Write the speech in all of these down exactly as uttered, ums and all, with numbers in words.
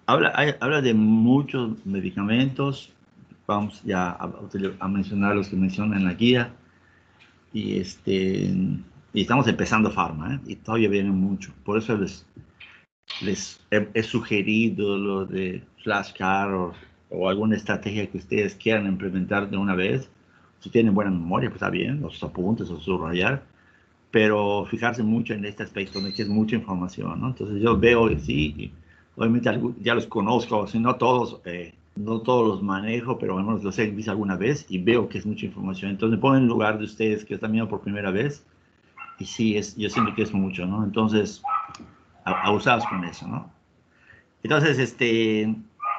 Habla, hay- habla de muchos medicamentos. Vamos ya a, a mencionar los que mencionan en la guía. Y, este, y estamos empezando Pharma, ¿eh? Y todavía vienen mucho. Por eso les, les he, he sugerido lo de flashcard o, o alguna estrategia que ustedes quieran implementar de una vez. Si tienen buena memoria, pues está bien, los apuntes o subrayar, pero fijarse mucho en este aspecto de que es mucha información, ¿no? Entonces yo veo que sí, y obviamente ya los conozco, si no todos, eh, no todos los manejo, pero al menos los he visto alguna vez y veo que es mucha información. Entonces me pongo en lugar de ustedes que están viendo por primera vez y sí, es, yo siento que es mucho, ¿no? Entonces, abusados con eso, ¿no? Entonces, este,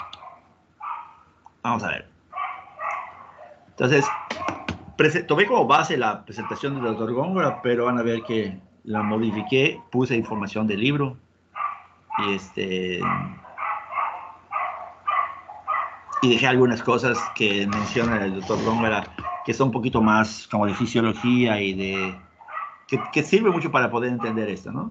vamos a ver. Entonces, tomé como base la presentación del doctor Góngora, pero van a ver que la modifiqué, puse información del libro y este y dejé algunas cosas que menciona el doctor Góngora que son un poquito más como de fisiología y de que, que sirve mucho para poder entender esto, ¿no?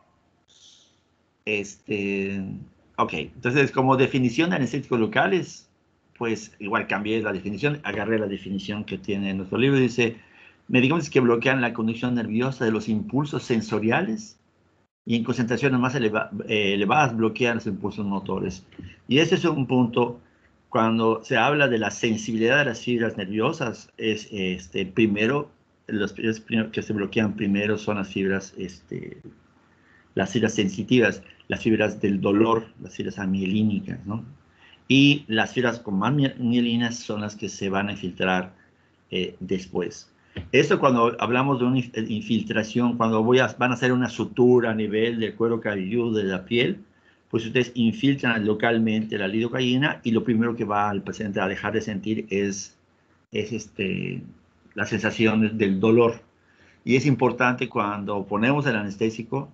Este, ok, entonces como definición de anestésicos locales, pues igual cambié la definición, agarré la definición que tiene en nuestro libro, dice medicamentos que bloquean la conducción nerviosa de los impulsos sensoriales y en concentraciones más eleva eh, elevadas bloquean los impulsos motores. Y ese es un punto, cuando se habla de la sensibilidad de las fibras nerviosas, es este, primero, los que se bloquean primero son las fibras, este, las fibras sensitivas, las fibras del dolor, las fibras amielínicas, ¿no? Y las fibras con más mielinas son las que se van a infiltrar eh, después. Esto cuando hablamos de una infiltración, cuando voy a, van a hacer una sutura a nivel del cuero cabelludo de la piel, pues ustedes infiltran localmente la lidocaína y lo primero que va al paciente a dejar de sentir es, es este, la sensación del dolor. Y es importante cuando ponemos el anestésico,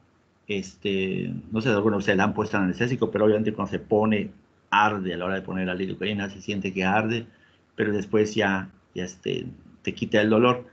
este, no sé, bueno, se le han puesto el anestésico, pero obviamente cuando se pone, arde a la hora de poner la lidocaína, se siente que arde, pero después ya, ya este, te quita el dolor.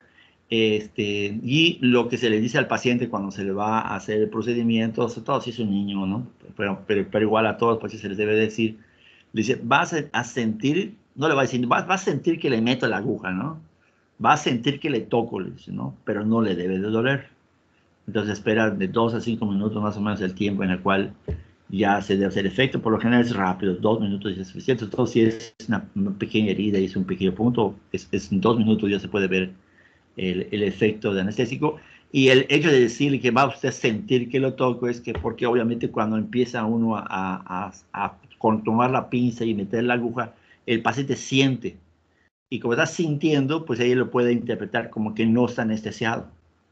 Este, y lo que se le dice al paciente cuando se le va a hacer el procedimiento, sobre todo si es un niño, ¿no? Pero, pero, pero igual a todos, pues se les debe decir, le dice, vas a sentir, no le va a decir, vas, vas a sentir que le meto la aguja, ¿no? Va a sentir que le toco, le dice, ¿no? Pero no le debe de doler. Entonces espera de dos a cinco minutos más o menos el tiempo en el cual ya se debe hacer efecto. Por lo general es rápido, dos minutos ya es suficiente. Entonces si es una, una pequeña herida y es un pequeño punto, es, es en dos minutos ya se puede ver el, el efecto de anestésico. Y el hecho de decirle que va a usted a sentir que lo toco es que porque obviamente cuando empieza uno a, a, a, a con tomar la pinza y meter la aguja, el paciente siente. Y como está sintiendo, pues ella lo puede interpretar como que no está anestesiado.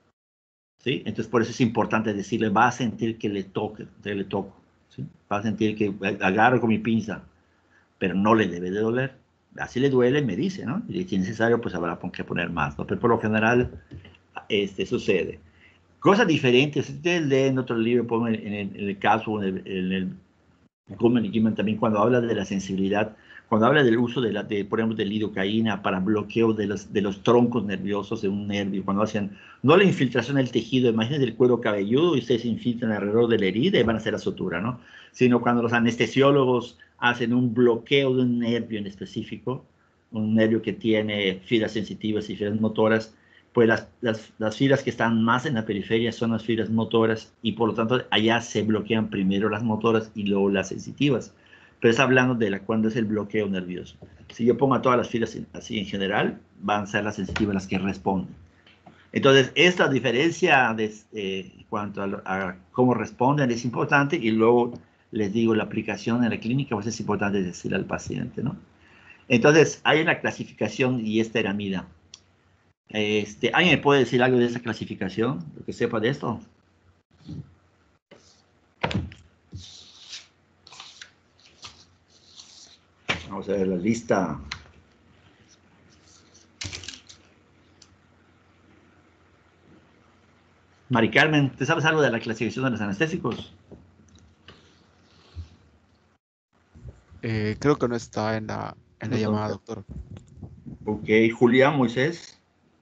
¿Sí? Entonces, por eso es importante decirle, va a sentir que le toque, que le toco, ¿sí? Va a sentir que agarro con mi pinza, pero no le debe de doler. Así le duele, me dice, ¿no? Y si es necesario, pues habrá que poner más, ¿no? Pero por lo general, este, sucede. Cosas diferentes, ustedes leen otro libro, en el, en el caso, en el, en el Goldman y Gilman también, cuando habla de la sensibilidad, cuando habla del uso de, la, de por ejemplo, de lidocaína para bloqueo de los, de los troncos nerviosos de un nervio, cuando hacen, no la infiltración del tejido, imagínense el cuero cabelludo y ustedes se infiltran alrededor de la herida y van a hacer la sutura, ¿no? Sino cuando los anestesiólogos hacen un bloqueo de un nervio en específico, un nervio que tiene fibras sensitivas y fibras motoras, pues las, las, las fibras que están más en la periferia son las fibras motoras y por lo tanto allá se bloquean primero las motoras y luego las sensitivas. Pero está hablando de la, cuando es el bloqueo nervioso. Si yo pongo a todas las fibras así en general, van a ser las sensitivas las que responden. Entonces, esta diferencia de, eh, en cuanto a, a, cómo responden es importante y luego les digo, la aplicación en la clínica pues es importante decirle al paciente, ¿no? Entonces, hay una clasificación y esta era mía. Este, ¿alguien me puede decir algo de esa clasificación? Lo que sepa de esto. Vamos a ver la lista. Mari Carmen, ¿te sabes algo de la clasificación de los anestésicos? Eh, creo que no está en la, en la No llamada, toca. doctor. Ok, Julián, Moisés.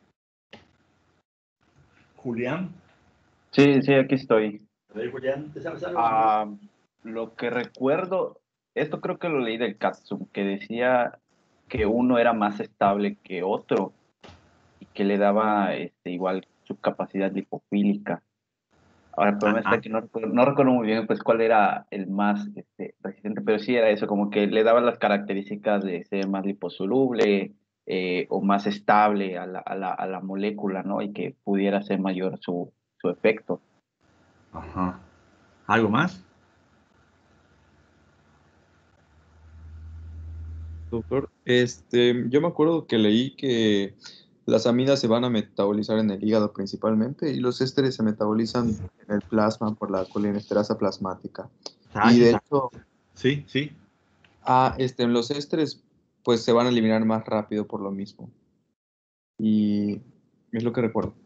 Julián. Sí, sí, aquí estoy. A ver, Julián, ¿te sabes algo? Ah, lo que recuerdo esto creo que lo leí del Katsum, que decía que uno era más estable que otro y que le daba este, igual su capacidad lipofílica. Ahora, el problema está Ajá. que no recuerdo, no recuerdo muy bien pues cuál era el más este, resistente, pero sí era eso, como que le daba las características de ser más liposoluble eh, o más estable a la, a la, a la molécula, ¿no? Y que pudiera ser mayor su, su efecto. Ajá. ¿Algo más? Doctor, este, yo me acuerdo que leí que las aminas se van a metabolizar en el hígado principalmente y los ésteres se metabolizan en el plasma por la colinesterasa plasmática. Ah, Y sí, de sa- hecho, sí, sí. ah, este, los ésteres pues se van a eliminar más rápido por lo mismo. Y es lo que recuerdo.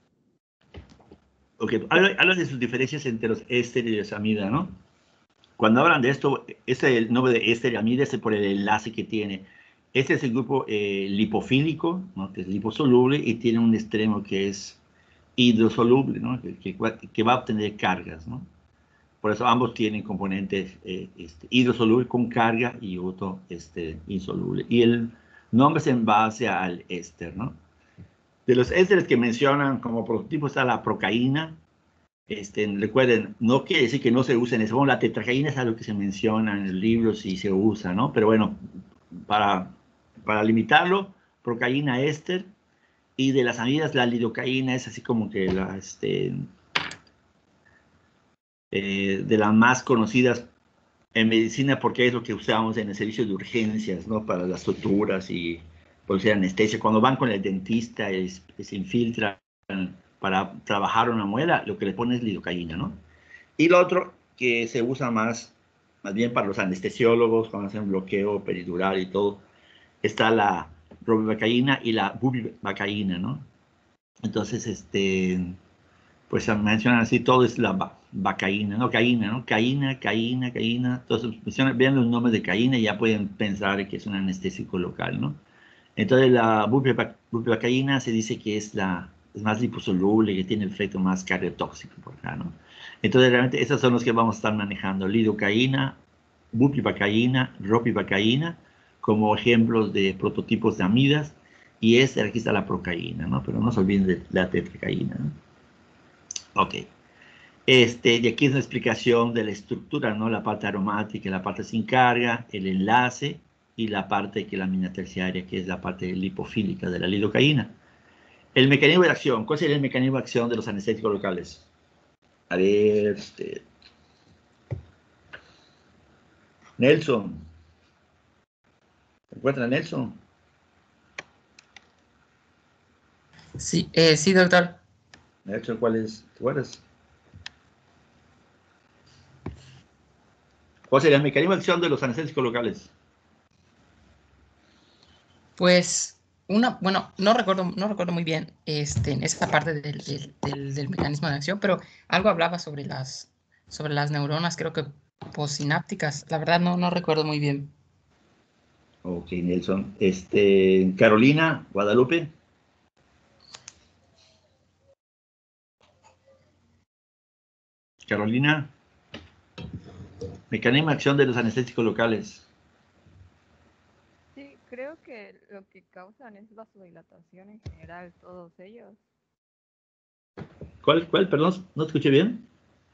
Ok, habla, habla de sus diferencias entre los ésteres y los amida, ¿no? Cuando hablan de esto, este es el nombre de éster y amida, es por el enlace que tiene. Este es el grupo eh, lipofílico, ¿no? Que es liposoluble y tiene un extremo que es hidrosoluble, ¿no? Que, que va que va a obtener cargas, ¿no? Por eso ambos tienen componentes eh, este, hidrosoluble con carga y otro este, insoluble. Y el nombre es en base al éster, ¿no? De los ésteres que mencionan como prototipo está la procaína. Este, recuerden, no quiere decir que no se usen eso. Bueno, la tetracaína es algo que se menciona en el libro si se usa, ¿no? Pero bueno, para, para limitarlo, procaína, éster, y de las amidas la lidocaína es así como que la, este, eh, de las más conocidas en medicina porque es lo que usamos en el servicio de urgencias, ¿no? Para las suturas y producir anestesia. Cuando van con el dentista y se infiltran para trabajar una muela, lo que le ponen es lidocaína, ¿no? Y lo otro que se usa más, más bien para los anestesiólogos, cuando hacen bloqueo peridural y todo, está la ropivacaína y la bupivacaína, ¿no? Entonces, este, pues mencionan así, todo es la vacaína, ¿no? Caína, ¿no? Caína, caína, caína. Entonces, mencionan, vean los nombres de caína y ya pueden pensar que es un anestésico local, ¿no? Entonces, la bupivacaína se dice que es la es más liposoluble, que tiene efecto más cardiotóxico por acá, ¿no? Entonces, realmente, esos son los que vamos a estar manejando. Lidocaína, bupivacaína, ropivacaína, como ejemplos de prototipos de amidas. Y este, aquí está la procaína, ¿no? Pero no se olviden de la tetracaína, ¿no? Ok. Este, y aquí es una explicación de la estructura, ¿no? La parte aromática, la parte sin carga, el enlace y la parte que la mina terciaria, que es la parte lipofílica de la lidocaína. El mecanismo de acción. ¿Cuál sería el mecanismo de acción de los anestéticos locales? A ver, este... Nelson. ¿Se encuentra Nelson? Sí, eh, sí, doctor. Nelson, ¿cuál es? ¿Te acuerdas? ¿Cuál sería el mecanismo de acción de los anestéticos locales? Pues una, bueno, no recuerdo, no recuerdo muy bien este, en esa parte del, del, del, del mecanismo de acción, pero algo hablaba sobre las, sobre las neuronas, creo que postsinápticas. La verdad no, no recuerdo muy bien. Ok, Nelson. Este, Carolina, Guadalupe. Carolina. Mecanismo de acción de los anestéticos locales. Sí, creo que lo que causan es vasodilatación en general, todos ellos. ¿Cuál, cuál? Perdón, no te escuché bien.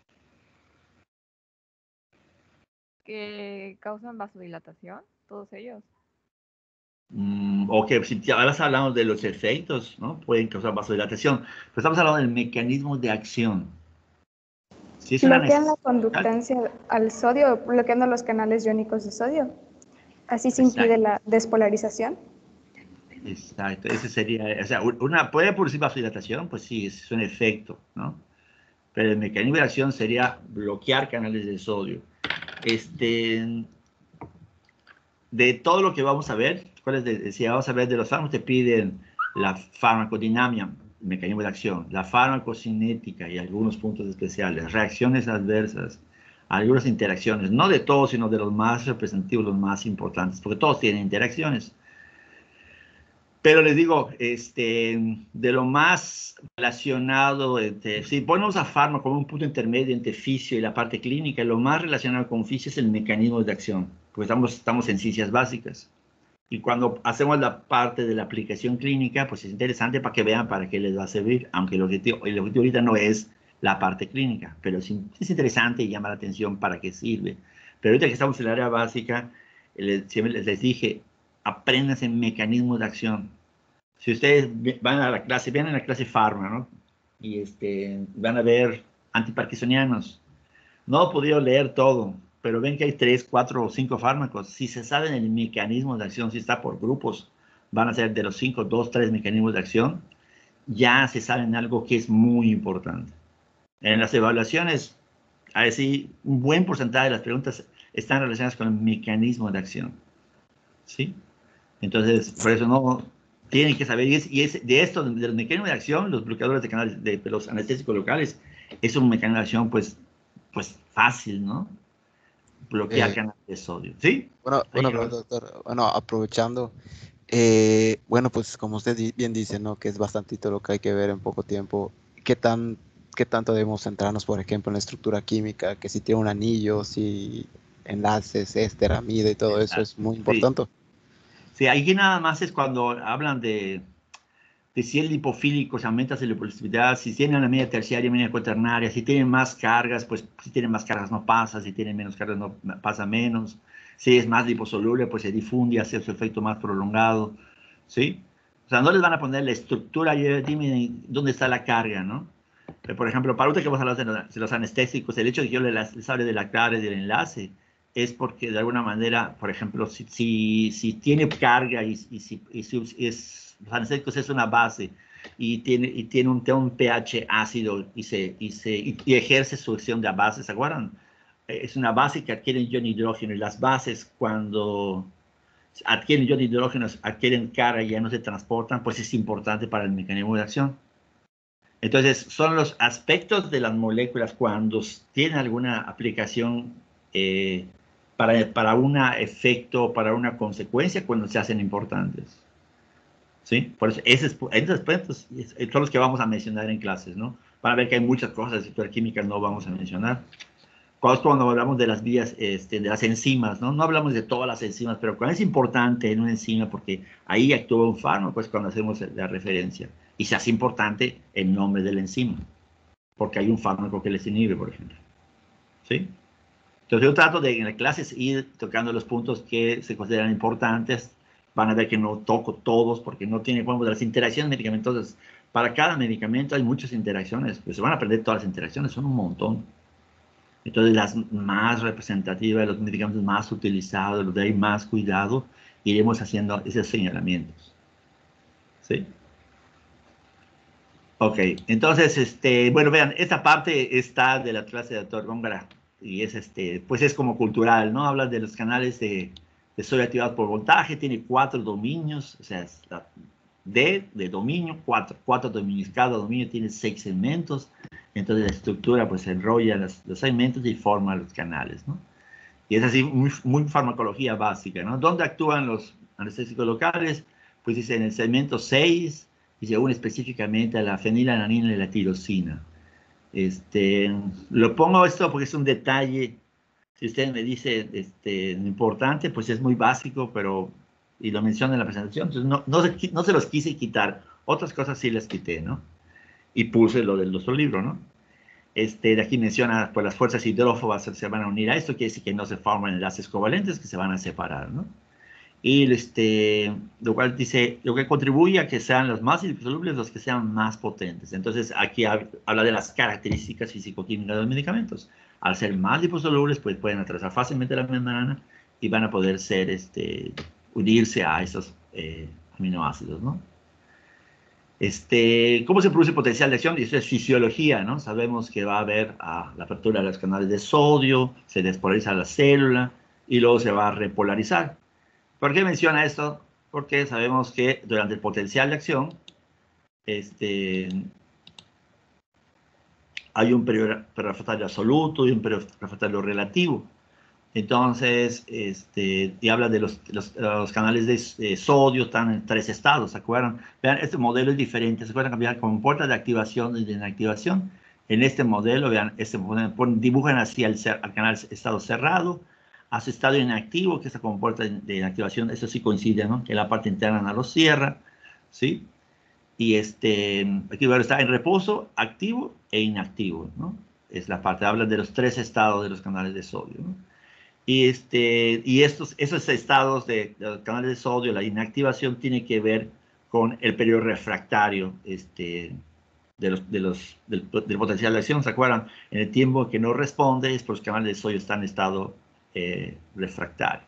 Que causan vasodilatación, todos ellos. Mm, ok, si ahora hablamos de los efectos, ¿no? Pueden causar vasodilatación. Pero estamos hablando del mecanismo de acción. Si es una Bloquean la necesidad. conductancia al sodio, bloqueando los canales iónicos de sodio. Así se impide Exacto, la despolarización. exacto. Ese sería, o sea, una, ¿puede producir vasodilatación? Pues sí, es un efecto, ¿no? Pero el mecanismo de acción sería bloquear canales de sodio. Este, de todo lo que vamos a ver, ¿cuál es de, si vamos a ver de los fármacos, te piden la farmacodinamia, el mecanismo de acción, la farmacocinética y algunos puntos especiales, reacciones adversas, algunas interacciones, no de todos, sino de los más representativos, los más importantes, porque todos tienen interacciones. Pero les digo, este, de lo más relacionado, entre, si ponemos a fármaco como un punto intermedio entre fisio y la parte clínica, lo más relacionado con fisio es el mecanismo de acción, porque estamos, estamos en ciencias básicas. Y cuando hacemos la parte de la aplicación clínica, pues es interesante para que vean para qué les va a servir, aunque el objetivo, el objetivo ahorita no es la parte clínica, pero es, es interesante y llama la atención para qué sirve. Pero ahorita que estamos en el área básica, les, siempre les, les dije, apréndanse mecanismos de acción. Si ustedes van a la clase, vienen a la clase Pharma, ¿no? Y este, van a ver antiparkinsonianos. No he podido leer todo, pero ven que hay tres, cuatro o cinco fármacos. Si se saben el mecanismo de acción, si está por grupos, van a ser de los cinco, dos, tres mecanismos de acción, ya se saben algo que es muy importante. En las evaluaciones, así, un buen porcentaje de las preguntas están relacionadas con el mecanismo de acción. ¿Sí? Entonces, por eso no tienen que saber, y es, y es de esto, del mecanismo de acción, los bloqueadores de canales, de, de los anestésicos locales, es un mecanismo de acción, pues, pues fácil, ¿no? Bloquear Eh, canales de sodio, ¿sí? bueno, bueno, Ahí, doctor, bueno, aprovechando, eh, bueno, pues como usted di- bien dice, ¿no? Que es bastantito lo que hay que ver en poco tiempo. ¿Qué tan, qué tanto debemos centrarnos, por ejemplo, en la estructura química? Que si tiene un anillo, si enlaces, éster, amida y todo eso es muy sí, importante. sí, aquí nada más es cuando hablan de, de si el lipofílico se aumenta su liposilidad, si tienen una media terciaria, media cuaternaria, si tienen más cargas, pues si tienen más cargas no pasa, si tienen menos cargas no pasa menos, si es más liposoluble, pues se difunde y hace su efecto más prolongado, ¿sí? O sea, no les van a poner la estructura, y dime dónde está la carga, ¿no? Pero, por ejemplo, para usted que vamos a hablar de los, de los anestésicos, el hecho de que yo les, les hable de la carga y del enlace es porque de alguna manera, por ejemplo, si, si, si tiene carga y, y, si, y si es, los anestésicos es una base y tiene, y tiene, un, tiene un pH ácido y, se, y, se, y, y ejerce su acción de base, ¿se acuerdan? Es una base que adquiere ion hidrógeno y las bases cuando adquieren ion hidrógeno, adquieren carga y ya no se transportan, pues es importante para el mecanismo de acción. Entonces, son los aspectos de las moléculas cuando tienen alguna aplicación eh, para, para un efecto, para una consecuencia, cuando se hacen importantes. ¿Sí? Por eso, esos, esos aspectos son los que vamos a mencionar en clases, ¿no? Para ver que hay muchas cosas de química no vamos a mencionar. Cuando hablamos de las vías, este, de las enzimas, ¿no? No hablamos de todas las enzimas, pero cuando es importante en una enzima, porque ahí actúa un fármaco, pues cuando hacemos la referencia. Y se hace importante el nombre de la enzima, porque hay un fármaco que les inhibe, por ejemplo. ¿Sí? Entonces yo trato de en las clases ir tocando los puntos que se consideran importantes. Van a ver que no toco todos, porque no tiene, bueno, de las interacciones medicamentosas. Para cada medicamento hay muchas interacciones, pues se van a aprender todas las interacciones, son un montón. Entonces, las más representativas, los medicamentos más utilizados, los de ahí más cuidado, iremos haciendo esos señalamientos. ¿Sí? Ok, entonces, este, bueno, vean, esta parte está de la clase de doctor Góngora y es, este, pues es como cultural, ¿no? Habla de los canales de, de sodio activados por voltaje, tiene cuatro dominios, o sea, es la D de dominio, cuatro, cuatro dominios, cada dominio tiene seis segmentos, entonces la estructura pues enrolla los, los segmentos y forma los canales, ¿no? Y es así, muy, muy farmacología básica, ¿no? ¿Dónde actúan los anestésicos locales? Pues dice en el segmento seis, y según específicamente a la fenilalanina y la tirosina. Este, lo pongo esto porque es un detalle, si usted me dice este, importante, pues es muy básico, pero, y lo menciona en la presentación, entonces no, no, se, no se los quise quitar, otras cosas sí las quité, ¿no? Y puse lo del otro libro, ¿no? Este, de aquí menciona, pues las fuerzas hidrófobas se van a unir a esto, quiere decir que no se forman enlaces covalentes, que se van a separar, ¿no? Y este, lo cual dice, lo que contribuye a que sean los más insolubles, los que sean más potentes. Entonces, aquí habla de las características físico-químicas de los medicamentos. Al ser más liposolubles, pues pueden atravesar fácilmente la membrana y van a poder ser, este, unirse a esos eh, aminoácidos, ¿no? Este, ¿cómo se produce potencial de acción? Y eso es fisiología, ¿no? Sabemos que va a haber ah, la apertura de los canales de sodio, se despolariza la célula y luego se va a repolarizar. ¿Por qué menciona esto? Porque sabemos que durante el potencial de acción este, hay un periodo refractario absoluto y un periodo refractario relativo. Entonces, este, y habla de los, los, los canales de, de sodio, están en tres estados, ¿se acuerdan? Vean, este modelo es diferente, ¿se acuerdan? Cambiar comporta de activación y de inactivación. En este modelo, vean, este, ponen, dibujan así al, al canal estado cerrado, a su estado inactivo, que se comporta de inactivación, eso sí coincide, ¿no? Que la parte interna no lo cierra, ¿sí? Y este, aquí bueno, está en reposo, activo e inactivo, ¿no? Es la parte, habla de los tres estados de los canales de sodio, ¿no? Y, este, y estos, esos estados de, de los canales de sodio, la inactivación, tiene que ver con el periodo refractario este, de los, de los, del, del potencial de acción. ¿Se acuerdan? En el tiempo que no responde es porque los canales de sodio están en estado eh, refractario.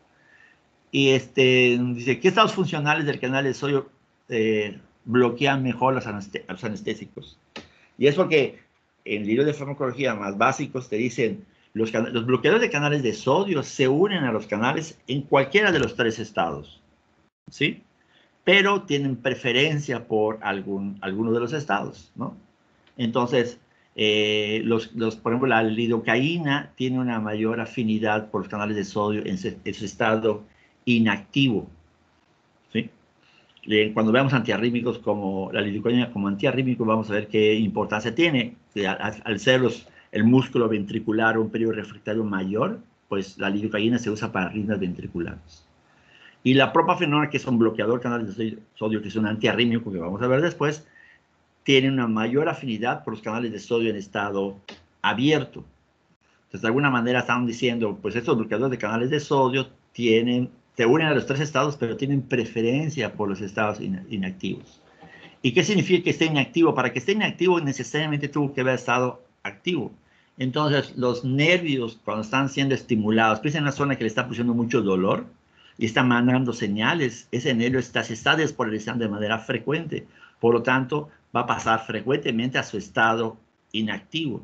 Y este, dice, ¿qué estados funcionales del canal de sodio eh, bloquean mejor los, anest los anestésicos? Y es porque en libros de farmacología más básicos te dicen, los, los bloqueadores de canales de sodio se unen a los canales en cualquiera de los tres estados, ¿sí? Pero tienen preferencia por algún, alguno de los estados, ¿no? Entonces, eh, los, los, por ejemplo, la lidocaína tiene una mayor afinidad por los canales de sodio en, se, en su estado inactivo, ¿sí? Cuando veamos antiarrítmicos como la lidocaína como antiarrítmico, vamos a ver qué importancia tiene. Al, al ser los, el músculo ventricular un periodo refractario mayor, pues la lidocaína se usa para arritmias ventriculares. Y la propafenona, que es un bloqueador de canales de sodio, que es un antiarrítmico que vamos a ver después, tiene una mayor afinidad por los canales de sodio en estado abierto. Entonces, de alguna manera están diciendo, pues estos bloqueadores de canales de sodio tienen, se unen a los tres estados, pero tienen preferencia por los estados in, inactivos. ¿Y qué significa que esté inactivo? Para que esté inactivo necesariamente tuvo que haber estado activo. Entonces, los nervios, cuando están siendo estimulados, piensa en una zona que le está produciendo mucho dolor y está mandando señales, ese nervio está, se está despolarizando de manera frecuente. Por lo tanto, va a pasar frecuentemente a su estado inactivo.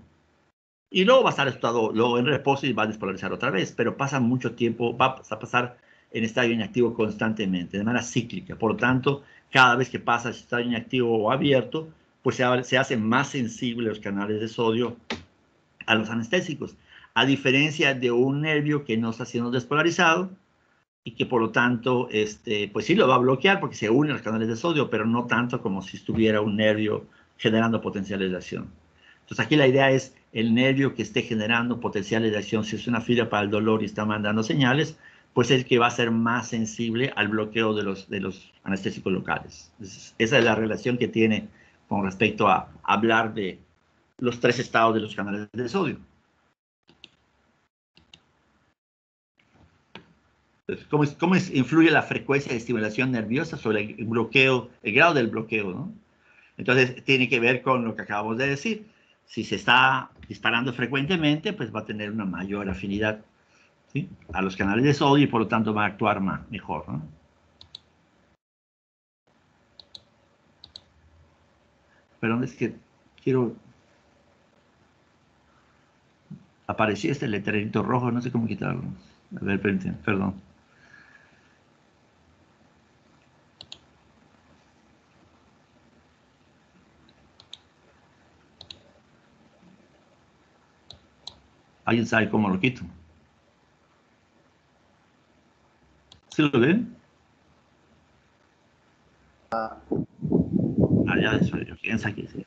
Y luego va a estar estado, luego en reposo y va a despolarizar otra vez, pero pasa mucho tiempo, va a pasar en estado inactivo constantemente, de manera cíclica. Por lo tanto, cada vez que pasa ese estado inactivo o abierto, pues se, se hacen más sensibles los canales de sodio a los anestésicos, a diferencia de un nervio que no está siendo despolarizado y que por lo tanto, este, pues sí lo va a bloquear porque se unen los canales de sodio, pero no tanto como si estuviera un nervio generando potenciales de acción. Entonces aquí la idea es el nervio que esté generando potenciales de acción, si es una fibra para el dolor y está mandando señales, pues es el que va a ser más sensible al bloqueo de los, de los anestésicos locales. Entonces, esa es la relación que tiene con respecto a hablar de los tres estados de los canales de sodio. Entonces, ¿cómo, es, ¿Cómo es, influye la frecuencia de estimulación nerviosa sobre el bloqueo, el grado del bloqueo, ¿no? Entonces, tiene que ver con lo que acabamos de decir. Si se está disparando frecuentemente, pues va a tener una mayor afinidad, ¿sí?, a los canales de sodio y por lo tanto va a actuar más, mejor, ¿no? Perdón, es que quiero... Apareció este letrerito rojo, no sé cómo quitarlo. A ver, perdón. ¿Alguien sabe cómo lo quito? ¿Sí lo ven? Ah, ya, eso yo pienso que sí.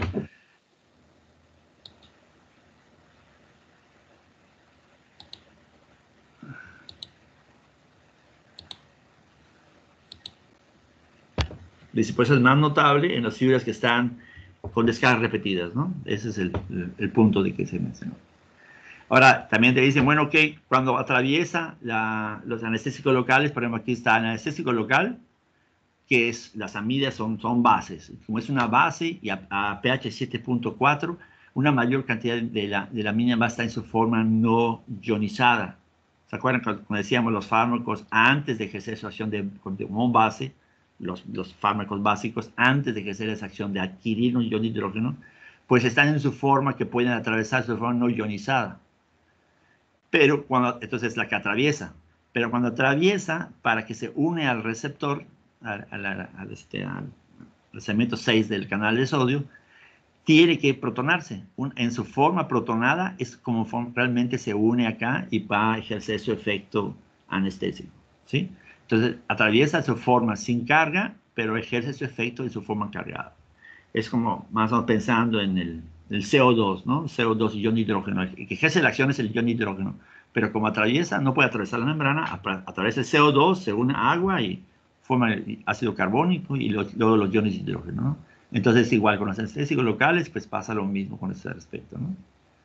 Dice, pues es más notable en las fibras que están con descargas repetidas, ¿no? Ese es el, el, el punto de que se mencionó. Ahora, también te dicen, bueno, ok, cuando atraviesa la, los anestésicos locales, por ejemplo, aquí está el anestésico local, que es, las amidas son, son bases. Como es una base y a, a pH siete punto cuatro, una mayor cantidad de la, de la amina va a estar en su forma no ionizada. ¿Se acuerdan cuando decíamos los fármacos antes de ejercer su acción de, como base, los, los fármacos básicos, antes de ejercer esa acción de adquirir un ion de hidrógeno, pues están en su forma que pueden atravesar su forma no ionizada? Pero cuando, entonces es la que atraviesa. Pero cuando atraviesa, para que se une al receptor, al, al, al, este, al segmento seis del canal de sodio, tiene que protonarse. Un, en su forma protonada es como form, realmente se une acá y va a ejercer su efecto anestésico, ¿sí? Entonces, atraviesa su forma sin carga, pero ejerce su efecto en su forma cargada. Es como más o menos pensando en el, el C O dos, ¿no? C O dos, ion hidrógeno. El que ejerce la acción es el ion hidrógeno, pero como atraviesa, no puede atravesar la membrana, atraviesa el C O dos, se une a agua y forma el ácido carbónico y luego lo, los iones de hidrógeno, ¿no? Entonces, igual con los anestésicos locales, pues pasa lo mismo con ese respecto, ¿no?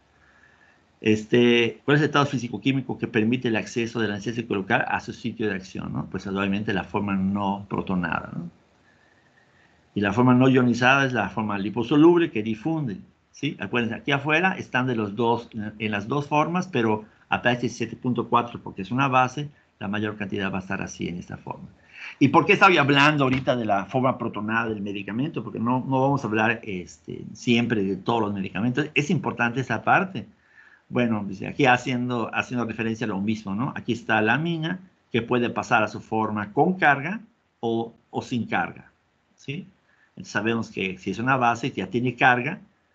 Este, ¿cuál es el estado físico-químico que permite el acceso del anestésico local a su sitio de acción, ¿no? Pues obviamente la forma no protonada, ¿no? Y la forma no ionizada es la forma liposoluble que difunde, ¿sí? Acuérdense, aquí afuera están de los dos, en las dos formas, pero a pH siete punto cuatro, porque es una base, la mayor cantidad va a estar así en esta forma. ¿Y por qué estaba hablando ahorita de la forma protonada del medicamento? Porque no, no vamos a hablar este, siempre de todos los medicamentos. Es importante esa parte. Bueno, aquí haciendo, haciendo referencia a lo mismo, ¿no? Aquí está la amina, que puede pasar a su forma con carga o, o sin carga, ¿sí? Entonces sabemos que si es una base, ya tiene carga,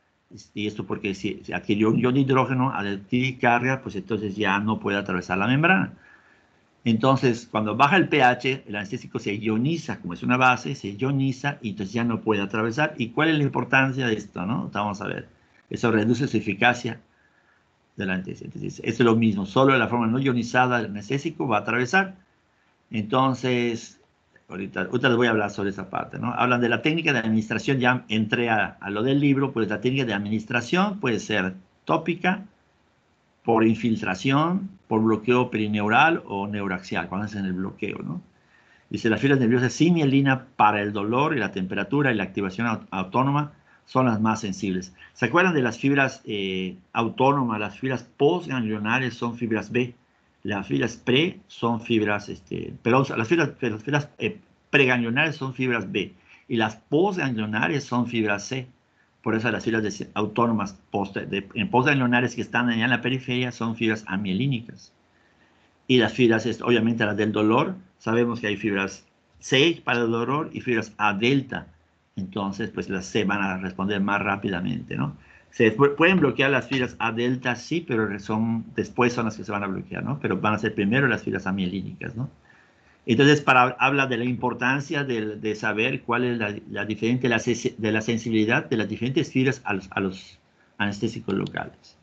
y esto porque si, si adquirió un ion de hidrógeno, al adquirir carga, pues entonces ya no puede atravesar la membrana. Entonces, cuando baja el pH, el anestésico se ioniza, como es una base, se ioniza y entonces ya no puede atravesar. ¿Y cuál es la importancia de esto, no? Vamos a ver. Eso reduce su eficacia del anestésico. Entonces, esto es lo mismo. Solo la forma no ionizada del anestésico va a atravesar. Entonces, ahorita, ahorita les voy a hablar sobre esa parte, ¿no? Hablan de la técnica de administración, ya entré a, a lo del libro, pues la técnica de administración puede ser tópica, por infiltración, por bloqueo perineural o neuraxial, cuando hacen el bloqueo, ¿no? Dice, las fibras nerviosas sin mielina para el dolor y la temperatura y la activación aut autónoma son las más sensibles. ¿Se acuerdan de las fibras eh, autónomas? Las fibras postganglionares son fibras B. Las fibras pre son fibras, este, perdón, las fibras, las fibras eh, preganglionares son fibras B. Y las postganglionares son fibras C. Por eso las fibras de, autónomas post, de, postganglionares que están allá en la periferia son fibras amielínicas. Y las fibras, obviamente las del dolor, sabemos que hay fibras C para el dolor y fibras A delta. Entonces, pues las C van a responder más rápidamente, ¿no? Se pueden bloquear las fibras A delta, sí, pero son, después son las que se van a bloquear, ¿no? Pero van a ser primero las fibras amielínicas, ¿no? Entonces, para, habla de la importancia de, de saber cuál es la, la diferente la, de la sensibilidad de las diferentes fibras a los, a los anestésicos locales.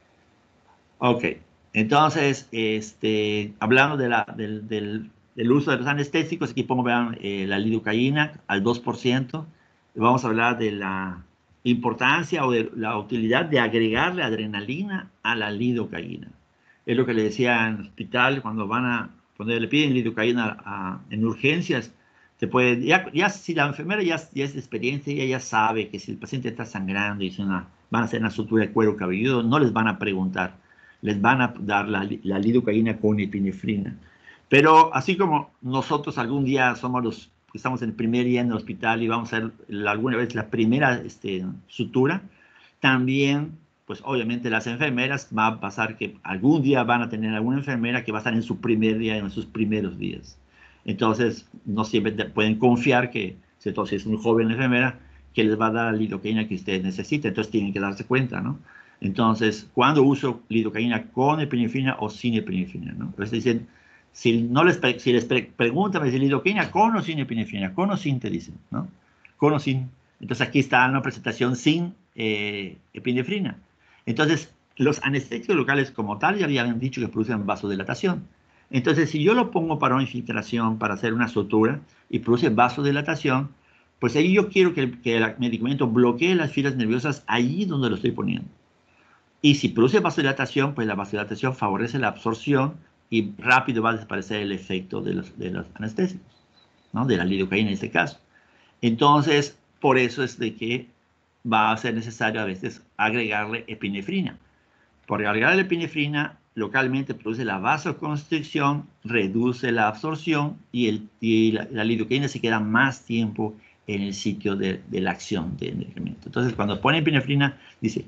Ok, entonces, este, hablando de la, del, del, del uso de los anestésicos, aquí pongo vean, eh, la lidocaína al dos por ciento. Vamos a hablar de la importancia o de la utilidad de agregarle adrenalina a la lidocaína. Es lo que le decía en el hospital cuando van a cuando le piden lidocaína a, en urgencias, se puede, ya, ya si la enfermera ya, ya es de experiencia, ella ya sabe que si el paciente está sangrando y una, van a hacer una sutura de cuero cabelludo, no les van a preguntar, les van a dar la, la lidocaína con epinefrina. Pero así como nosotros algún día somos los que estamos en el primer día en el hospital y vamos a hacer la, alguna vez la primera este, sutura, también pues obviamente las enfermeras va a pasar que algún día van a tener alguna enfermera que va a estar en su primer día, en sus primeros días. Entonces, no siempre pueden confiar que, si es muy joven la enfermera, que les va a dar la lidocaína que ustedes necesitan. Entonces, tienen que darse cuenta, ¿no? Entonces, ¿cuándo uso lidocaína con epinefrina o sin epinefrina, ¿no? Entonces, dicen, si, no les, si les pre preguntan, me dicen, lidocaína con o sin epinefrina, con o sin, te dicen, ¿no? Con o sin. Entonces, aquí está una presentación sin eh, epinefrina. Entonces, los anestésicos locales como tal ya habían dicho que producen vasodilatación. Entonces, si yo lo pongo para una infiltración, para hacer una sutura, y produce vasodilatación, pues ahí yo quiero que el, que el medicamento bloquee las fibras nerviosas allí donde lo estoy poniendo. Y si produce vasodilatación, pues la vasodilatación favorece la absorción y rápido va a desaparecer el efecto de los, de los anestésicos, ¿no? De la lidocaína en este caso. Entonces, por eso es de que va a ser necesario a veces agregarle epinefrina. Por agregarle epinefrina, localmente produce la vasoconstricción, reduce la absorción y, el, y la, la lidocaína se queda más tiempo en el sitio de, de la acción del medicamento. Entonces, cuando pone epinefrina, dice,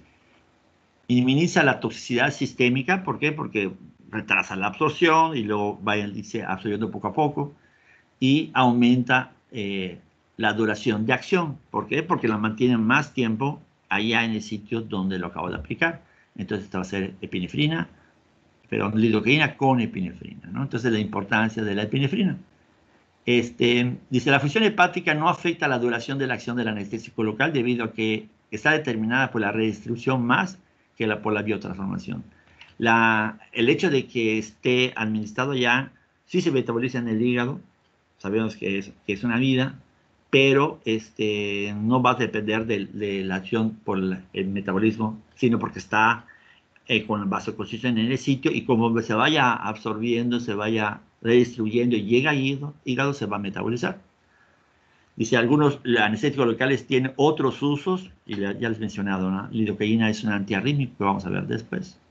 minimiza la toxicidad sistémica. ¿Por qué? Porque retrasa la absorción y luego va dice, absorbiendo poco a poco y aumenta eh, la duración de acción. ¿Por qué? Porque la mantienen más tiempo allá en el sitio donde lo acabo de aplicar. Entonces, esta va a ser epinefrina, pero lidocaína con epinefrina, ¿no? Entonces, la importancia de la epinefrina. Este, dice, la función hepática no afecta la duración de la acción del anestésico local debido a que está determinada por la redistribución más que la, por la biotransformación. La, el hecho de que esté administrado ya, sí se metaboliza en el hígado, sabemos que es, que es una vida, pero este, no va a depender de, de la acción por la, el metabolismo, sino porque está eh, con el vasoconstricción en el sitio y como se vaya absorbiendo, se vaya redistribuyendo y llega al hígado, hígado se va a metabolizar. Dice, algunos anestéticos locales tienen otros usos, y ya les he mencionado, ¿no? Lidocaína es un antiarrítmico que vamos a ver después.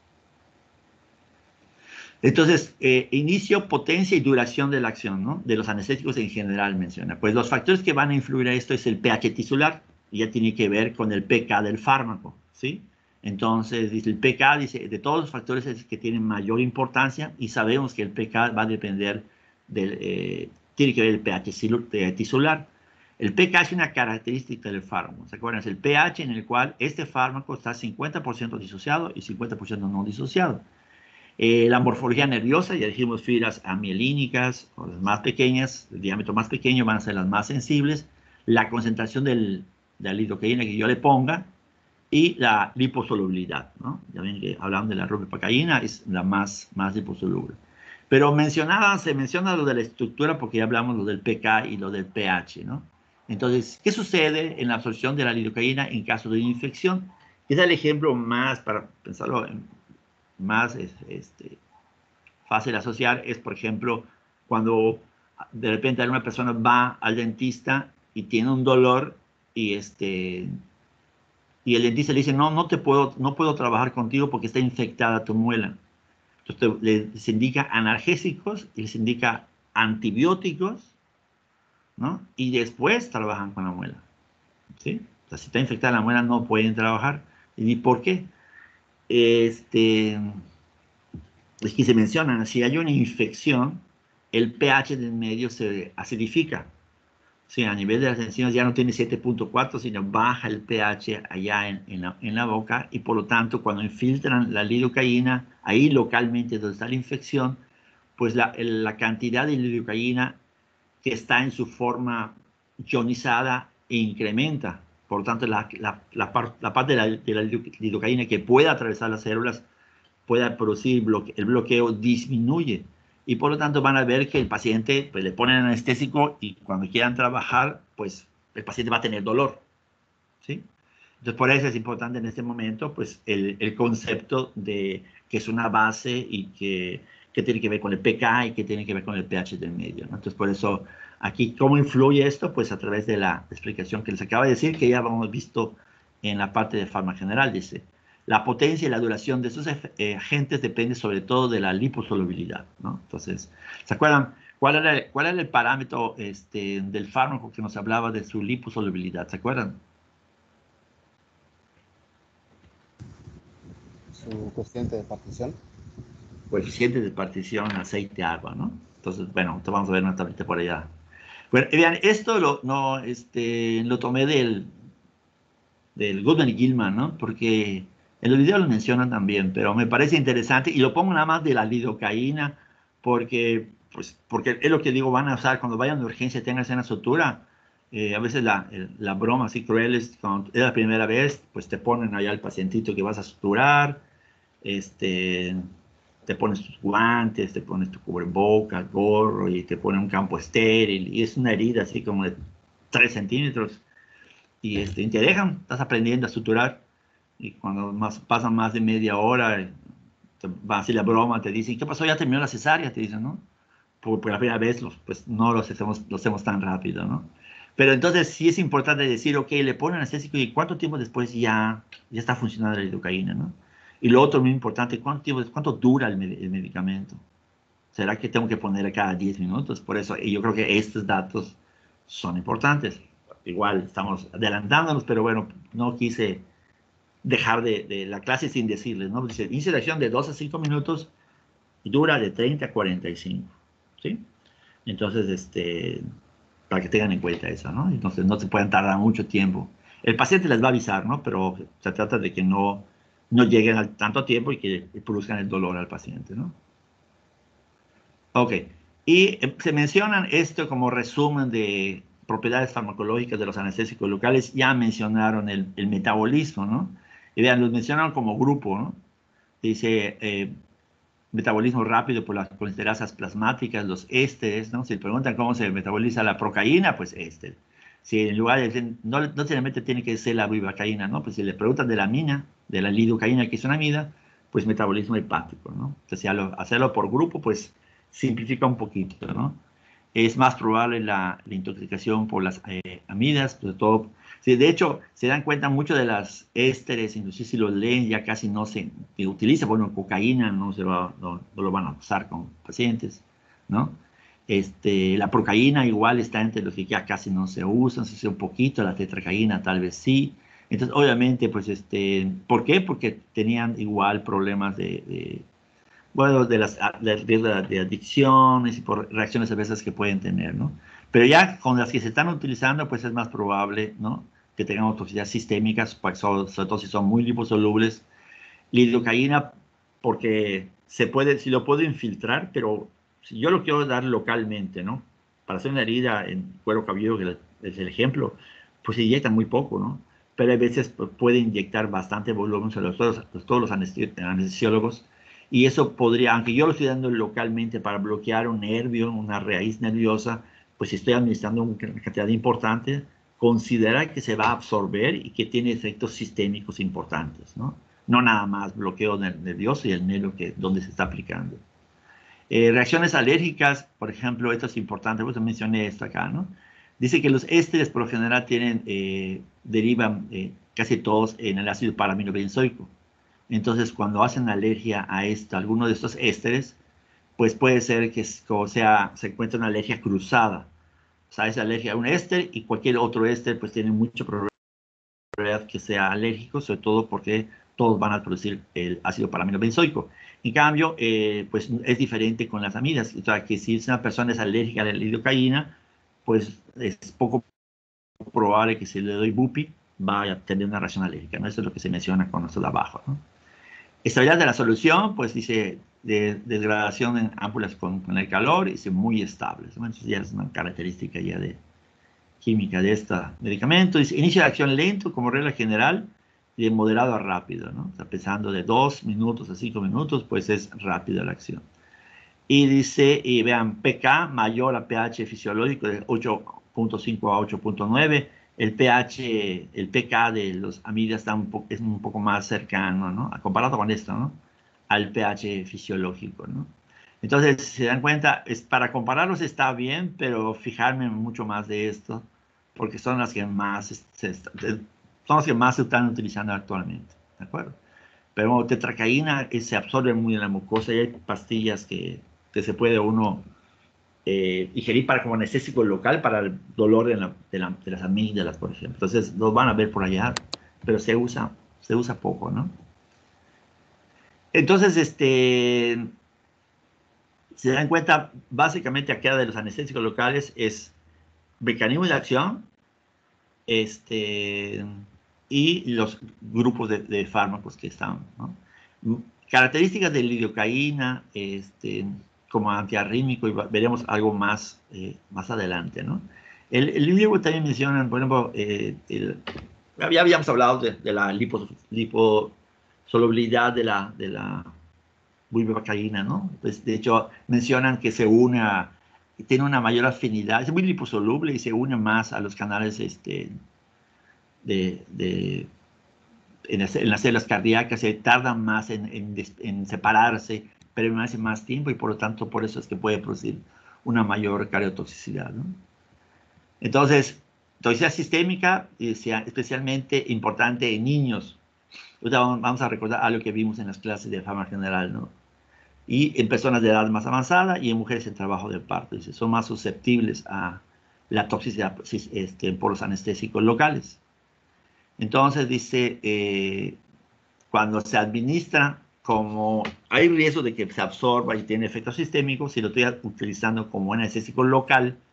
Entonces, eh, inicio, potencia y duración de la acción, ¿no? De los anestéticos en general menciona. Pues los factores que van a influir a esto es el pH tisular, y ya tiene que ver con el pK del fármaco, ¿sí? Entonces, dice, el pK, dice, de todos los factores es que tienen mayor importancia, y sabemos que el pK va a depender del, eh, tiene que ver el pH tisular. El pK es una característica del fármaco, ¿se acuerdan? Es el pH en el cual este fármaco está cincuenta por ciento disociado y cincuenta por ciento no disociado. Eh, la morfología nerviosa, ya dijimos fibras amielínicas, o las más pequeñas, el diámetro más pequeño van a ser las más sensibles. La concentración del, de la lidocaína que yo le ponga y la liposolubilidad, ¿no? Ya ven que hablamos de la ropipacaína, es la más, más liposoluble. Pero mencionaba, se menciona lo de la estructura porque ya hablamos lo del pK y lo del pH, ¿no? Entonces, ¿qué sucede en la absorción de la lidocaína en caso de infección? Es el ejemplo más, para pensarlo más este, fácil de asociar, es, por ejemplo, cuando de repente alguna persona va al dentista y tiene un dolor y, este, y el dentista le dice, no, no, te puedo, no puedo trabajar contigo porque está infectada tu muela. Entonces, les indica analgésicos y les indica antibióticos, ¿no? Y después trabajan con la muela, ¿sí? O sea, si está infectada la muela no pueden trabajar. ¿Y por qué? Este, es que se mencionan, si hay una infección, el pH del medio se acidifica. Sí, a nivel de las enzimas ya no tiene siete punto cuatro, sino baja el pH allá en, en, la, en la boca, y por lo tanto cuando infiltran la lidocaína, ahí localmente donde está la infección, pues la, la cantidad de lidocaína que está en su forma ionizada incrementa. Por lo tanto, la, la, la, par, la parte de la, de la lidocaína que pueda atravesar las células, pueda producir bloque, el bloqueo, disminuye. Y por lo tanto van a ver que el paciente, pues le ponen anestésico y cuando quieran trabajar, pues el paciente va a tener dolor, ¿sí? Entonces por eso es importante en este momento, pues el, el concepto de que es una base y que, que tiene que ver con el pK y que tiene que ver con el pH del medio, ¿no? Entonces por eso aquí, ¿cómo influye esto? Pues a través de la explicación que les acabo de decir, que ya hemos visto en la parte de Pharma General, dice. La potencia y la duración de esos eh, agentes depende sobre todo de la liposolubilidad, ¿no? Entonces, ¿se acuerdan cuál era, cuál era el parámetro este, del fármaco que nos hablaba de su liposolubilidad? ¿Se acuerdan? Su coeficiente de partición. Coeficiente de partición aceite-agua, ¿no? Entonces, bueno, entonces vamos a ver una tablita por allá. Bueno, vean, esto lo, no, este, lo tomé del, del Goodman y Gilman, ¿no? Porque en los videos lo mencionan también, pero me parece interesante y lo pongo nada más de la lidocaína porque, pues, porque es lo que digo, van a usar cuando vayan de urgencia, tengan una sutura. Eh, a veces la, la broma así cruel es cuando es la primera vez, pues te ponen allá al pacientito que vas a suturar, este, te pones tus guantes, te pones tu cubrebocas, gorro y te ponen un campo estéril y es una herida así como de tres centímetros. Y, este, y te dejan, estás aprendiendo a suturar y cuando más, pasan más de media hora, te va a hacer la broma, te dicen, ¿qué pasó? Ya terminó la cesárea, te dicen, ¿no? Por, por la primera vez, los, pues no los hacemos, los hacemos tan rápido, ¿no? Pero entonces sí es importante decir, ok, le ponen anestésico y cuánto tiempo después ya, ya está funcionando la lidocaína, ¿no? Y lo otro muy importante, ¿cuánto, tiempo, cuánto dura el, med el medicamento? ¿Será que tengo que poner a cada diez minutos? Por eso, y yo creo que estos datos son importantes. Igual estamos adelantándonos, pero bueno, no quise dejar de, de la clase sin decirles, ¿no? Dice, inicio de acción de dos a cinco minutos y dura de treinta a cuarenta y cinco, ¿sí? Entonces, este, para que tengan en cuenta eso, ¿no? Entonces no se pueden tardar mucho tiempo. El paciente les va a avisar, ¿no? Pero se trata de que no, no lleguen al tanto tiempo y que produzcan el dolor al paciente, ¿no? Ok. Y eh, se mencionan esto como resumen de propiedades farmacológicas de los anestésicos locales. Ya mencionaron el, el metabolismo, ¿no? Y vean, los mencionan como grupo, ¿no? Dice, eh, metabolismo rápido por las colinsterasas plasmáticas, los ésteres, ¿no? Si le preguntan cómo se metaboliza la procaína, pues éster. Si en lugar de decir, no, no necesariamente tiene que ser la buivacaína, ¿no? Pues si le preguntan de la amina, de la lidocaína, que es una amida, pues metabolismo hepático, ¿no? Entonces, hacerlo por grupo, pues simplifica un poquito, ¿no? Es más probable la, la intoxicación por las eh, amidas, sobre todo. Sí, de hecho, se dan cuenta mucho de las ésteres, inclusive si los leen, ya casi no se utiliza. Bueno, cocaína no, se va, no, no lo van a usar con pacientes, ¿no? Este, la procaína igual está entre los que ya casi no se usan, se usa un poquito, la tetracaína tal vez sí. Entonces, obviamente, pues, este, ¿por qué? Porque tenían igual problemas de, de bueno, de las de, de, de adicciones y por reacciones adversas que pueden tener, ¿no? Pero ya con las que se están utilizando, pues es más probable, ¿no? Que tengamos toxicidad sistémicas, pues, sobre todo si son muy liposolubles. Lidocaína, porque se puede, si lo puedo infiltrar, pero si yo lo quiero dar localmente, ¿no? Para hacer una herida en cuero cabelludo, que es el ejemplo, pues se inyectan muy poco, ¿no? Pero hay veces pues, puede inyectar bastante volumen sobre todos, todos los anestesiólogos. Y eso podría, aunque yo lo estoy dando localmente para bloquear un nervio, una raíz nerviosa, pues si estoy administrando una cantidad importante, considera que se va a absorber y que tiene efectos sistémicos importantes, ¿no? No nada más bloqueo nervioso y el nervio que, donde se está aplicando. Eh, reacciones alérgicas, por ejemplo, esto es importante, pues mencioné esto acá, ¿no? Dice que los ésteres por lo general tienen, eh, derivan eh, casi todos en el ácido paraminobenzoico. Entonces, cuando hacen alergia a esto, a alguno de estos ésteres, pues puede ser que o sea, se encuentre una alergia cruzada. O sea, es alergia a un éster y cualquier otro éster, pues tiene mucho probabilidad que sea alérgico, sobre todo porque todos van a producir el ácido paraminobenzoico. En cambio, eh, pues es diferente con las amidas. O sea, que si una persona es alérgica a la lidocaína, pues es poco probable que si le doy bupi vaya a tener una reacción alérgica, ¿no? Eso es lo que se menciona con esto de abajo, ¿no? Estabilidad de la solución, pues dice de, de degradación en ámpulas con, con el calor, dice muy estable. Bueno, eso ya es una característica ya de química de este medicamento. Dice inicio de acción lento como regla general y de moderado a rápido, ¿no? O sea, empezando de dos minutos a cinco minutos, pues es rápida la acción. Y dice, y vean, P K mayor a pH fisiológico de ocho punto cinco a ocho punto nueve. El pH, el P K de los amidas está un es un poco más cercano, ¿no? Comparado con esto, ¿no? Al pH fisiológico, ¿no? Entonces, si se dan cuenta, es, para compararlos está bien, pero fijarme mucho más de esto, porque son las que más se, son las que más se están utilizando actualmente, ¿de acuerdo? Pero bueno, tetracaína se absorbe muy en la mucosa y hay pastillas que, que se puede uno eh, ingerir para como anestésico local para el dolor de, la, de, la, de las amígdalas, por ejemplo. Entonces, los van a ver por allá, pero se usa, se usa poco, ¿no? Entonces, este, se dan cuenta, básicamente acá de los anestésicos locales es mecanismo de acción este, y los grupos de, de fármacos que están, ¿no? Características de lidocaína, este, como antiarrítmico, y veremos algo más, eh, más adelante, ¿no? El, el libro también menciona, por ejemplo, eh, el, ya habíamos hablado de, de la lipo, liposolubilidad de la, de la buivacaína, ¿no? Pues, de hecho, mencionan que se une a, tiene una mayor afinidad, es muy liposoluble y se une más a los canales este, de, de en, las, en las células cardíacas, se tardan más en, en, en separarse, permanece más tiempo y por lo tanto por eso es que puede producir una mayor cardiotoxicidad, ¿no? Entonces, toxicidad sistémica, especialmente importante en niños. Ahorita vamos a recordar algo que vimos en las clases de fama general, ¿no? Y en personas de edad más avanzada y en mujeres en trabajo de parto. Dice, son más susceptibles a la toxicidad este, por los anestésicos locales. Entonces dice, eh, cuando se administra, como hay riesgo de que se absorba y tiene efectos sistémicos, si lo estoy utilizando como anestésico local,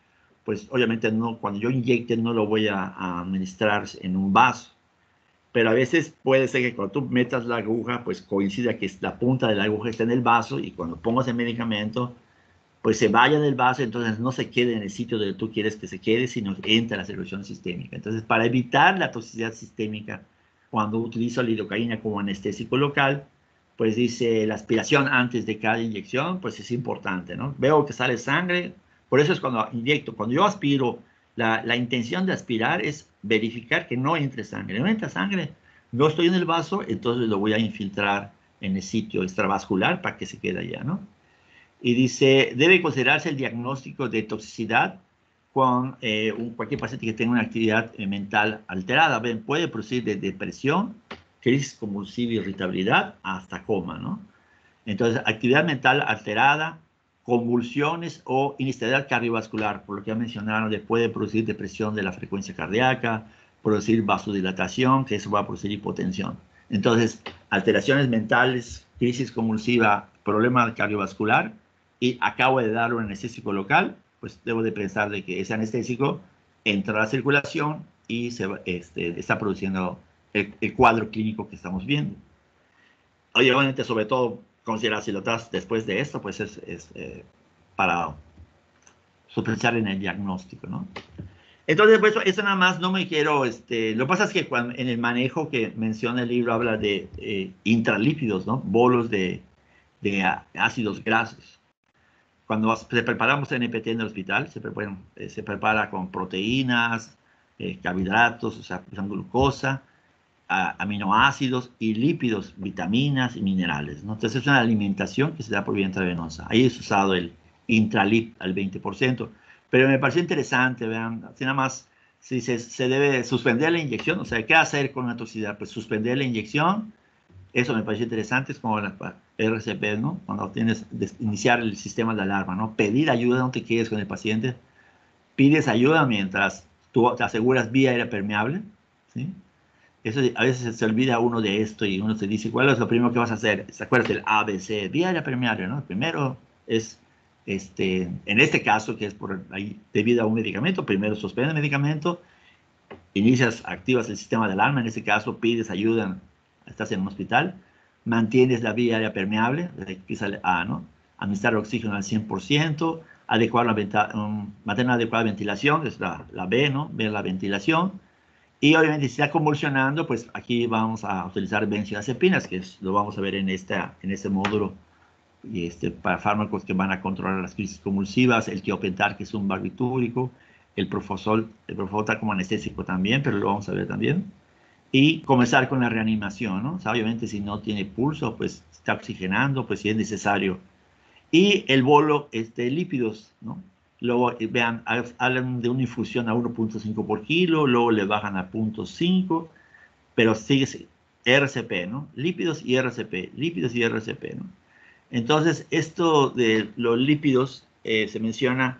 pues obviamente no, cuando yo inyecte no lo voy a, a administrar en un vaso. Pero a veces puede ser que cuando tú metas la aguja, pues coincida que la punta de la aguja está en el vaso y cuando pongas el medicamento, pues se vaya del vaso, entonces no se quede en el sitio donde tú quieres que se quede, sino que entra la circulación sistémica. Entonces, para evitar la toxicidad sistémica, cuando utilizo la lidocaína como anestésico local, pues dice la aspiración antes de cada inyección, pues es importante, ¿no? Veo que sale sangre, por eso es cuando inyecto, cuando yo aspiro, la, la intención de aspirar es verificar que no entre sangre. No entra sangre, no estoy en el vaso, entonces lo voy a infiltrar en el sitio extravascular para que se quede allá, ¿no? Y dice, debe considerarse el diagnóstico de toxicidad con eh, un, cualquier paciente que tenga una actividad eh, mental alterada. Ven, puede producir de depresión, crisis convulsiva, irritabilidad, hasta coma, ¿no? Entonces, actividad mental alterada, convulsiones o inestabilidad cardiovascular, por lo que ya mencionaron, puede producir depresión de la frecuencia cardíaca, producir vasodilatación, que eso va a producir hipotensión. Entonces, alteraciones mentales, crisis convulsiva, problema cardiovascular, y acabo de dar un anestésico local, pues debo de pensar de que ese anestésico entra a la circulación y se, este, está produciendo el, el cuadro clínico que estamos viendo. Oye, obviamente, sobre todo, considerar si lo das después de esto, pues es, es eh, para sospechar en el diagnóstico, ¿no? Entonces, pues, eso nada más, no me quiero, este, lo que pasa es que cuando, en el manejo que menciona el libro habla de eh, intralípidos, ¿no? Bolos de, de ácidos grasos. Cuando se preparamos N P T en el hospital, se prepara, eh, se prepara con proteínas, eh, carbohidratos, o sea, glucosa, a, aminoácidos y lípidos, vitaminas y minerales, ¿no? Entonces es una alimentación que se da por vía intravenosa. Ahí es usado el intralip al veinte por ciento. Pero me pareció interesante, vean, así nada más, si se, se debe suspender la inyección, o sea, ¿qué hacer con la toxicidad? Pues suspender la inyección. Eso me pareció interesante, es como la R C P, ¿no? Cuando tienes que iniciar el sistema de alarma, ¿no? Pedir ayuda, no te quedes con el paciente. Pides ayuda mientras tú te aseguras vía aérea permeable, ¿sí? Eso, a veces se olvida uno de esto y uno se dice, ¿cuál es lo primero que vas a hacer? ¿Se acuerdas del A B C? Vía aérea permeable, ¿no? Primero es, este, en este caso, que es por ahí, debido a un medicamento, primero suspende el medicamento, inicias, activas el sistema de alarma, en este caso pides ayuda, estás en un hospital, mantienes la vía aérea permeable, empieza a, ¿no? Administrar oxígeno al cien por ciento, adecuar la, um, mantener una adecuada ventilación, es la, la B, ¿no? Ver la ventilación. Y obviamente si está convulsionando, pues aquí vamos a utilizar benzodiazepinas, que es, lo vamos a ver en, esta, en este módulo, y este, para fármacos que van a controlar las crisis convulsivas, el tiopental, que es un barbitúrico, el propofol, el propofol está como anestésico también, pero lo vamos a ver también. Y comenzar con la reanimación, ¿no? O sea, obviamente si no tiene pulso, pues está oxigenando, pues si es necesario. Y el bolo este, lípidos, ¿no? Luego, vean, hablan de una infusión a uno punto cinco por kilo, luego le bajan a punto cinco, pero sigue R C P, ¿no? Lípidos y R C P, lípidos y R C P, ¿no? Entonces, esto de los lípidos eh, se menciona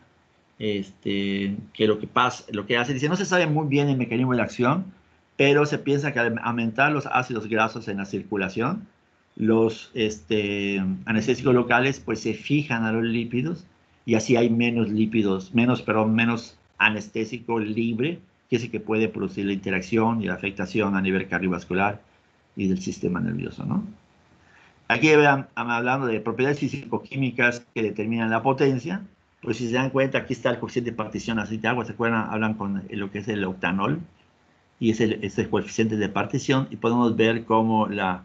este, que lo que pasa, lo que hace, dice, no se sabe muy bien el mecanismo de la acción, pero se piensa que al aumentar los ácidos grasos en la circulación, los este, anestésicos locales pues se fijan a los lípidos y así hay menos lípidos, menos, perdón, menos anestésico libre, que es el que puede producir la interacción y la afectación a nivel cardiovascular y del sistema nervioso, ¿no? Aquí vean, hablando de propiedades físico-químicas que determinan la potencia, pues si se dan cuenta, aquí está el coeficiente de partición aceite de agua, ¿se acuerdan? Hablan con lo que es el octanol, y es el, es el coeficiente de partición, y podemos ver cómo la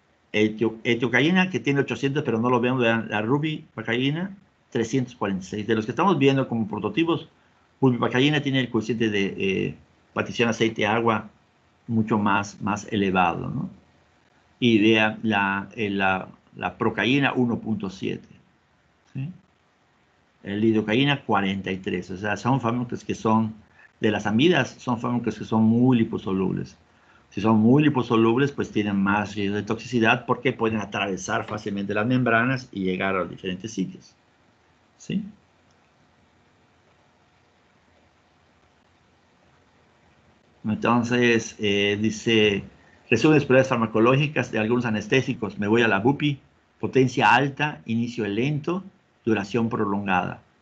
etiocaína, que tiene ochocientos, pero no lo vemos, vean, la rubipacaína, trescientos cuarenta y seis. De los que estamos viendo como prototipos, rubipacaína tiene el coeficiente de eh, partición aceite-agua mucho más, más elevado, ¿no? Y vean la, la, la procaína uno punto siete, ¿sí? El lidocaína cuarenta y tres, o sea, son fármacos que son, de las amidas, son fármacos que son muy liposolubles. Si son muy liposolubles, pues tienen más riesgo de toxicidad porque pueden atravesar fácilmente las membranas y llegar a los diferentes sitios, ¿sí? Entonces, eh, dice, resumen de propiedades farmacológicas de algunos anestésicos. Me voy a la bupi, potencia alta, inicio lento, duración prolongada.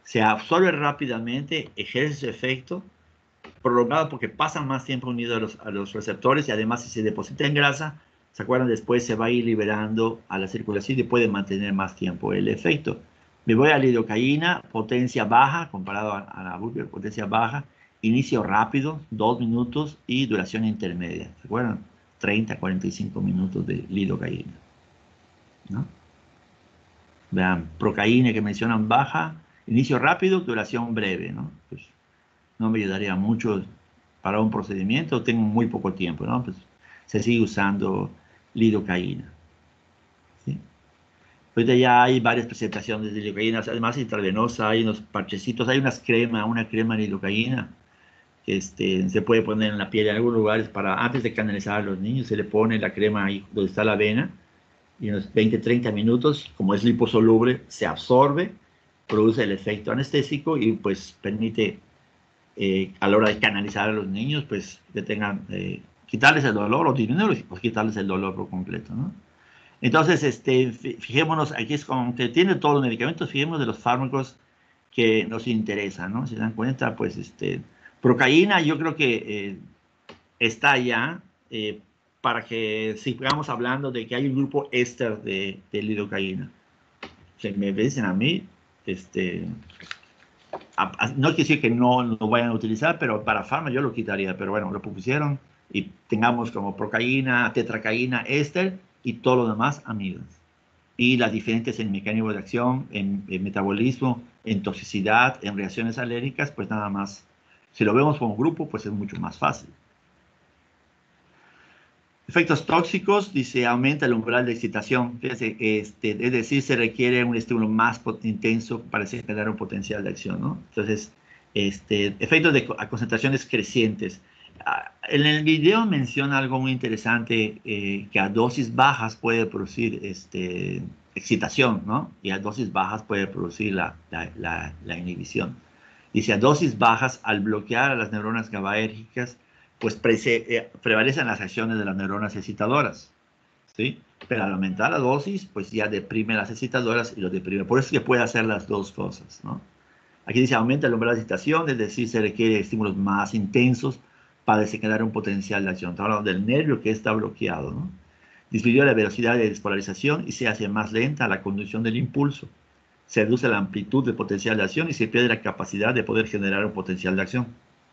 se absorbe rápidamente, ejerce su efecto, prolongado porque pasa más tiempo unido a los, a los receptores y además si se deposita en grasa, ¿se acuerdan? Después se va a ir liberando a la circulación y puede mantener más tiempo el efecto. Me voy a la lidocaína, potencia baja, comparado a, a la bupropión, potencia baja, inicio rápido, dos minutos y duración intermedia. ¿Se acuerdan? treinta a cuarenta y cinco minutos de lidocaína, ¿no? Vean, procaína que mencionan baja, inicio rápido, duración breve, ¿no? Pues no me ayudaría mucho para un procedimiento, tengo muy poco tiempo, ¿no? Pues se sigue usando lidocaína, ¿sí? Ahorita ya hay varias presentaciones de lidocaína, además intravenosa, hay unos parchecitos, hay unas cremas, una crema de lidocaína que este, se puede poner en la piel en algunos lugares para, antes de canalizar a los niños, se le pone la crema ahí donde está la vena, y unos veinte a treinta minutos, como es liposoluble, se absorbe, produce el efecto anestésico y pues permite eh, a la hora de canalizar a los niños, pues que tengan, eh, quitarles el dolor o disminuirlos, pues quitarles el dolor por completo, ¿no? Entonces, este, fijémonos, aquí es como que tiene todos los medicamentos, fijémonos de los fármacos que nos interesan, ¿no? Si se dan cuenta, pues, este, procaína, yo creo que eh, está ya, eh, para que sigamos hablando de que hay un grupo éster de, de lidocaína. Si me dicen a mí, este, a, a, no quiere decir que no lo vayan a utilizar, pero para farma yo lo quitaría, pero bueno, lo propusieron y tengamos como procaína, tetracaína, éster y todo lo demás amigas. Y las diferentes en mecanismo de acción, en, en metabolismo, en toxicidad, en reacciones alérgicas, pues nada más. Si lo vemos como grupo, pues es mucho más fácil. Efectos tóxicos, dice, aumenta el umbral de excitación. Fíjense, este, es decir, se requiere un estímulo más intenso para generar un potencial de acción, ¿no? Entonces, este, efectos de a concentraciones crecientes. En el video menciona algo muy interesante, eh, que a dosis bajas puede producir este, excitación, ¿no? Y a dosis bajas puede producir la, la, la, la inhibición. Dice, a dosis bajas, al bloquear a las neuronas GABAérgicas, pues pre eh, prevalecen las acciones de las neuronas excitadoras, ¿sí? Pero al aumentar la dosis, pues ya deprime las excitadoras y lo deprime. Por eso es que puede hacer las dos cosas, ¿no? Aquí dice, aumenta el umbral de excitación, es decir, se requiere estímulos más intensos para desencadenar un potencial de acción. Estamos hablando del nervio que está bloqueado, ¿no? Disminuye la velocidad de despolarización y se hace más lenta la conducción del impulso. Se reduce la amplitud del potencial de acción y se pierde la capacidad de poder generar un potencial de acción.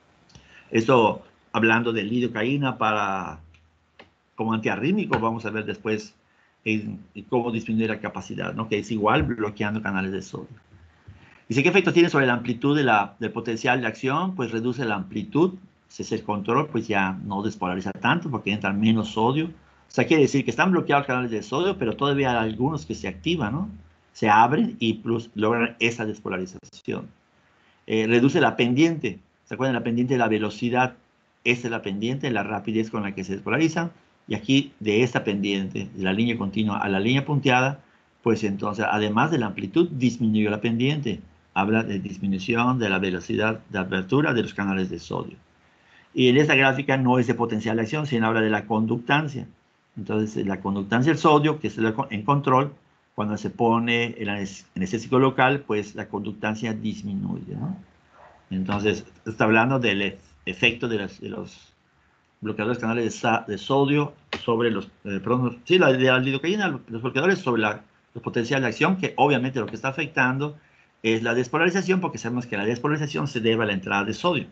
Esto, hablando de lidocaína para, como antiarrítmico, vamos a ver después en, en cómo disminuir la capacidad, ¿no? Que es igual bloqueando canales de sodio. Dice, ¿qué efecto tiene sobre la amplitud de la, del potencial de acción? Pues reduce la amplitud. Si es el control, pues ya no despolariza tanto porque entra menos sodio. O sea, quiere decir que están bloqueados canales de sodio, pero todavía hay algunos que se activan, ¿no? Se abren y plus, logran esa despolarización. Eh, reduce la pendiente. ¿Se acuerdan? La pendiente de la velocidad. Esta es la pendiente, la rapidez con la que se despolarizan. Y aquí, de esta pendiente, de la línea continua a la línea punteada, pues entonces, además de la amplitud, disminuyó la pendiente. Habla de disminución de la velocidad de apertura de los canales de sodio. Y en esta gráfica no es de potencial de acción, sino habla de la conductancia. Entonces, la conductancia del sodio, que es en control, cuando se pone el anestésico local, pues la conductancia disminuye, ¿no? Entonces, está hablando del efecto de, las, de los bloqueadores canales de, de sodio sobre los, eh, perdón, sí, la, de la lidocaína, los bloqueadores sobre la, el potencial de acción, que obviamente lo que está afectando es la despolarización, porque sabemos que la despolarización se debe a la entrada de sodio.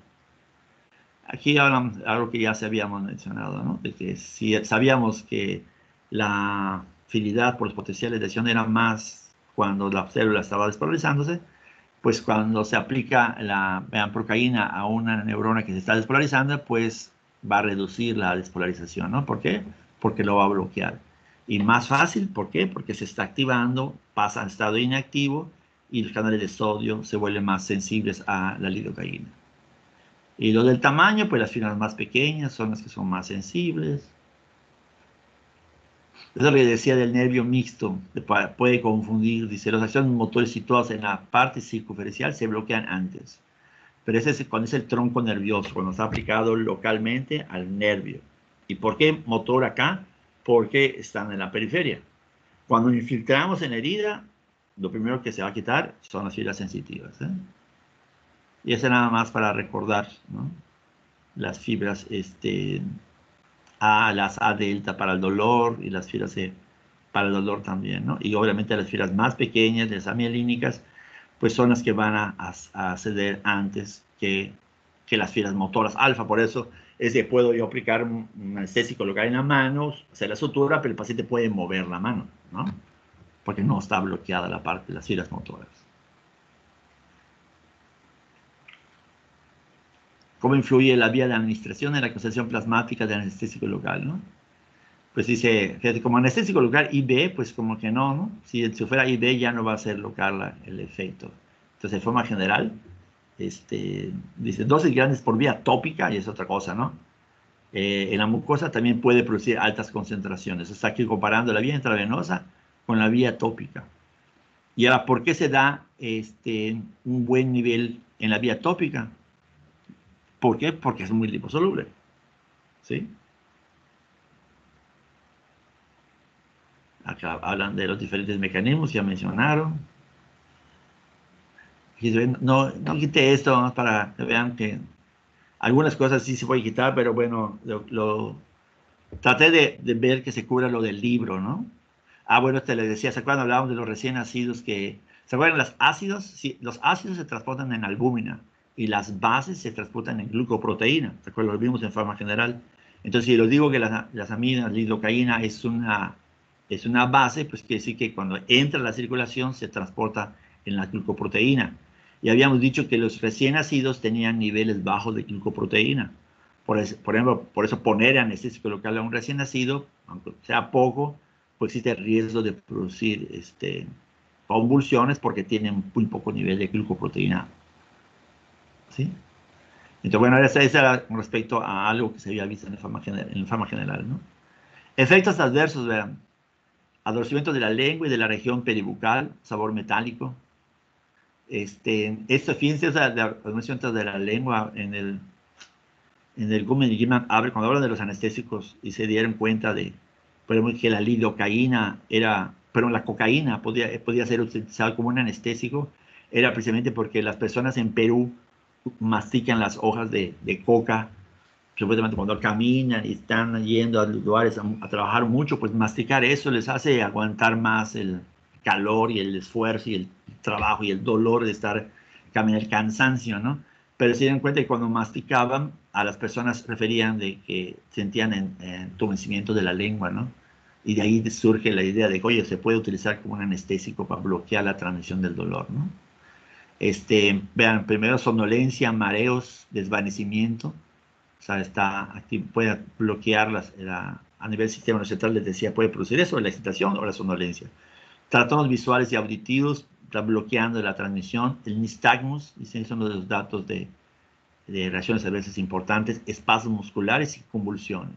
Aquí hablamos algo que ya se habíamos mencionado, ¿no? De que si sabíamos que la afinidad por los potenciales de acción era más cuando la célula estaba despolarizándose, pues cuando se aplica la procaína a una neurona que se está despolarizando, pues va a reducir la despolarización, ¿no? ¿Por qué? Porque lo va a bloquear. Y más fácil, ¿por qué? Porque se está activando, pasa a estado inactivo y los canales de sodio se vuelven más sensibles a la lidocaína. Y lo del tamaño, pues las fibras más pequeñas son las que son más sensibles. Eso es lo que decía del nervio mixto, puede confundir, dice, las acciones motores situadas en la parte circunferencial se bloquean antes. Pero ese es cuando es el tronco nervioso, cuando está aplicado localmente al nervio. ¿Y por qué motor acá? Porque están en la periferia. Cuando infiltramos en la herida, lo primero que se va a quitar son las fibras sensitivas, ¿eh? Y eso nada más para recordar, ¿no? Las fibras este, A, las A delta para el dolor y las fibras E para el dolor también, ¿no? Y obviamente las fibras más pequeñas, las amialínicas, pues son las que van a, a, a ceder antes que, que las fibras motoras alfa. Por eso es que puedo yo aplicar un, un anestésico local en la mano, hacer la sutura, pero el paciente puede mover la mano, ¿no? Porque no está bloqueada la parte de las fibras motoras. ¿Cómo influye la vía de administración en la concentración plasmática del anestésico local, ¿no? Pues dice, fíjate, como anestésico local I B, pues como que no, ¿no? Si, si fuera I B ya no va a ser local la, el efecto. Entonces, de forma general, este, dice, dosis grandes por vía tópica, y es otra cosa, ¿no? Eh, en la mucosa también puede producir altas concentraciones. Está aquí comparando la vía intravenosa con la vía tópica. Y ahora, ¿por qué se da este, un buen nivel en la vía tópica? ¿Por qué? Porque es muy liposoluble, ¿sí? Acá hablan de los diferentes mecanismos, ya mencionaron. No, no quité esto para que vean que algunas cosas sí se puede quitar, pero bueno, lo, lo traté de, de ver que se cubra lo del libro, ¿no? Ah, bueno, te le decía, ¿se acuerdan? Hablábamos de los recién nacidos que, ¿se acuerdan? Los ácidos, sí, los ácidos se transportan en albúmina y las bases se transportan en glucoproteína, ¿se acuerdan? Lo vimos en forma general. Entonces, si les digo que las, las aminas, la lidocaína es una, es una base, pues quiere decir que cuando entra a la circulación se transporta en la glucoproteína. Y habíamos dicho que los recién nacidos tenían niveles bajos de glucoproteína. Por, es, por ejemplo, por eso poner anestésico local a un recién nacido, aunque sea poco, pues existe el riesgo de producir este, convulsiones porque tienen muy poco nivel de glucoproteína. ¿Sí? Entonces, bueno, eso era con respecto a algo que se había visto en la fama general, en la fama general, ¿no? Efectos adversos, vean. Adorcimiento de la lengua y de la región peribucal, sabor metálico. Este, esto, fíjense, o sea, de adorcimiento de la lengua en el, en el Goodman y Gilman abre, cuando hablan de los anestésicos y se dieron cuenta de, por ejemplo, que la lidocaína era, pero la cocaína podía, podía ser utilizada como un anestésico, era precisamente porque las personas en Perú mastican las hojas de, de coca, supuestamente cuando caminan y están yendo a lugares a, a trabajar mucho, pues masticar eso les hace aguantar más el calor y el esfuerzo y el trabajo y el dolor de estar caminando, el cansancio, ¿no? Pero se dieron cuenta que cuando masticaban, a las personas referían de que sentían entumecimiento de la lengua, ¿no? Y de ahí surge la idea de que, oye, se puede utilizar como un anestésico para bloquear la transmisión del dolor, ¿no? Este, vean, primero somnolencia, mareos, desvanecimiento. O sea, está aquí, puede bloquear las, la, a nivel sistema central, les decía, puede producir eso, la excitación o la somnolencia. Trastornos visuales y auditivos, está bloqueando la transmisión. El nistagmus, dicen, son los datos de, de reacciones adversas importantes, espasmos musculares y convulsiones.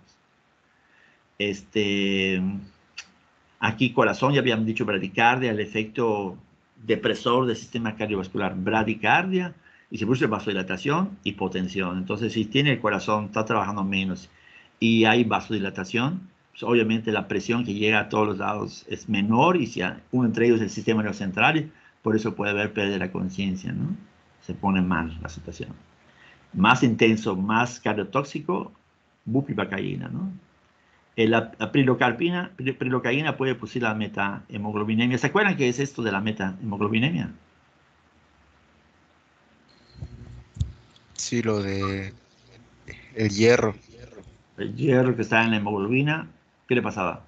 Este, aquí corazón, ya habíamos dicho bradicardia, el efecto depresor del sistema cardiovascular, bradicardia, y se produce vasodilatación, hipotensión. Entonces, si tiene el corazón, está trabajando menos y hay vasodilatación, pues obviamente la presión que llega a todos los lados es menor y si uno entre ellos es el sistema nervioso central, por eso puede haber pérdida de la conciencia, ¿no? Se pone mal la situación. Más intenso, más cardiotóxico, bupivacaína, ¿no? La, la prilocarpina, prilocaína puede producir la metahemoglobinemia. ¿Se acuerdan qué es esto de la metahemoglobinemia? Sí, lo de el hierro. El hierro que está en la hemoglobina, ¿qué le pasaba?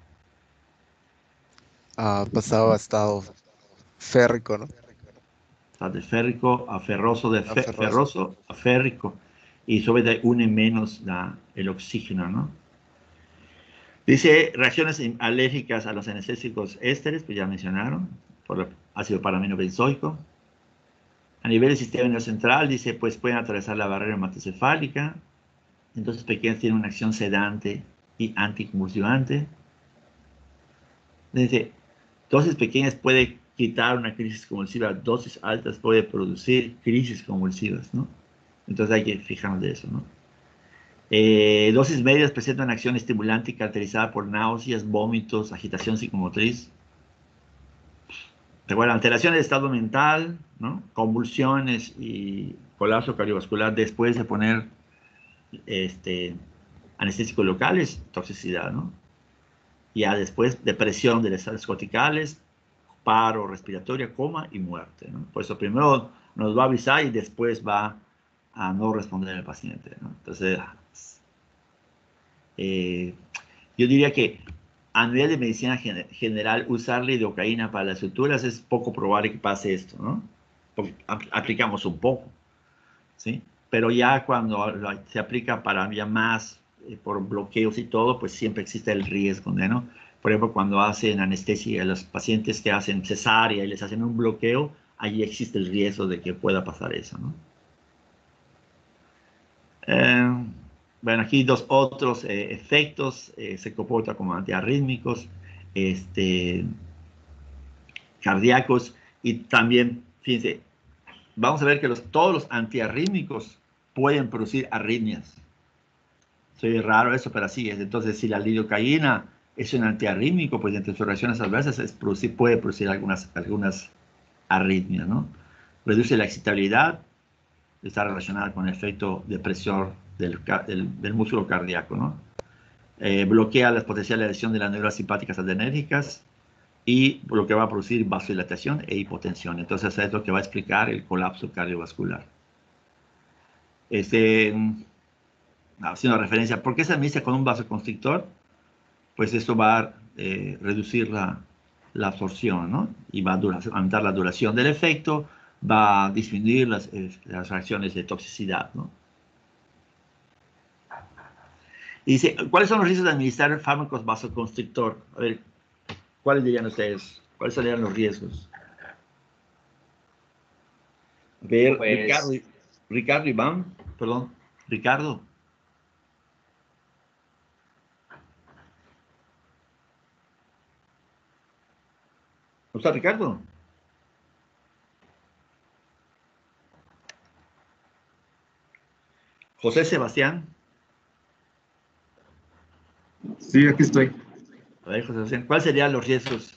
Ah, pasaba a estado férrico, ¿no? Está de férrico a ferroso, de fe, Ferroso. ferroso a férrico. Y sobre de une menos la, el oxígeno, ¿no? Dice reacciones alérgicas a los anestésicos ésteres, pues ya mencionaron, por el ácido paraminobenzoico. A nivel del sistema nervioso central, dice, pues pueden atravesar la barrera hematocefálica. Entonces, pequeñas tienen una acción sedante y anticonvulsivante. Dice, dosis pequeñas puede quitar una crisis convulsiva, dosis altas puede producir crisis convulsivas, ¿no? Entonces hay que fijarnos de eso, ¿no? Eh, dosis medias presentan acción estimulante caracterizada por náuseas, vómitos, agitación psicomotriz. Recuerda, alteración del estado mental, ¿no? Convulsiones y colapso cardiovascular después de poner este, anestésicos locales, toxicidad, ¿no? Ya después, depresión de las estados corticales, paro respiratorio, coma y muerte, ¿no? Por eso primero nos va a avisar y después va a no responder al paciente, ¿no? Entonces, eh, yo diría que a nivel de medicina gen general, usar lidocaína para las suturas es poco probable que pase esto, ¿no? Porque aplicamos un poco, ¿sí? Pero ya cuando se aplica para ya más, eh, por bloqueos y todo, pues siempre existe el riesgo, ¿no? Por ejemplo, cuando hacen anestesia a los pacientes que hacen cesárea y les hacen un bloqueo, ahí existe el riesgo de que pueda pasar eso, ¿no? Eh, bueno, aquí dos otros eh, efectos, eh, se comporta como antiarrítmicos, este, cardíacos y también, fíjense, vamos a ver que los, todos los antiarrítmicos pueden producir arritmias. Soy raro eso, pero así es. Entonces, si la lidocaína es un antiarrítmico, pues entre sus reacciones adversas es producir, puede producir algunas, algunas arritmias, ¿no? Reduce la excitabilidad, está relacionada con el efecto de presión del, del, del músculo cardíaco, ¿no? Eh, bloquea la potencial lesión de las neuronas simpáticas adrenérgicas y lo que va a producir vasodilatación e hipotensión. Entonces, es lo que va a explicar el colapso cardiovascular. Este, haciendo referencia, ¿por qué se administra con un vasoconstrictor? Pues esto va a eh, reducir la, la absorción, ¿no? Y va a durar, aumentar la duración del efecto, va a disminuir las, eh, las reacciones de toxicidad, ¿no? Y dice, ¿cuáles son los riesgos de administrar fármacos vasoconstrictor? A ver, ¿cuáles dirían ustedes? ¿Cuáles serían los riesgos? A ver, Pues, Ricardo, Ricardo Iván, perdón, Ricardo. ¿No está Ricardo? José Sebastián. Sí, aquí estoy. A ver, José Sebastián, ¿cuáles serían los riesgos?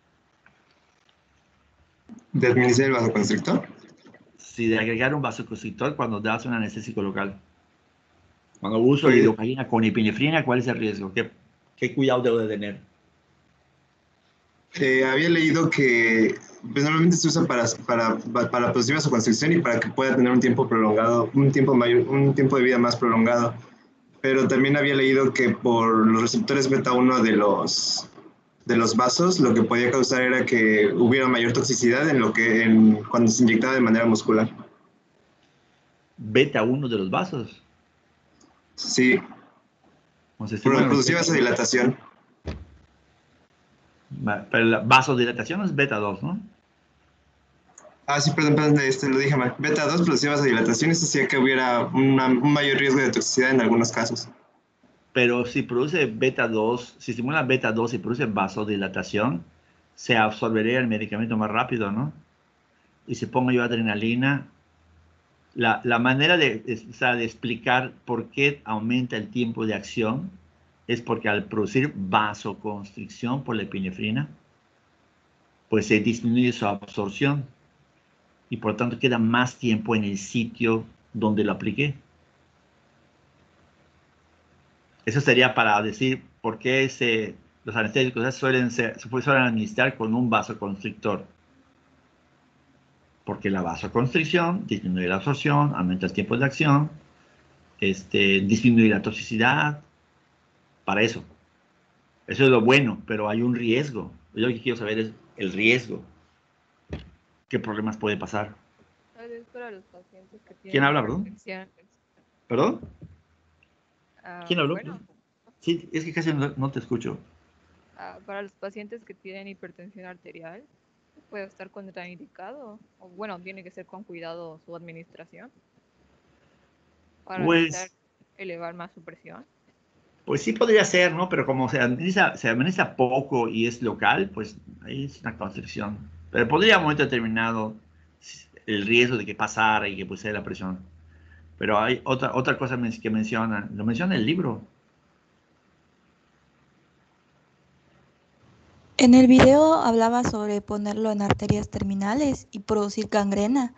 ¿De administrar el vasoconstrictor? Sí, de agregar un vasoconstrictor cuando das un anestésico local. Cuando uso Pues, lidocaína con epinefrina, ¿cuál es el riesgo? ¿Qué, qué cuidado debo de tener? Eh, había leído que pues, normalmente se usa para, para, para producir vasoconstricción y para que pueda tener un tiempo prolongado, un tiempo mayor, un tiempo de vida más prolongado. Pero también había leído que por los receptores beta uno de los, de los vasos, lo que podía causar era que hubiera mayor toxicidad en lo que, en, cuando se inyectaba de manera muscular. Beta uno de los vasos. Sí, Entonces, sí, pero bueno, producía vasodilatación. pero la vasodilatación es beta dos, ¿no? Ah, sí, perdón, perdón, este, lo dije mal. Beta dos producía vasodilatación, eso hacía que hubiera una, un mayor riesgo de toxicidad en algunos casos. Pero si produce beta dos, si estimula beta dos y produce vasodilatación, se absorbería el medicamento más rápido, ¿no? Y si pongo yo adrenalina, la, la manera de, de, o sea, de explicar por qué aumenta el tiempo de acción es porque al producir vasoconstricción por la epinefrina, pues se disminuye su absorción y por lo tanto queda más tiempo en el sitio donde lo apliqué. Eso sería para decir por qué se, los anestésicos suelen, ser, suelen administrar con un vasoconstrictor. Porque la vasoconstricción disminuye la absorción, aumenta el tiempo de acción, este, disminuye la toxicidad, para eso. Eso es lo bueno, pero hay un riesgo. Yo lo que quiero saber es el riesgo. ¿Qué problemas puede pasar? Tal vez para los pacientes que tienen ¿Quién habla, perdón? hipertensión. ¿Perdón? Ah, ¿Quién habló? bueno, Sí, es que casi no, no te escucho. ah, para los pacientes que tienen hipertensión arterial, puede estar contraindicado. O bueno, tiene que ser con cuidado su administración para no evitar Pues, elevar más su presión. pues sí podría ser, ¿no? Pero como se administra, se administra poco y es local, pues ahí es una constricción. Pero podría a un momento determinado el riesgo de que pasara y que pusiera la presión. Pero hay otra, otra cosa que menciona, lo menciona el libro. En el video hablaba sobre ponerlo en arterias terminales y producir gangrena.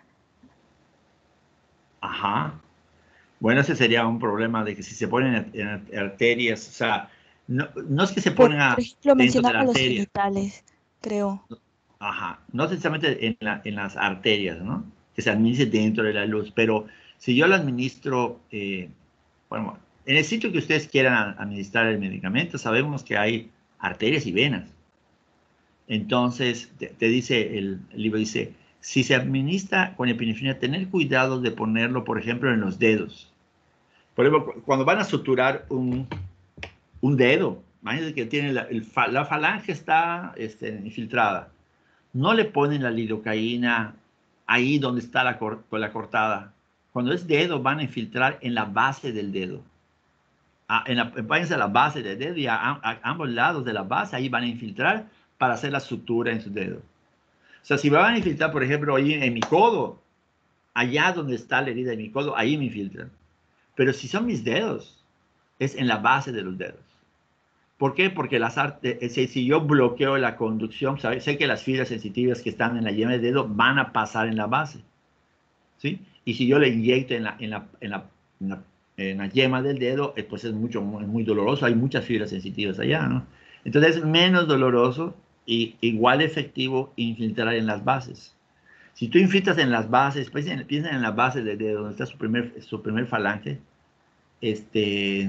Ajá. Bueno, ese sería un problema de que si se ponen en, en arterias, o sea, no, no es que se Por, ponen a, por ejemplo, dentro de la mencionaba los arteria. genitales, creo. Ajá, no necesariamente en, la, en las arterias, ¿no? Que se administre dentro de la luz, pero si yo lo administro, eh, bueno, en el sitio que ustedes quieran administrar el medicamento, sabemos que hay arterias y venas. Entonces, te, te dice, el, el libro dice, si se administra con epinefrina, tener cuidado de ponerlo, por ejemplo, en los dedos. Por ejemplo, cuando van a suturar un, un dedo, imagínense que tiene la, el, la falange está este, infiltrada. No le ponen la lidocaína ahí donde está la, cor, la cortada. Cuando es dedo, van a infiltrar en la base del dedo. A, en la, váyanse a la base del dedo y a, a, a ambos lados de la base, ahí van a infiltrar para hacer la sutura en su dedo. O sea, si me van a infiltrar, por ejemplo, ahí en mi codo, allá donde está la herida de mi codo, ahí me infiltran. Pero si son mis dedos, es en la base de los dedos. ¿Por qué? Porque las artes, si yo bloqueo la conducción, ¿sabes? Sé que las fibras sensitivas que están en la yema del dedo van a pasar en la base, ¿sí? Y si yo le inyecto en la, en la, en la, en la, en la yema del dedo, pues es mucho, muy, muy doloroso. Hay muchas fibras sensitivas allá, ¿no? Entonces es menos doloroso y igual efectivo infiltrar en las bases. Si tú infiltras en las bases, piensa en, piensa en la base del dedo, donde está su primer, su primer falange, este...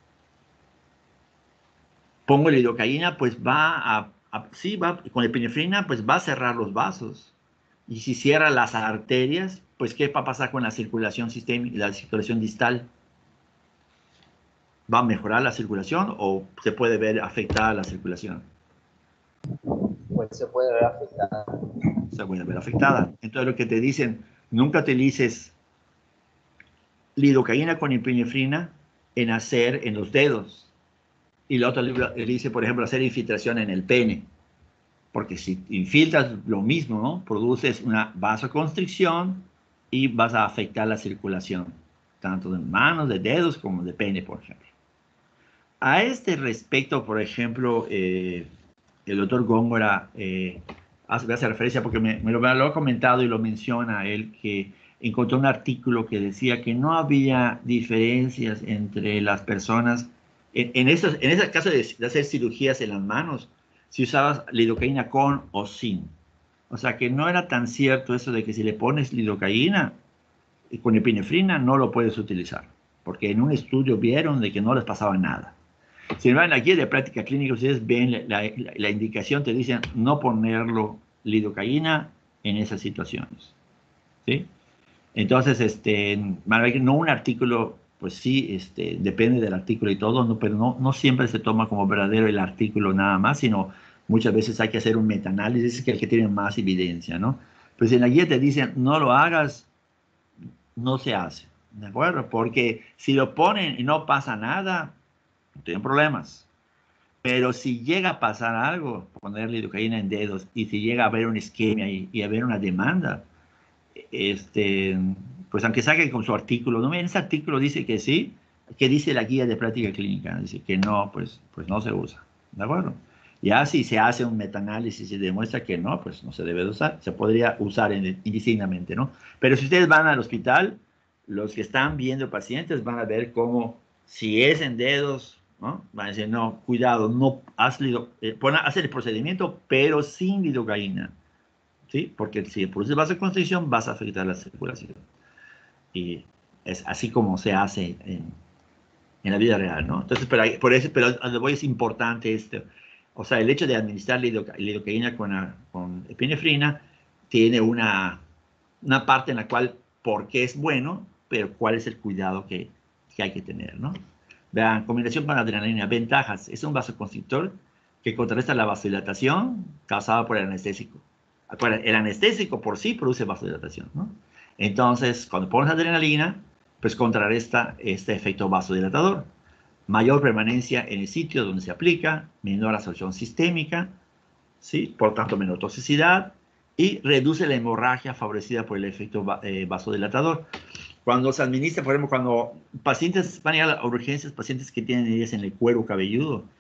pongo lidocaína, pues va a, a, sí, va, con epinefrina, pues va a cerrar los vasos. Y si cierra las arterias, pues ¿qué va a pasar con la circulación sistémica, la circulación distal? ¿Va a mejorar la circulación o se puede ver afectada la circulación? Pues se puede ver afectada. Se puede ver afectada. Entonces lo que te dicen, nunca utilices lidocaína con epinefrina en hacer en los dedos. Y la otra le dice, por ejemplo, hacer infiltración en el pene. Porque si infiltras lo mismo, ¿no? Produces una vasoconstricción y vas a afectar la circulación, tanto de manos, de dedos, como de pene, por ejemplo. A este respecto, por ejemplo, eh, el doctor Góngora eh, hace, hace referencia, porque me, me, lo, me lo ha comentado y lo menciona él, que encontró un artículo que decía que no había diferencias entre las personas en, en, esos, en ese caso de, de hacer cirugías en las manos, si usabas lidocaína con o sin. O sea, que no era tan cierto eso de que si le pones lidocaína con epinefrina no lo puedes utilizar, porque en un estudio vieron de que no les pasaba nada. Si van aquí de práctica clínica, ustedes ven la, la, la indicación, te dicen no ponerlo lidocaína en esas situaciones, ¿sí? Entonces, este, no un artículo, pues sí, este, depende del artículo y todo, no, pero no, no siempre se toma como verdadero el artículo nada más, sino muchas veces hay que hacer un metaanálisis, que es el que tiene más evidencia, ¿no? Pues en la guía te dicen, no lo hagas, no se hace, ¿de acuerdo? Porque si lo ponen y no pasa nada, no tienen problemas. Pero si llega a pasar algo, poner lidocaína en dedos, y si llega a haber una isquemia y, y haber una demanda, este, pues aunque saquen con su artículo, no, en ese artículo dice que sí, que dice la guía de práctica clínica, dice que no, pues, pues no se usa, ¿de acuerdo? Ya si se hace un metaanálisis y se demuestra que no, pues no se debe de usar, se podría usar indistintamente, ¿no? Pero si ustedes van al hospital, los que están viendo pacientes van a ver cómo, si es en dedos, ¿no? Van a decir, no, cuidado, no, haz, lido, eh, pon, haz el procedimiento, pero sin lidocaína, ¿sí? Porque si produces vasoconstricción, vas a afectar la circulación. Y es así como se hace en, en la vida real, ¿no? Entonces, pero, por eso, pero voy, es importante esto. O sea, el hecho de administrar lidoca, lidocaína con, con epinefrina tiene una, una parte en la cual, porque es bueno, pero cuál es el cuidado que, que hay que tener, ¿no? Vean, combinación con adrenalina, ventajas. Es un vasoconstrictor que contrarresta la vasodilatación causada por el anestésico. El anestésico por sí produce vasodilatación, ¿no? Entonces, cuando pones adrenalina, pues contrarresta este efecto vasodilatador. Mayor permanencia en el sitio donde se aplica, menor absorción sistémica, ¿sí? Por tanto, menor toxicidad, y reduce la hemorragia favorecida por el efecto eh, vasodilatador. Cuando se administra, por ejemplo, cuando pacientes van a ir a urgencias, pacientes que tienen heridas en el cuero cabelludo,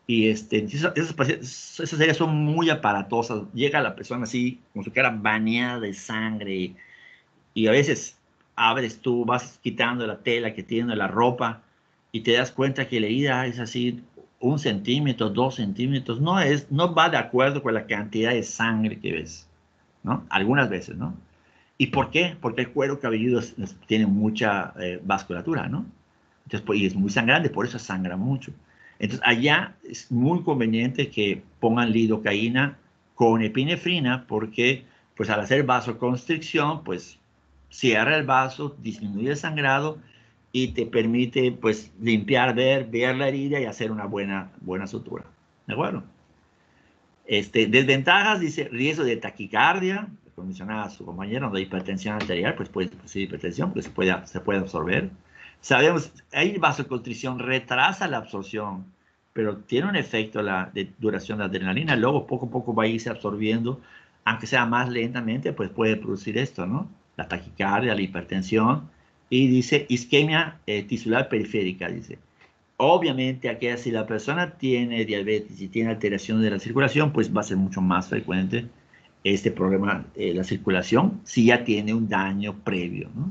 Y este, esas, esas, pacientes- esas heridas son muy aparatosas. Llega la persona así, como si fuera bañada de sangre. Y a veces abres tú, vas quitando la tela que tiene la ropa y te das cuenta que la herida es así un centímetro, dos centímetros. No, es, no va de acuerdo con la cantidad de sangre que ves, ¿no? Algunas veces, ¿no? ¿Y por qué? Porque el cuero cabelludo es- es- tiene mucha eh, vasculatura, ¿no? Entonces, pues, y es muy sangrante, por eso sangra mucho. Entonces, allá es muy conveniente que pongan lidocaína con epinefrina porque, pues, al hacer vasoconstricción, pues, cierra el vaso, disminuye el sangrado y te permite, pues, limpiar, ver, ver la herida y hacer una buena, buena sutura. ¿De acuerdo? Este, desventajas, dice, riesgo de taquicardia, como mencionaba su compañero, de hipertensión arterial, pues puede producir hipertensión, pues se puede, se puede absorber. Sabemos, hay vasoconstricción, retrasa la absorción, pero tiene un efecto la de duración de adrenalina, luego poco a poco va a irse absorbiendo, aunque sea más lentamente, pues puede producir esto, ¿no? La taquicardia, la hipertensión, y dice isquemia eh, tisular periférica, dice. Obviamente, aquí si la persona tiene diabetes y tiene alteración de la circulación, pues va a ser mucho más frecuente este problema de la circulación si ya tiene un daño previo, ¿no?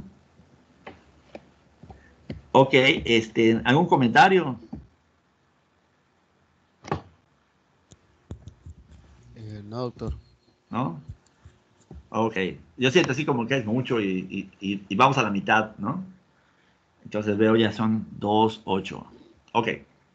Ok, este, ¿algún comentario? Eh, no, doctor. ¿No? Ok, yo siento así como que es mucho y, y, y, y vamos a la mitad, ¿no? Entonces veo ya son dos, ocho. Ok.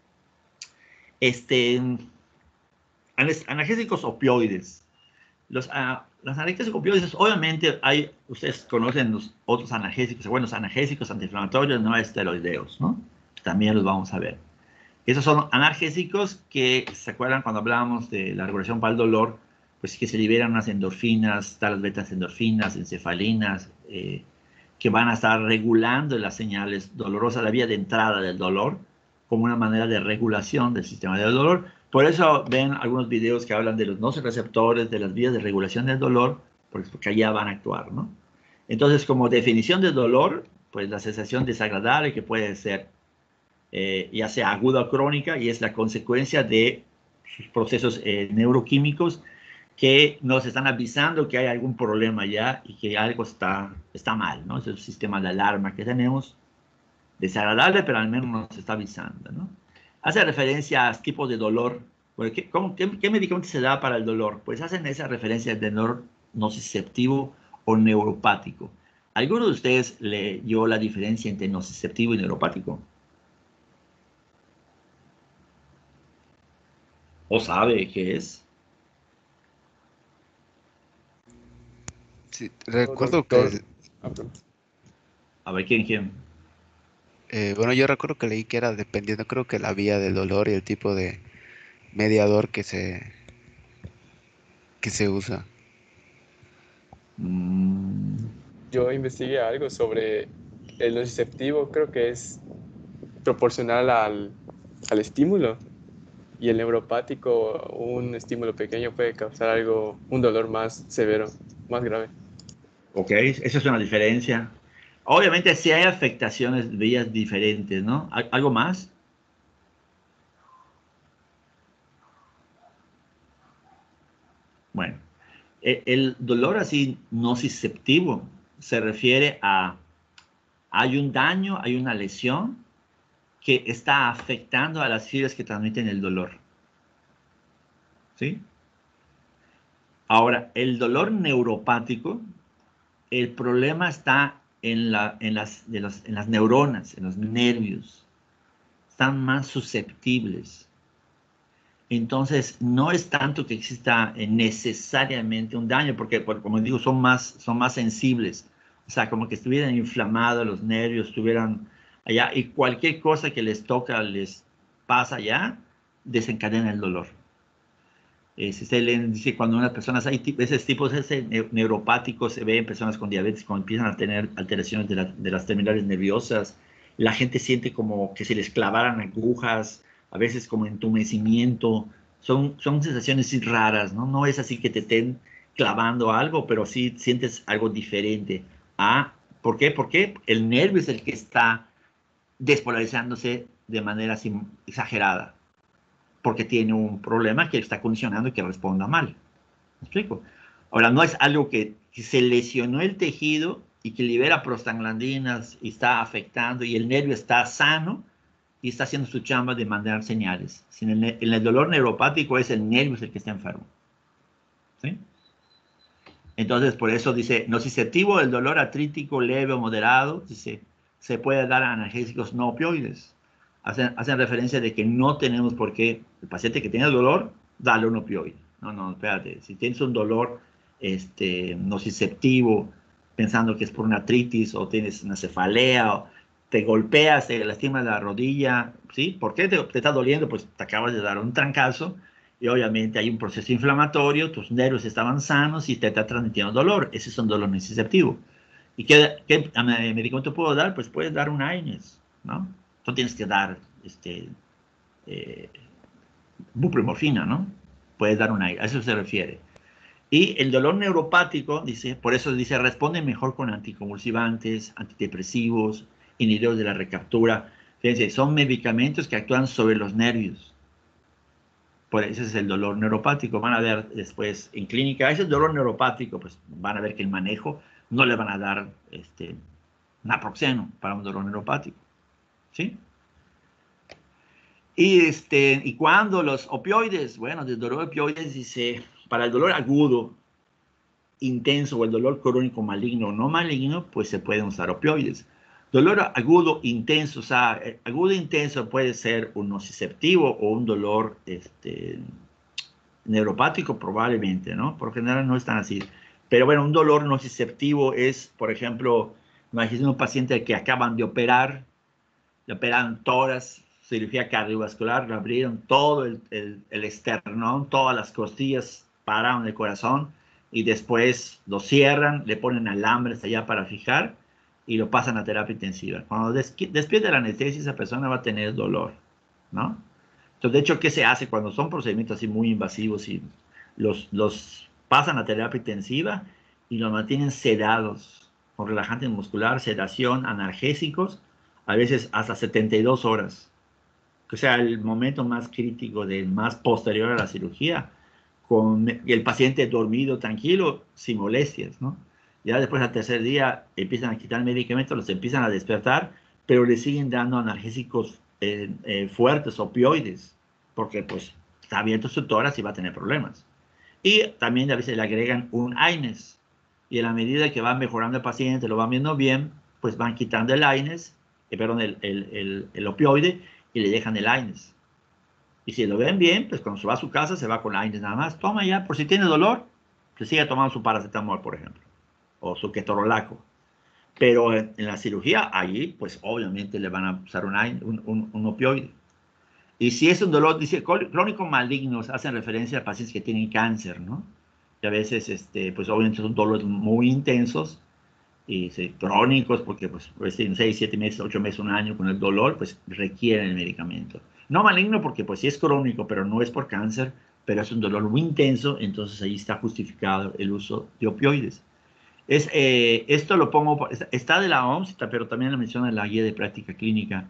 Este, analgésicos opioides. Los, uh, los analgésicos opioides, obviamente, hay, ustedes conocen los otros analgésicos, bueno, los analgésicos antiinflamatorios no esteroideos, ¿no? También los vamos a ver. Esos son analgésicos que, ¿se acuerdan cuando hablábamos de la regulación para el dolor? Pues que se liberan unas endorfinas, las betas endorfinas, encefalinas, eh, que van a estar regulando las señales dolorosas, la vía de entrada del dolor, como una manera de regulación del sistema del dolor. Por eso ven algunos videos que hablan de los nociceptores, de las vías de regulación del dolor, porque allá van a actuar, ¿no? Entonces, como definición de dolor, pues la sensación desagradable que puede ser eh, ya sea aguda o crónica, y es la consecuencia de sus procesos eh, neuroquímicos que nos están avisando que hay algún problema ya y que algo está, está mal, ¿no? Es el sistema de alarma que tenemos, desagradable, pero al menos nos está avisando, ¿no? Hace referencia a tipos de dolor. Bueno, ¿qué, cómo, qué, ¿Qué medicamento se da para el dolor? Pues hacen esa referencia de dolor nociceptivo o neuropático. ¿Alguno de ustedes leyó la diferencia entre nociceptivo y neuropático? ¿O sabe qué es? Sí, Oh, recuerdo doctor. que, Ah, perdón. A ver, ¿quién, quién? eh, bueno, yo recuerdo que leí que era dependiendo, creo que la vía del dolor y el tipo de mediador que se, que se usa. Mm, Yo investigué algo sobre el nociceptivo, creo que es proporcional al, al estímulo, y el neuropático, un estímulo pequeño puede causar algo, un dolor más severo, más grave. ok, esa es una diferencia. Obviamente sí hay afectaciones de vías diferentes, ¿no? ¿Al- ¿Algo más? Bueno, e- el dolor así nociceptivo se refiere a hay un daño, hay una lesión que está afectando a las fibras que transmiten el dolor. ¿Sí? Ahora, el dolor neuropático, el problema está en, la, en, las, de los, en las neuronas, en los nervios. Están más susceptibles. Entonces, no es tanto que exista eh, necesariamente un daño, porque, por- como digo, son más, son más sensibles. O sea, como que estuvieran inflamados los nervios, estuvieran allá, y cualquier cosa que les toca, les pasa allá, desencadena el dolor. Eh, si se leen, dice, cuando unas personas, hay ti- esos tipos ese, neu- neuropáticos, se ve en personas con diabetes, cuando empiezan a tener alteraciones de, la- de las terminales nerviosas, la gente siente como que se les clavaran agujas, a veces como entumecimiento, son, son sensaciones así raras, ¿no? No es así que te estén clavando algo, pero sí sientes algo diferente. Ah, ¿por qué? Porque el nervio es el que está despolarizándose de manera así exagerada. porque tiene un problema que está condicionando que responda mal. ¿Me explico? Ahora, no es algo que, que se lesionó el tejido y que libera prostaglandinas y está afectando y el nervio está sano y está haciendo su chamba de mandar señales. Sin el, el, el dolor neuropático es el nervio el que está enfermo. ¿Sí? Entonces, por eso dice, nociceptivo del dolor artrítico leve o moderado, dice, se puede dar analgésicos no opioides. Hacen, hacen referencia de que no tenemos por qué, el paciente que tiene dolor, darle un opioide. No, no, espérate, si tienes un dolor este, nociceptivo, pensando que es por una artritis, o tienes una cefalea, o te golpeas, te lastimas la rodilla, ¿sí? ¿Por qué te, te está doliendo? Pues te acabas de dar un trancazo, y obviamente hay un proceso inflamatorio, tus nervios estaban sanos y te está transmitiendo dolor. Ese es un dolor nociceptivo. ¿Y qué, qué medicamento puedo dar? Pues puedes dar un AINES, ¿no? No tienes que dar este, eh, buprenorfina, ¿no? Puedes dar un AINES, a eso se refiere. Y el dolor neuropático, dice, por eso dice, responde mejor con anticonvulsivantes, antidepresivos, inhibidores de la recaptura. Fíjense, son medicamentos que actúan sobre los nervios. Por eso es el dolor neuropático. Van a ver después en clínica, ese dolor neuropático, pues van a ver que el manejo no le van a dar este, naproxeno para un dolor neuropático. ¿Sí? Y, este, y cuando los opioides, bueno, el dolor de opioides dice, para el dolor agudo, intenso o el dolor crónico maligno o no maligno, pues se pueden usar opioides. Dolor agudo intenso, o sea, agudo intenso puede ser un nociceptivo o un dolor este, neuropático probablemente, ¿no? Por lo general no están así. Pero bueno, un dolor nociceptivo es, por ejemplo, imagínense un paciente que acaban de operar, le operaron tórax, cirugía cardiovascular, le abrieron todo el, el, el esternón, todas las costillas, pararon el corazón y después lo cierran, le ponen alambres allá para fijar y lo pasan a terapia intensiva. Cuando des despierte la anestesia, esa persona va a tener dolor, ¿no? Entonces, de hecho, ¿qué se hace cuando son procedimientos así muy invasivos y los, los pasan a terapia intensiva y los mantienen sedados con relajante muscular, sedación, analgésicos, a veces hasta setenta y dos horas? O sea, el momento más crítico del más posterior a la cirugía, con el paciente dormido, tranquilo, sin molestias, ¿no? Ya después, al tercer día, empiezan a quitar medicamentos, los empiezan a despertar, pero le siguen dando analgésicos eh, eh, fuertes, opioides, porque pues está abierto su tórax y va a tener problemas. Y también a veces le agregan un AINES, y a la medida que va mejorando el paciente, lo van viendo bien, pues van quitando el AINES, eh, perdón, el, el, el, el opioide, y le dejan el AINES. Y si lo ven bien, pues cuando se va a su casa, se va con AINES nada más. Toma ya, por si tiene dolor, que siga tomando su paracetamol, por ejemplo, o su ketorolaco. Pero en, en la cirugía, allí, pues obviamente le van a usar un, un, un, un opioide. Y si es un dolor, dice, crónico malignos, hacen referencia a pacientes que tienen cáncer, ¿no? Y a veces, este, pues obviamente son dolores muy intensos, y sí, crónicos, porque pues, pues en seis, siete meses, ocho meses, un año con el dolor, pues requieren el medicamento. No maligno porque pues sí es crónico, pero no es por cáncer, pero es un dolor muy intenso, entonces ahí está justificado el uso de opioides. Es, eh, esto lo pongo, está de la O M S, pero también lo menciona en la guía de práctica clínica.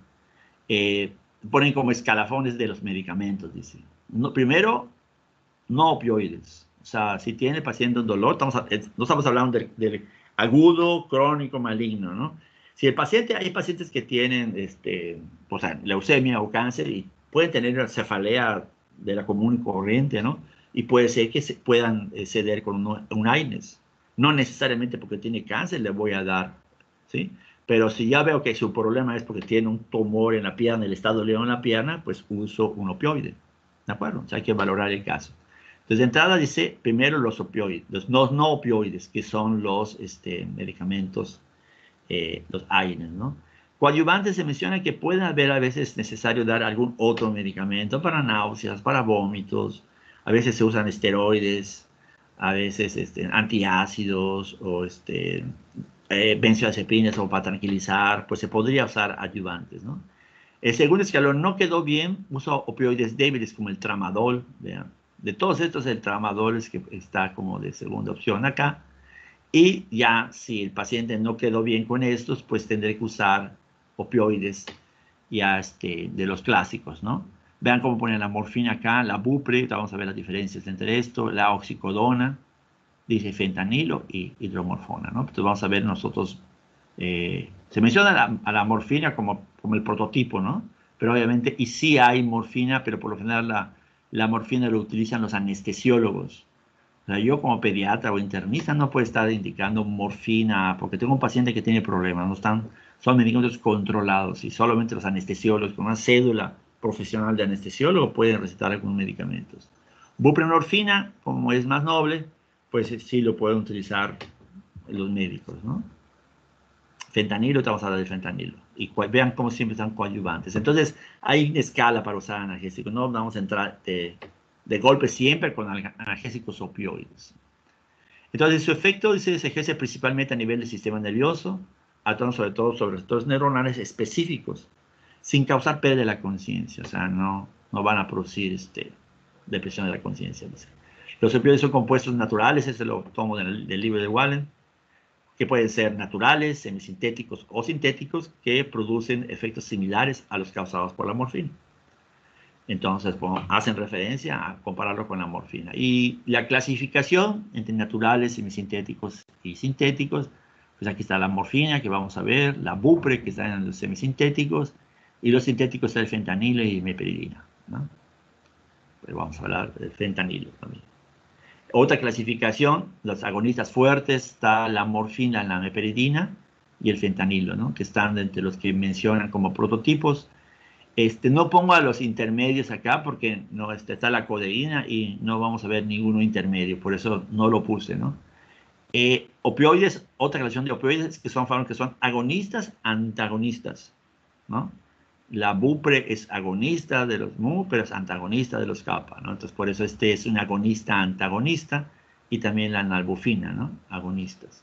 Eh, ponen como escalafones de los medicamentos, dice. No, primero, no opioides. O sea, si tiene el paciente un dolor, estamos, no estamos hablando de, de agudo, crónico, maligno, ¿no? Si el paciente, hay pacientes que tienen este, pues, leucemia o cáncer y pueden tener cefalea de la común y corriente, ¿no? Y puede ser que se puedan eh, ceder con un, un AINES. No necesariamente porque tiene cáncer le voy a dar, ¿sí? Pero si ya veo que su problema es porque tiene un tumor en la pierna, el estado doliendo en la pierna, pues uso un opioide, ¿de acuerdo? O sea, hay que valorar el caso. Entonces, de entrada dice, primero los opioides, los no, no opioides, que son los este, medicamentos, eh, los AINES, ¿no? Coadyuvantes se menciona que puede haber a veces necesario dar algún otro medicamento para náuseas, para vómitos, a veces se usan esteroides, a veces este, antiácidos o este, eh, benzodiazepinas o para tranquilizar, pues se podría usar adyuvantes, ¿no? El segundo escalón no quedó bien, uso opioides débiles como el tramadol, vean. De todos estos, el tramadol es que está como de segunda opción acá. Y ya, si el paciente no quedó bien con estos, pues tendré que usar opioides ya este, de los clásicos, ¿no? Vean cómo ponen la morfina acá, la bupre, vamos a ver las diferencias entre esto, la oxicodona, dice fentanilo y hidromorfona, ¿no? Entonces vamos a ver nosotros, eh, se menciona a la, a la morfina como, como el prototipo, ¿no? Pero obviamente, y sí hay morfina, pero por lo general la, la morfina lo utilizan los anestesiólogos. O sea, yo como pediatra o internista no puedo estar indicando morfina porque tengo un paciente que tiene problemas, no están, son medicamentos controlados y solamente los anestesiólogos con una cédula profesional de anestesiólogo pueden recetar algunos medicamentos. Buprenorfina, como es más noble, pues sí lo pueden utilizar los médicos, ¿no? Fentanilo, estamos hablando de fentanilo. Y vean cómo siempre están coadyuvantes. Entonces, hay una escala para usar analgésicos. No vamos a entrar de, de golpe siempre con analgésicos opioides. Entonces, su efecto dice, se ejerce principalmente a nivel del sistema nervioso, actuando sobre todo sobre receptores neuronales específicos, sin causar pérdida de la conciencia. O sea, no, no van a producir este, depresión de la conciencia. Los opioides son compuestos naturales, ese lo tomo del, del libro de Wallen, que pueden ser naturales, semisintéticos o sintéticos, que producen efectos similares a los causados por la morfina. Entonces, bueno, hacen referencia a compararlo con la morfina. Y la clasificación entre naturales, semisintéticos y sintéticos, pues aquí está la morfina, que vamos a ver, la bupre, que está en los semisintéticos, y los sintéticos está el fentanilo y meperidina, ¿no? Pues vamos a hablar del fentanilo también. Otra clasificación, los agonistas fuertes, está la morfina, la meperidina y el fentanilo, ¿no? Que están entre los que mencionan como prototipos. Este, no pongo a los intermedios acá porque no, este, está la codeína y no vamos a ver ninguno intermedio, por eso no lo puse, ¿no? Eh, opioides, otra relación de opioides que son que son agonistas, antagonistas, ¿no? La bupre es agonista de los mu, pero es antagonista de los kappa, ¿no? Entonces, por eso este es un agonista-antagonista y también la nalbufina, ¿no? Agonistas.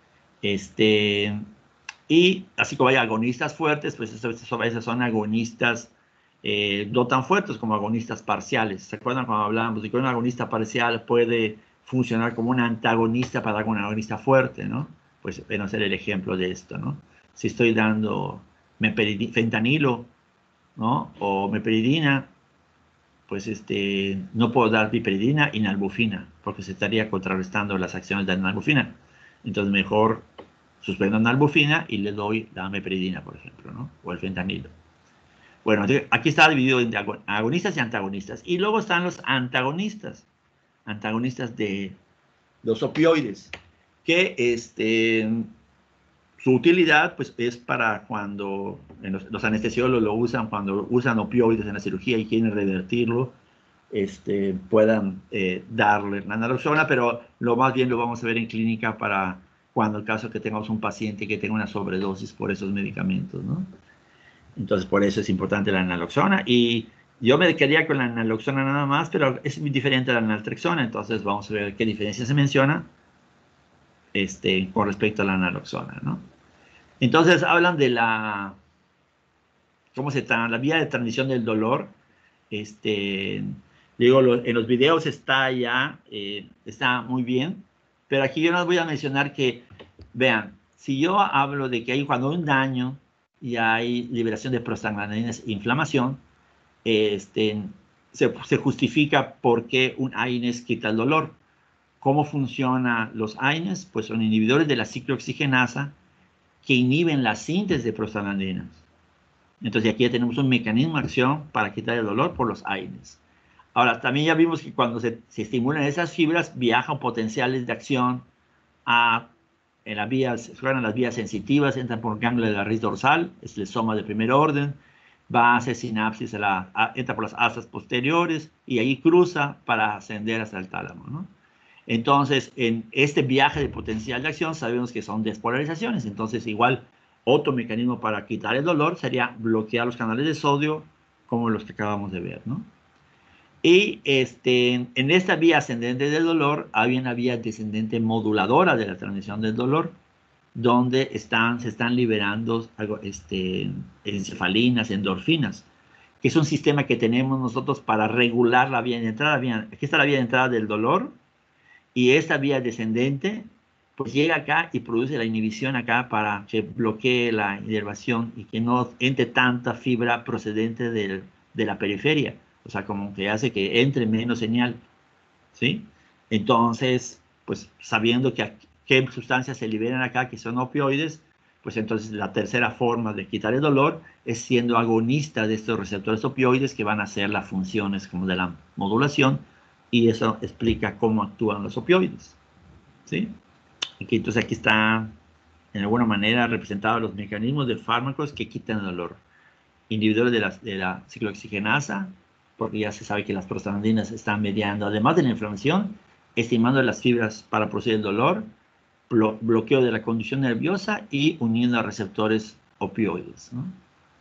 Este, y así como hay agonistas fuertes, pues estos a veces son agonistas eh, no tan fuertes como agonistas parciales. ¿Se acuerdan cuando hablábamos de que un agonista parcial puede funcionar como un antagonista para un agonista fuerte, ¿no? Pues bueno, ser el ejemplo de esto, ¿no? Si estoy dando fentanilo, ¿no? O meperidina, pues este, no puedo dar piperidina y nalbufina, porque se estaría contrarrestando las acciones de la nalbufina. Entonces mejor suspendo nalbufina y le doy la meperidina, por ejemplo, ¿no? O el fentanilo. Bueno, aquí está dividido en agonistas y antagonistas. Y luego están los antagonistas, antagonistas de los opioides, que este... su utilidad pues, es para cuando los, los anestesiólogos lo usan, cuando usan opioides en la cirugía y quieren revertirlo, este, puedan eh, darle la naloxona, pero lo más bien lo vamos a ver en clínica para cuando el caso que tengamos un paciente que tenga una sobredosis por esos medicamentos, ¿no? Entonces, por eso es importante la naloxona. Y yo me quedaría con la naloxona nada más, pero es muy diferente a la naltrexona, entonces vamos a ver qué diferencia se menciona este, con respecto a la naloxona, ¿no? Entonces hablan de la, ¿cómo se llama? La vía de transmisión del dolor. Este, digo, lo, en los videos está ya, eh, está muy bien, pero aquí yo les voy a mencionar que, vean, si yo hablo de que hay cuando hay un daño y hay liberación de prostaglandinas e inflamación, este, se, se justifica por qué un A I N E S quita el dolor. ¿Cómo funcionan los A I N E S? Pues son inhibidores de la ciclooxigenasa que inhiben la síntesis de prostaglandinas. Entonces aquí ya tenemos un mecanismo de acción para quitar el dolor por los A I N E S. Ahora, también ya vimos que cuando se, se estimulan esas fibras, viajan potenciales de acción a, en las vías, fueron las vías sensitivas, entran por el ganglio de la raíz dorsal, es el soma de primer orden, va a hacer sinapsis, a la, a, entra por las asas posteriores y ahí cruza para ascender hasta el tálamo, ¿no? Entonces, en este viaje de potencial de acción sabemos que son despolarizaciones. Entonces, igual, otro mecanismo para quitar el dolor sería bloquear los canales de sodio, como los que acabamos de ver, ¿no? Y este, en esta vía ascendente del dolor, hay una vía descendente moduladora de la transmisión del dolor, donde están, se están liberando este, encefalinas, endorfinas, que es un sistema que tenemos nosotros para regular la vía de entrada. Aquí está la vía de entrada del dolor, y esta vía descendente, pues llega acá y produce la inhibición acá para que bloquee la inervación y que no entre tanta fibra procedente del, de la periferia, o sea, como que hace que entre menos señal, ¿sí? Entonces, pues sabiendo que qué sustancias se liberan acá, que son opioides, pues entonces la tercera forma de quitar el dolor es siendo agonista de estos receptores opioides que van a hacer las funciones como de la modulación, y eso explica cómo actúan los opioides, ¿sí? Aquí, entonces aquí está, en alguna manera, representados los mecanismos de fármacos que quitan el dolor. Inhibidores de la, de la ciclooxigenasa, porque ya se sabe que las prostaglandinas están mediando, además de la inflamación, estimando las fibras para producir el dolor, blo bloqueo de la conducción nerviosa y uniendo a receptores opioides, ¿no?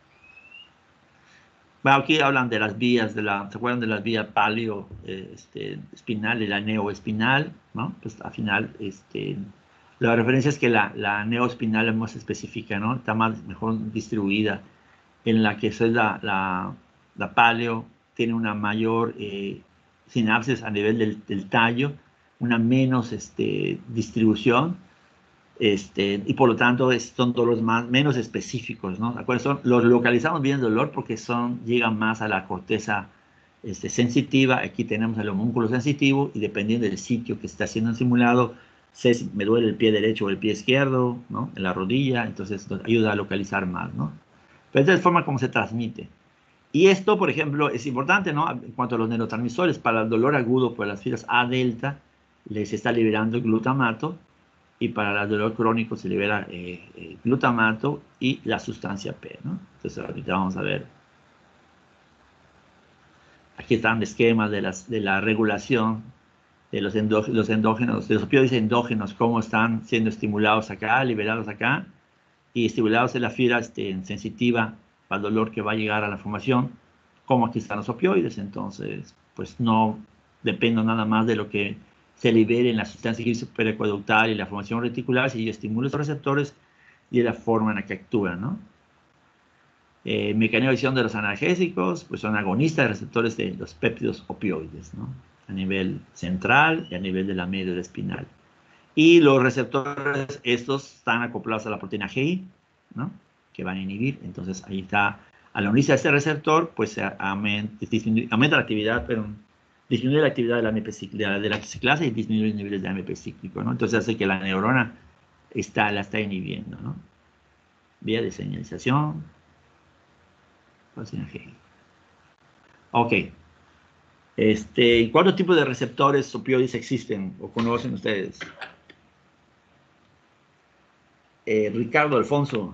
Bueno, aquí hablan de las vías, de la, ¿se acuerdan de las vías paleo, eh, este, espinal y la neoespinal, ¿no? Pues al final, este, la referencia es que la, la neoespinal es más específica, ¿no? Está más, mejor distribuida, en la que es la, la, la paleo tiene una mayor eh, sinapsis a nivel del, del tallo, una menos este, distribución, este, y por lo tanto es, son dolores más, menos específicos, ¿no? ¿De acuerdo? Son, los localizamos bien el dolor porque son, llegan más a la corteza este, sensitiva. Aquí tenemos el homúnculo sensitivo y dependiendo del sitio que está siendo simulado, sé si me duele el pie derecho o el pie izquierdo, ¿no? En la rodilla, entonces nos ayuda a localizar más, ¿no? Pero esa es la forma como se transmite. Y esto, por ejemplo, es importante, ¿no? En cuanto a los neurotransmisores, para el dolor agudo por las fibras A delta, les está liberando el glutamato, y para el dolor crónico se libera eh, eh, glutamato y la sustancia P, ¿no? Entonces ahorita vamos a ver. Aquí están esquemas de, las, de la regulación de los, endó los endógenos, de los opioides endógenos, cómo están siendo estimulados acá, liberados acá, y estimulados en la fibra este, sensitiva para el dolor que va a llegar a la formación, como aquí están los opioides. Entonces, pues no dependo nada más de lo que se libere en la sustancia periacueductal y la formación reticular, si yo estimulo estos receptores y de la forma en la que actúan, ¿no? Eh, mecanismo de acción de los analgésicos, pues son agonistas de receptores de los péptidos opioides, ¿no? A nivel central y a nivel de la médula espinal. Y los receptores, estos están acoplados a la proteína G I, ¿no? Que van a inhibir. Entonces, ahí está, al unirse a este receptor, pues se aumenta, aumenta la actividad, pero disminuye la actividad de la, A M P cíclica, de la ciclasa, y disminuye los niveles de A M P cíclico, ¿no? Entonces hace que la neurona está, la está inhibiendo, ¿no? Vía de señalización. Ok. Este, ¿cuántos tipos de receptores opioides existen o conocen ustedes? Eh, Ricardo, Alfonso.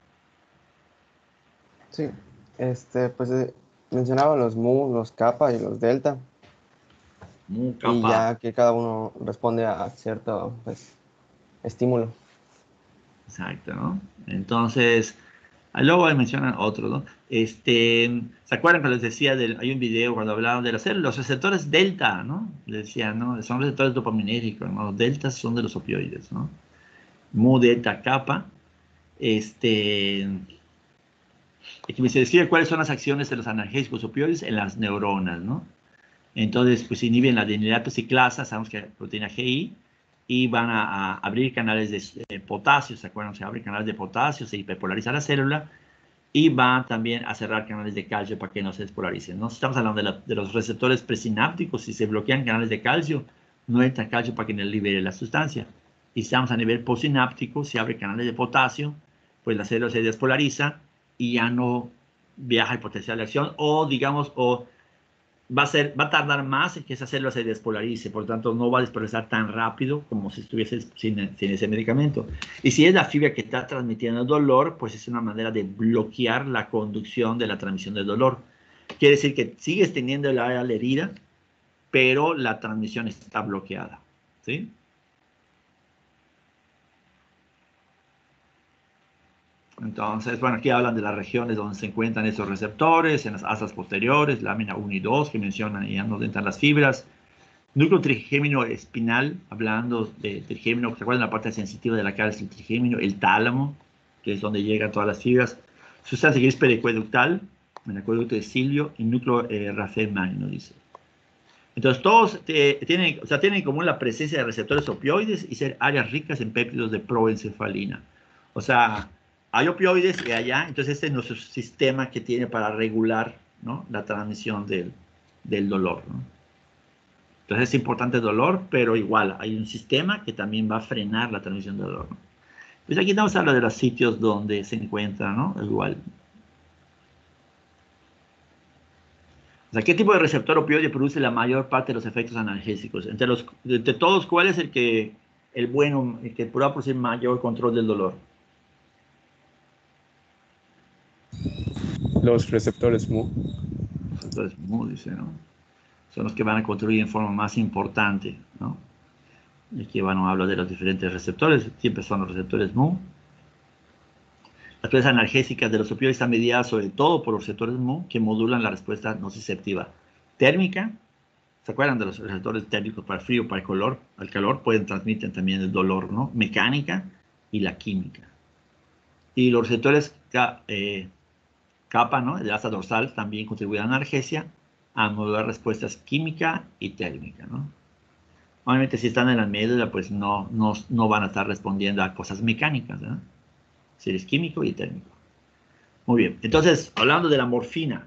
Sí, este, pues eh, mencionaba los mu, los kappa y los delta. Mu, kappa. Y ya que cada uno responde a cierto, pues, estímulo. Exacto, ¿no? Entonces, luego mencionan otros, ¿no? Este, ¿se acuerdan que les decía, del, hay un video cuando hablaban de los, los receptores delta, ¿no? Les decían, ¿no? Son receptores dopaminérgicos, ¿no? Los deltas son de los opioides, ¿no? Mu, delta, kappa. Este, aquí me se describe cuáles son las acciones de los analgésicos opioides en las neuronas, ¿no? Entonces, pues inhiben la adenilato ciclasa, sabemos que es proteína G I, y van a, a abrir canales de eh, potasio, ¿se acuerdan? Se abren canales de potasio, se hiperpolariza la célula, y va también a cerrar canales de calcio para que no se despolaricen, ¿no? Estamos hablando de, la, de los receptores presinápticos. Si se bloquean canales de calcio, no entra calcio para que no libere la sustancia. Y estamos a nivel postsináptico, si abre canales de potasio, pues la célula se despolariza y ya no viaja el potencial de acción, o digamos, o va a, ser, va a tardar más en que esa célula se despolarice, por lo tanto no va a despolarizar tan rápido como si estuviese sin, sin ese medicamento. Y si es la fibra que está transmitiendo el dolor, pues es una manera de bloquear la conducción de la transmisión del dolor. Quiere decir que sigues teniendo la, la herida, pero la transmisión está bloqueada, ¿sí? Entonces, bueno, aquí hablan de las regiones donde se encuentran esos receptores, en las asas posteriores, lámina uno y dos, que mencionan y ya nos entran las fibras. Núcleo trigémino espinal, hablando de trigémino, ¿se acuerdan? La parte sensitiva de la cara es el trigémino, el tálamo, que es donde llegan todas las fibras. Sustancia gris periacueductal, el acueducto de Silvio, y núcleo eh, Rafael Magno, dice. Entonces, todos te, tienen, o sea, tienen en común la presencia de receptores opioides y ser áreas ricas en péptidos de proencefalina. O sea, hay opioides y allá, entonces este es nuestro sistema que tiene para regular ¿no? La transmisión del, del dolor, ¿no? Entonces es importante el dolor, pero igual hay un sistema que también va a frenar la transmisión del dolor, ¿no? Pues aquí vamos a hablar de los sitios donde se encuentra, ¿no? Igual. O sea, ¿qué tipo de receptor opioide produce la mayor parte de los efectos analgésicos? Entre, los, entre todos, ¿cuál es el que, el bueno, el que pueda producir mayor control del dolor? Los receptores M U. Receptores M U, dice, ¿no? Son los que van a contribuir en forma más importante, ¿no? Y aquí van a hablar de los diferentes receptores, siempre son los receptores M U. Las acciones analgésicas de los opioides están mediadas sobre todo por los receptores M U que modulan la respuesta nociceptiva térmica. ¿Se acuerdan de los receptores térmicos para el frío, para el calor? Al calor pueden transmitir también el dolor, ¿no? Mecánica y la química. Y los receptores eh, kappa, ¿no? De asa dorsal también contribuyen a la analgesia, a modular respuestas química y térmica, ¿no? Obviamente si están en la médula, pues no, no, no van a estar respondiendo a cosas mecánicas, ¿no? Si es químico y térmico. Muy bien, entonces, hablando de la morfina.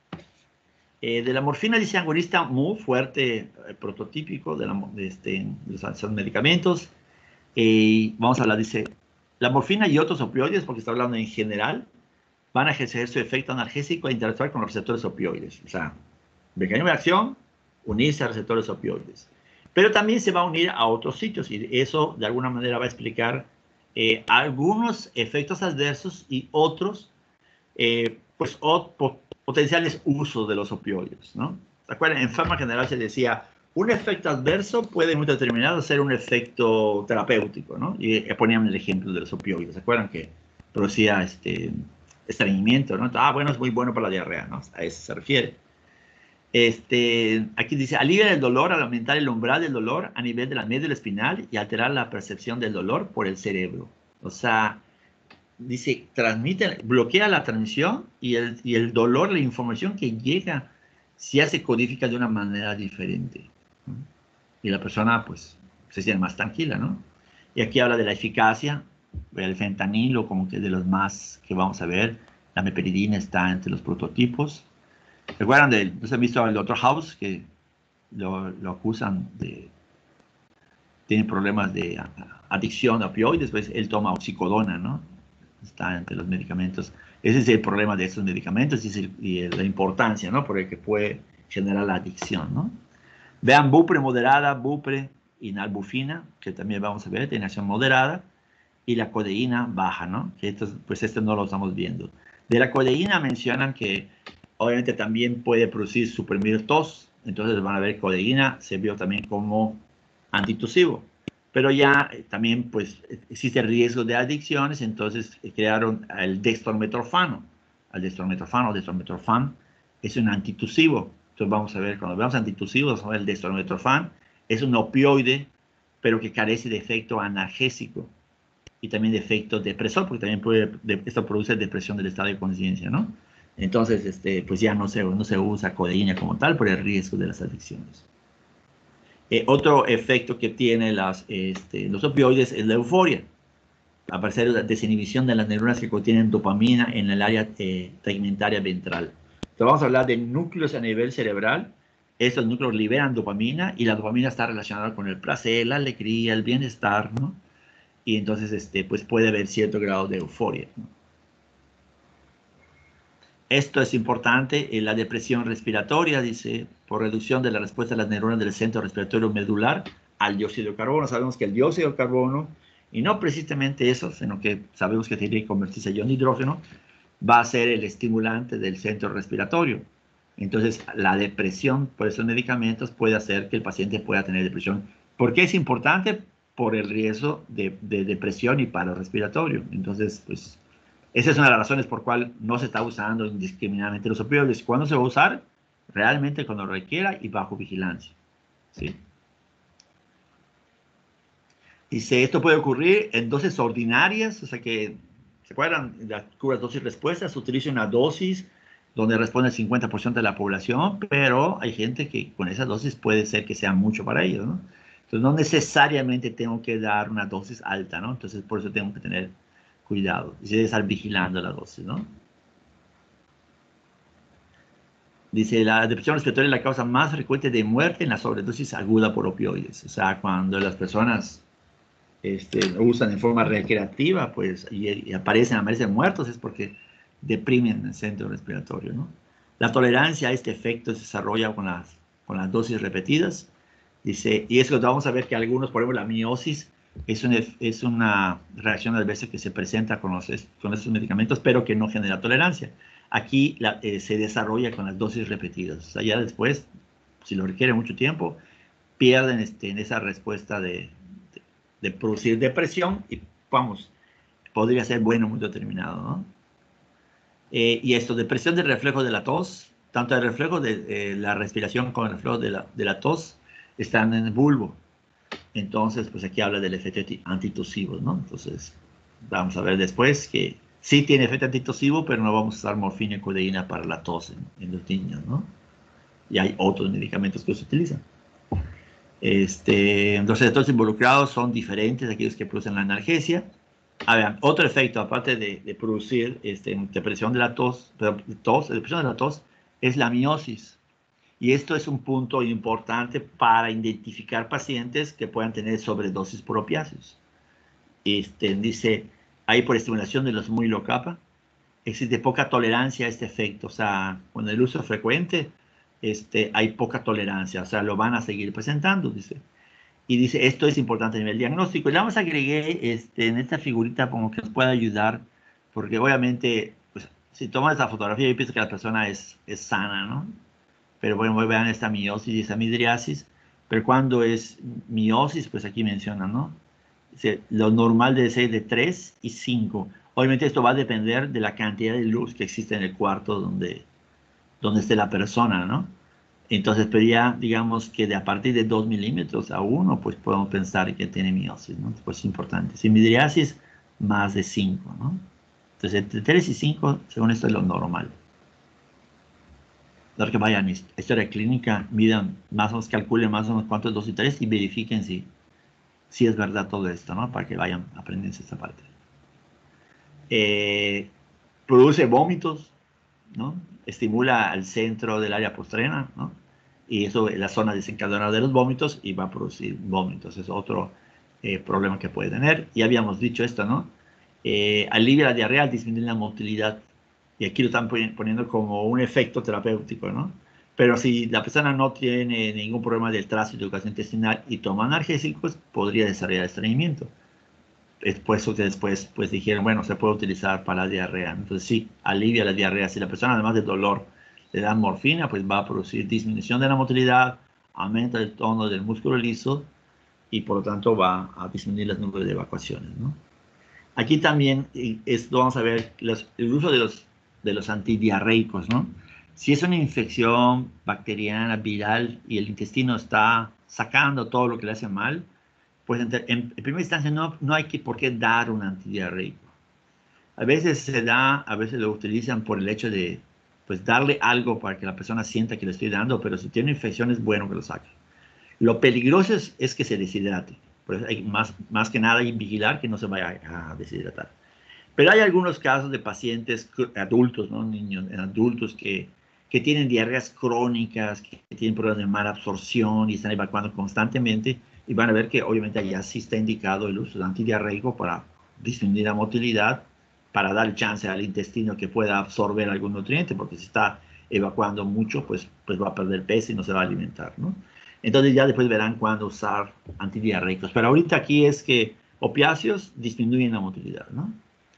Eh, de la morfina, dice agonista muy fuerte, eh, prototípico de, la, de, este, de los medicamentos. Eh, vamos a hablar, dice, la morfina y otros opioides, porque está hablando en general, van a ejercer su efecto analgésico e interactuar con los receptores opioides. O sea, mecanismo de acción, unirse a receptores opioides. Pero también se va a unir a otros sitios y eso de alguna manera va a explicar eh, algunos efectos adversos y otros eh, pues, o, po, potenciales usos de los opioides, ¿no? ¿Se acuerdan? En forma general se decía, un efecto adverso puede muy determinado ser un efecto terapéutico, ¿no? Y ponían el ejemplo de los opioides. ¿Se acuerdan que producía este, estreñimiento, ¿no? Ah, bueno, es muy bueno para la diarrea, ¿no? A eso se refiere. Este, aquí dice, alivia el dolor al aumentar el umbral del dolor a nivel de la médula espinal y alterar la percepción del dolor por el cerebro. O sea, dice, transmite, bloquea la transmisión y el, y el dolor, la información que llega, ya se codifica de una manera diferente, ¿no? Y la persona, pues, se siente más tranquila, ¿no? Y aquí habla de la eficacia, el fentanilo como que de los más que vamos a ver, la meperidina está entre los prototipos. ¿Recuerdan de, ¿no se han visto al doctor House que lo, lo acusan de, tiene problemas de adicción a opioides? Pues él toma oxicodona, ¿no? Está entre los medicamentos. Ese es el problema de estos medicamentos y, es el, y la importancia, ¿no? Por el que puede generar la adicción, ¿no? Vean Bupre moderada, Bupre y nalbufina, que también vamos a ver, tiene acción moderada, y la codeína baja, ¿no? Que estos, pues este no lo estamos viendo. De la codeína mencionan que obviamente también puede producir, suprimir tos, entonces van a ver codeína se vio también como antitusivo. Pero ya eh, también pues existe riesgo de adicciones, entonces eh, crearon el dextrometorfano. El dextrometorfano o dextrometorfan es un antitusivo. Entonces vamos a ver, cuando veamos antitusivos, vamos a ver el dextrometorfan. Es un opioide, pero que carece de efecto analgésico y también de efecto depresor, porque también puede, de, esto produce depresión del estado de conciencia, ¿no? Entonces, este, pues ya no se, no se usa codeína como tal por el riesgo de las adicciones. Eh, otro efecto que tienen las, este, los opioides es la euforia. Aparecer la desinhibición de las neuronas que contienen dopamina en el área eh, tegmentaria ventral. Entonces vamos a hablar de núcleos a nivel cerebral. Estos núcleos liberan dopamina y la dopamina está relacionada con el placer, la alegría, el bienestar, ¿no? Y entonces este, pues puede haber cierto grado de euforia, ¿no? Esto es importante en la depresión respiratoria, dice, por reducción de la respuesta de las neuronas del centro respiratorio medular al dióxido de carbono. Sabemos que el dióxido de carbono, y no precisamente eso, sino que sabemos que tiene que convertirse en hidrógeno, va a ser el estimulante del centro respiratorio. Entonces, la depresión por esos medicamentos puede hacer que el paciente pueda tener depresión. ¿Por qué es importante? Por el riesgo de, de depresión y paro respiratorio. Entonces, pues, esa es una de las razones por cual no se está usando indiscriminadamente los opioides. ¿Cuándo se va a usar? Realmente cuando requiera y bajo vigilancia, ¿sí? Dice, esto puede ocurrir en dosis ordinarias, o sea que, ¿se acuerdan? Las curas dosis-respuesta, se utiliza una dosis donde responde el cincuenta por ciento de la población, pero hay gente que con esa dosis puede ser que sea mucho para ellos, ¿no? Entonces, no necesariamente tengo que dar una dosis alta, ¿no? Entonces, por eso tengo que tener cuidado. Y se debe estar vigilando la dosis, ¿no? Dice, la depresión respiratoria es la causa más frecuente de muerte en la sobredosis aguda por opioides. O sea, cuando las personas este, lo usan en forma recreativa, pues, y, y aparecen, aparecen muertos, es porque deprimen el centro respiratorio, ¿no? La tolerancia a este efecto se desarrolla con las, con las dosis repetidas. Dice, y eso vamos a ver que algunos, por ejemplo, la miosis es una, es una reacción adversa que se presenta con, los, con estos medicamentos, pero que no genera tolerancia. Aquí la, eh, se desarrolla con las dosis repetidas. O sea, ya después, si lo requiere mucho tiempo, pierden este, en esa respuesta de, de, de producir depresión y, vamos, podría ser bueno muy determinado, ¿no? Eh, y esto, depresión del reflejo de la tos, tanto el reflejo de eh, la respiración como el reflejo de la, de la tos están en el bulbo. Entonces, pues aquí habla del efecto antitusivo, ¿no? Entonces, vamos a ver después que sí tiene efecto antitusivo, pero no vamos a usar morfina y codeína para la tos en, en los niños, ¿no? Y hay otros medicamentos que se utilizan. Este, entonces, estos involucrados son diferentes de aquellos que producen la analgesia. A ver, otro efecto, aparte de, de producir este, depresión de la tos, tos, depresión de la tos, es la miosis. Y esto es un punto importante para identificar pacientes que puedan tener sobredosis por opiáceos. Este, dice, hay por estimulación de los muy low kappa, existe poca tolerancia a este efecto. O sea, con el uso frecuente, este, hay poca tolerancia. O sea, lo van a seguir presentando, dice. Y dice, esto es importante a nivel diagnóstico. Y le vamos a agregar este, en esta figurita como que nos puede ayudar, porque obviamente, pues, si tomas esta fotografía y piensas que la persona es, es sana, ¿no? Pero bueno, vean esta miosis y esta midriasis. Pero cuando es miosis, pues aquí menciona, ¿no? Dice, lo normal debe ser de tres y cinco. Obviamente esto va a depender de la cantidad de luz que existe en el cuarto donde, donde esté la persona, ¿no? Entonces, pero ya, digamos que de a partir de dos milímetros a uno, pues podemos pensar que tiene miosis, ¿no? Pues es importante. Si midriasis, más de cinco, ¿no? Entonces, entre tres y cinco, según esto, es lo normal. Los que vayan a historia clínica, midan, más o menos, calculen más o menos cuánto es dos y tres y verifiquen si, si es verdad todo esto, ¿no? Para que vayan aprendiendo esta parte. Eh, produce vómitos, ¿no? Estimula al centro del área postrema, ¿no? Y eso es la zona desencadenadora de los vómitos y va a producir vómitos. Es otro eh, problema que puede tener. Y habíamos dicho esto, ¿no? Eh, alivia la diarrea al disminuir la motilidad. Y aquí lo están poniendo como un efecto terapéutico, ¿no? Pero si la persona no tiene ningún problema del tránsito gastrointestinal y toma analgésicos, podría desarrollar estreñimiento. Es por eso que después pues, dijeron, bueno, se puede utilizar para la diarrea. Entonces sí, alivia la diarrea. Si la persona además de dolor le dan morfina, pues va a producir disminución de la motilidad, aumenta el tono del músculo liso y por lo tanto va a disminuir los números de evacuaciones, ¿no? Aquí también esto vamos a ver los, el uso de los, de los antidiarreicos, ¿no? Si es una infección bacteriana, viral y el intestino está sacando todo lo que le hace mal, pues en, en, en primera instancia no, no hay que, por qué dar un antidiarreico. A veces se da, a veces lo utilizan por el hecho de pues, darle algo para que la persona sienta que le estoy dando, pero si tiene infección es bueno que lo saque. Lo peligroso es, es que se deshidrate. Por eso hay más, más que nada hay que vigilar que no se vaya a deshidratar. Pero hay algunos casos de pacientes adultos, no niños, adultos que, que tienen diarreas crónicas, que tienen problemas de mala absorción y están evacuando constantemente. Y van a ver que obviamente allá sí está indicado el uso de antidiarreico para disminuir la motilidad, para dar chance al intestino que pueda absorber algún nutriente, porque si está evacuando mucho, pues, pues va a perder peso y no se va a alimentar, ¿no? Entonces ya después verán cuándo usar antidiarreicos. Pero ahorita aquí es que opiáceos disminuyen la motilidad, ¿no?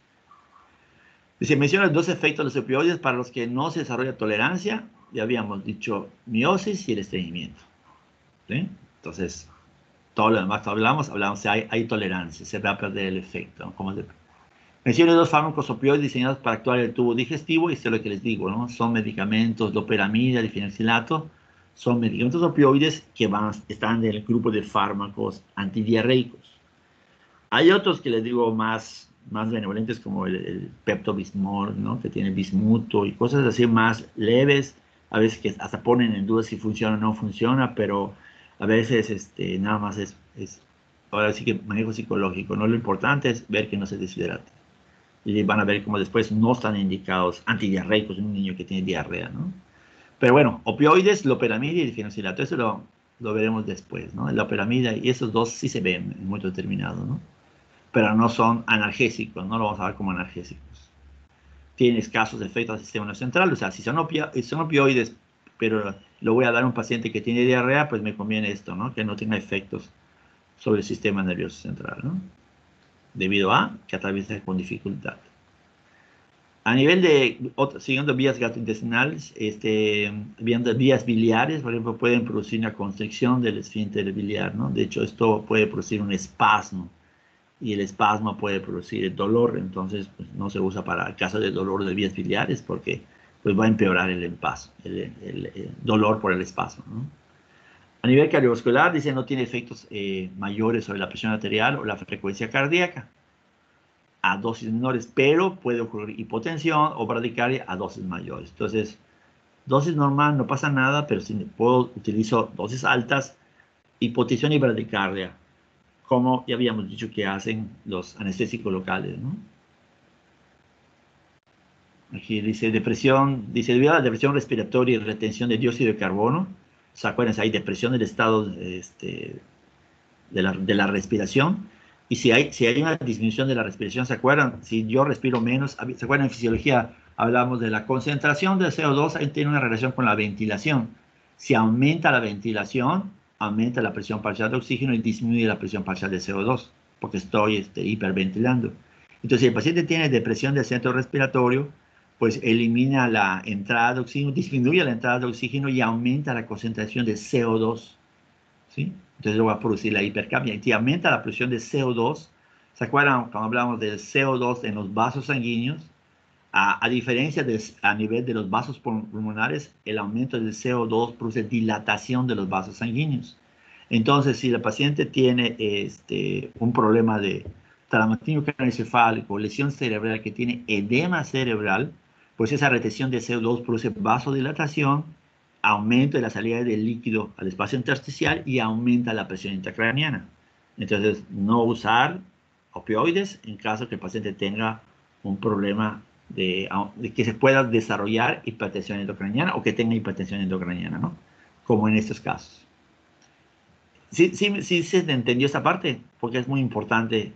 Se mencionan dos efectos de los opioides para los que no se desarrolla tolerancia. Ya habíamos dicho miosis y el estreñimiento, ¿sí? Entonces, todo lo demás que hablamos, hablamos si hay, hay tolerancia, se va a perder el efecto, ¿no? Como de, mencioné dos fármacos opioides diseñados para actuar en el tubo digestivo y esto es lo que les digo, ¿no? Son medicamentos, loperamida, difenylato, son medicamentos opioides que van, están en el grupo de fármacos antidiarreicos. Hay otros que les digo más, más benevolentes como el, el Pepto-Bismol, ¿no? Que tiene bismuto y cosas así más leves, a veces que hasta ponen en duda si funciona o no funciona, pero a veces este, nada más es, es, ahora sí que manejo psicológico, ¿no? Lo importante es ver que no se deshidrate. Y van a ver cómo después no están indicados antidiarreicos en un niño que tiene diarrea, ¿no? Pero bueno, opioides, loperamida y difenoxilato, eso lo, lo veremos después, ¿no? La loperamida y esos dos sí se ven en muy determinado, ¿no? Pero no son analgésicos, no lo vamos a ver como analgésicos. Tienen escasos efectos al sistema nervioso central, o sea, si son, opio, son opioides, pero lo voy a dar a un paciente que tiene diarrea, pues me conviene esto, ¿no? Que no tenga efectos sobre el sistema nervioso central, ¿no? Debido a que atraviesa con dificultad. A nivel de, otro, siguiendo vías gastrointestinales, este, viendo vías biliares, por ejemplo, pueden producir una constricción del esfínter biliar, ¿no? De hecho, esto puede producir un espasmo, y el espasmo puede producir dolor, entonces pues, no se usa para el caso de dolor de vías biliares, porque pues, va a empeorar el, empasmo, el, el, el dolor por el espasmo, ¿no? A nivel cardiovascular, dice, no tiene efectos eh, mayores sobre la presión arterial o la frecuencia cardíaca a dosis menores, pero puede ocurrir hipotensión o bradicardia a dosis mayores. Entonces, dosis normal no pasa nada, pero si puedo utilizo dosis altas, hipotensión y bradicardia, como ya habíamos dicho que hacen los anestésicos locales, ¿no? Aquí dice depresión, dice debido a la depresión respiratoria y retención de dióxido de carbono, ¿se acuerdan? Hay depresión del estado este, de, la, de la respiración. Y si hay, si hay una disminución de la respiración, ¿se acuerdan? Si yo respiro menos, ¿se acuerdan? En fisiología hablamos de la concentración de C O dos, ahí tiene una relación con la ventilación. Si aumenta la ventilación, aumenta la presión parcial de oxígeno y disminuye la presión parcial de C O dos, porque estoy este, hiperventilando. Entonces, si el paciente tiene depresión del centro respiratorio, pues elimina la entrada de oxígeno, disminuye la entrada de oxígeno y aumenta la concentración de C O dos, ¿sí? Entonces va a producir la hipercapnia y aumenta la presión de C O dos. ¿Se acuerdan cuando hablamos del C O dos en los vasos sanguíneos? A, a diferencia de a nivel de los vasos pulmonares, el aumento del C O dos produce dilatación de los vasos sanguíneos. Entonces, si el paciente tiene este, un problema de traumatismo craneoencefálico, lesión cerebral, que tiene edema cerebral, pues esa retención de C O dos produce vasodilatación, aumento de la salida del líquido al espacio intersticial y aumenta la presión intracraneana. Entonces, no usar opioides en caso que el paciente tenga un problema de, de que se pueda desarrollar hipertensión endocraniana o que tenga hipertensión endocraniana, ¿no? Como en estos casos. Sí, sí, sí se entendió esta parte, porque es muy importante.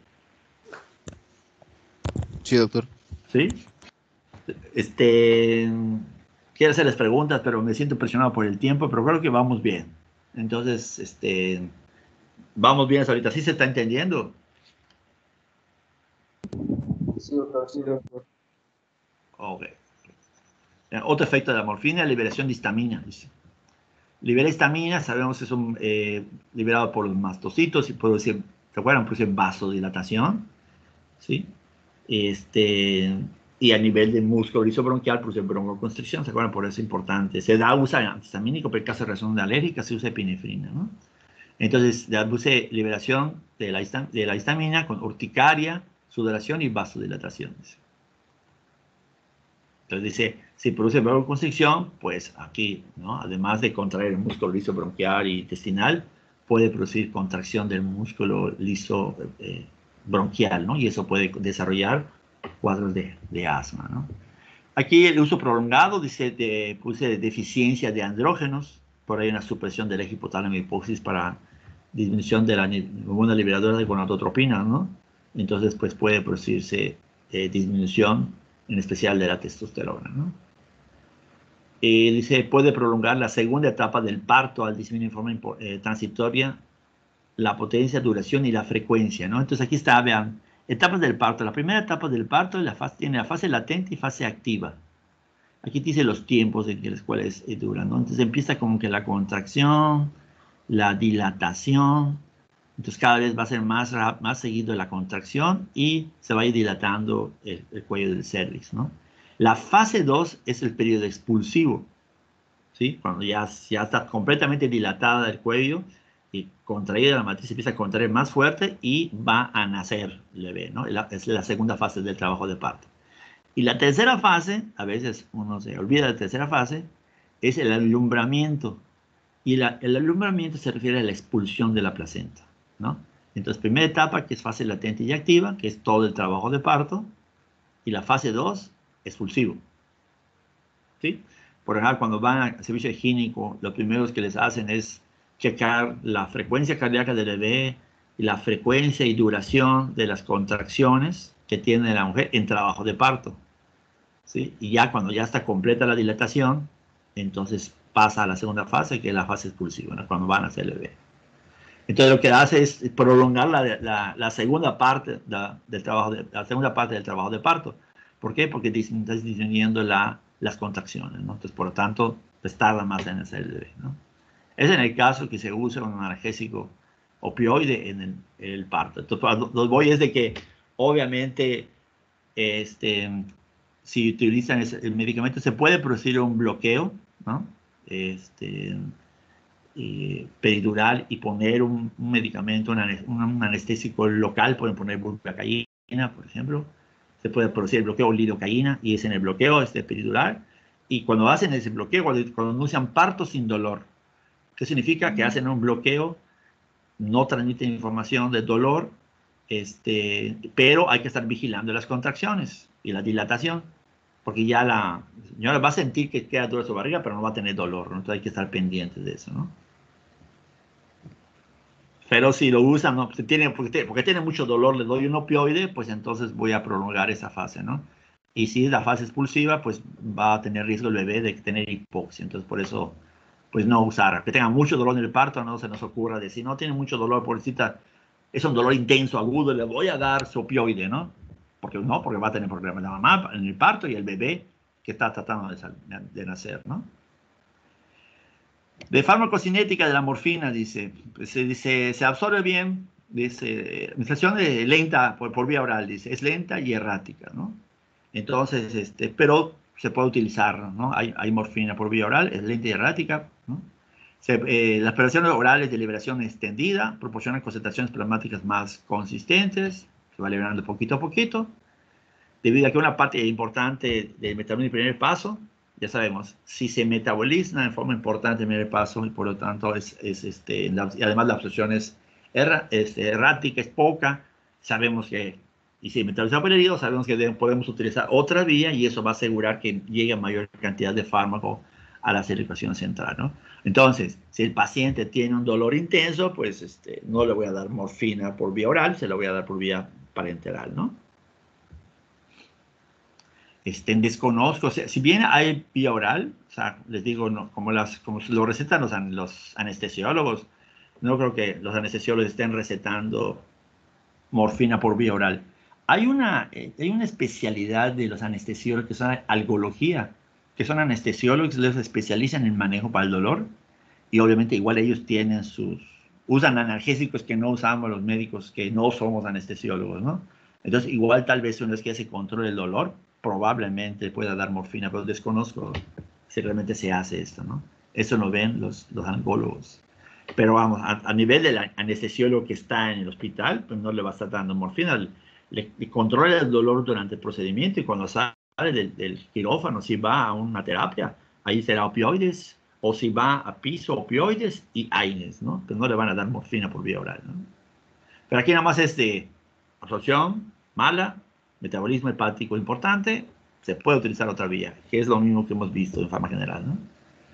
Sí, doctor. ¿Sí? Este, quiero hacerles preguntas, pero me siento presionado por el tiempo, pero creo que vamos bien. Entonces, este, vamos bien hasta ahorita. ¿Sí se está entendiendo? Sí, doctor, sí, doctor. Ok. Otro efecto de la morfina, liberación de histamina. Dice. Libera histamina, sabemos que es un, eh, liberado por los mastocitos y produce, ¿se acuerdan? Produce vasodilatación, ¿sí? Este, y a nivel de músculo liso bronquial produce broncoconstricción, ¿se acuerdan? Por eso es importante. Se da uso antihistamínico, pero en caso de reacción alérgica se usa epinefrina, ¿no? Entonces, produce liberación de la, de la histamina con urticaria, sudoración y vasodilatación. Entonces dice, si produce broncoconstricción, pues aquí, ¿no? Además de contraer el músculo liso bronquial y intestinal, puede producir contracción del músculo liso eh, bronquial, ¿no? Y eso puede desarrollar cuadros de, de asma, ¿no? Aquí el uso prolongado, dice, de, puse deficiencia de andrógenos, por ahí una supresión del eje hipotálamo hipófisis para disminución de la hormona liberadora de gonadotropina, ¿no? Entonces, pues puede producirse eh, disminución en especial de la testosterona, ¿no? Y dice, puede prolongar la segunda etapa del parto al disminuir en forma eh, transitoria la potencia, duración y la frecuencia, ¿no? Entonces aquí está, vean, etapas del parto. La primera etapa del parto la fase, tiene la fase latente y fase activa. Aquí dice los tiempos en los cuales eh, duran, ¿no? Entonces empieza como que la contracción, la dilatación. Entonces cada vez va a ser más, más seguido la contracción y se va a ir dilatando el, el cuello del cérvix, ¿no? La fase dos es el periodo expulsivo, ¿sí? Cuando ya, ya está completamente dilatada el cuello y contraída la matriz, empieza a contraer más fuerte y va a nacer el bebé, ¿no? Es la segunda fase del trabajo de parto. Y la tercera fase, a veces uno se olvida de la tercera fase, es el alumbramiento. Y la, el alumbramiento se refiere a la expulsión de la placenta, ¿no? Entonces, primera etapa, que es fase latente y activa, que es todo el trabajo de parto. Y la fase dos, expulsivo. ¿Sí? Por ejemplo, cuando van al servicio higiénico, lo primero que les hacen es checar la frecuencia cardíaca del bebé y la frecuencia y duración de las contracciones que tiene la mujer en trabajo de parto, ¿sí? Y ya cuando ya está completa la dilatación, entonces pasa a la segunda fase, que es la fase expulsiva, ¿no? Cuando van a hacer el bebé. Entonces lo que hace es prolongar la, la, la segunda parte de, del trabajo de, la segunda parte del trabajo de parto. ¿Por qué? Porque estás disminuyendo la, las contracciones, ¿no? Entonces, por lo tanto, pues tarda más en hacer el bebé, ¿no? Es en el caso que se usa un analgésico opioide en el, el parto. Entonces, lo que voy es de que, obviamente, este, si utilizan ese, el medicamento, se puede producir un bloqueo, ¿no? Este, eh, peridural y poner un, un medicamento, un, un anestésico local, pueden poner bupivacaína, por ejemplo. Se puede producir el bloqueo lidocaína y es en el bloqueo este peridural. Y cuando hacen ese bloqueo, cuando, cuando anuncian parto sin dolor, ¿qué significa? Que hacen un bloqueo, no transmiten información de dolor, este, pero hay que estar vigilando las contracciones y la dilatación, porque ya la señora va a sentir que queda dura su barriga, pero no va a tener dolor, ¿no? Entonces hay que estar pendientes de eso, ¿no? Pero si lo usan, ¿no? Porque tiene, porque, porque tiene mucho dolor, le doy un opioide, pues entonces voy a prolongar esa fase, ¿no? Y si es la fase expulsiva, pues va a tener riesgo el bebé de tener hipoxia. Entonces, por eso, pues no usar. Que tenga mucho dolor en el parto, no se nos ocurra decir, no tiene mucho dolor, pobrecita, es un dolor intenso, agudo, le voy a dar su opioide, ¿no? Porque no, porque va a tener problemas la mamá en el parto y el bebé que está tratando de, de nacer, ¿no? De farmacocinética de la morfina, dice, se, dice, se absorbe bien, dice, administración es lenta por, por vía oral, dice, es lenta y errática, ¿no? Entonces, este, pero se puede utilizar, ¿no? Hay, hay morfina por vía oral, es lenta y errática, ¿no? Se, eh, las preparaciones orales de liberación extendida proporcionan concentraciones plasmáticas más consistentes, se va liberando poquito a poquito, debido a que una parte importante del metabolismo del primer paso, ya sabemos, si se metaboliza en forma importante el primer paso, y por lo tanto es, es este, la, y además la absorción es, erra, es errática, es poca, sabemos que, y si metaboliza por el hígado, sabemos que deben, podemos utilizar otra vía y eso va a asegurar que llegue a mayor cantidad de fármaco a la circulación central, ¿no? Entonces, si el paciente tiene un dolor intenso, pues este, no le voy a dar morfina por vía oral, se la voy a dar por vía parenteral, ¿no? Este, desconozco, o sea, si bien hay vía oral, o sea, les digo, no, como, las, como lo recetan los, los anestesiólogos, no creo que los anestesiólogos estén recetando morfina por vía oral. Hay una, eh, hay una especialidad de los anestesiólogos que son algología, que son anestesiólogos que les especializan en manejo para el dolor, y obviamente igual ellos tienen sus, usan analgésicos que no usamos los médicos, que no somos anestesiólogos, ¿no? Entonces, igual tal vez una vez que se controle el dolor, probablemente pueda dar morfina, pero desconozco si realmente se hace esto, ¿no? Eso lo ven los, los angólogos. Pero vamos, a, a nivel del anestesiólogo que está en el hospital, pues no le va a estar dando morfina, le, le controla el dolor durante el procedimiento y cuando sale del, del quirófano, si va a una terapia, ahí será opioides, o si va a piso, opioides y AINES, ¿no? Que no le van a dar morfina por vía oral, ¿no? Pero aquí nada más es de absorción mala, metabolismo hepático importante, se puede utilizar otra vía, que es lo mismo que hemos visto en forma general, ¿no?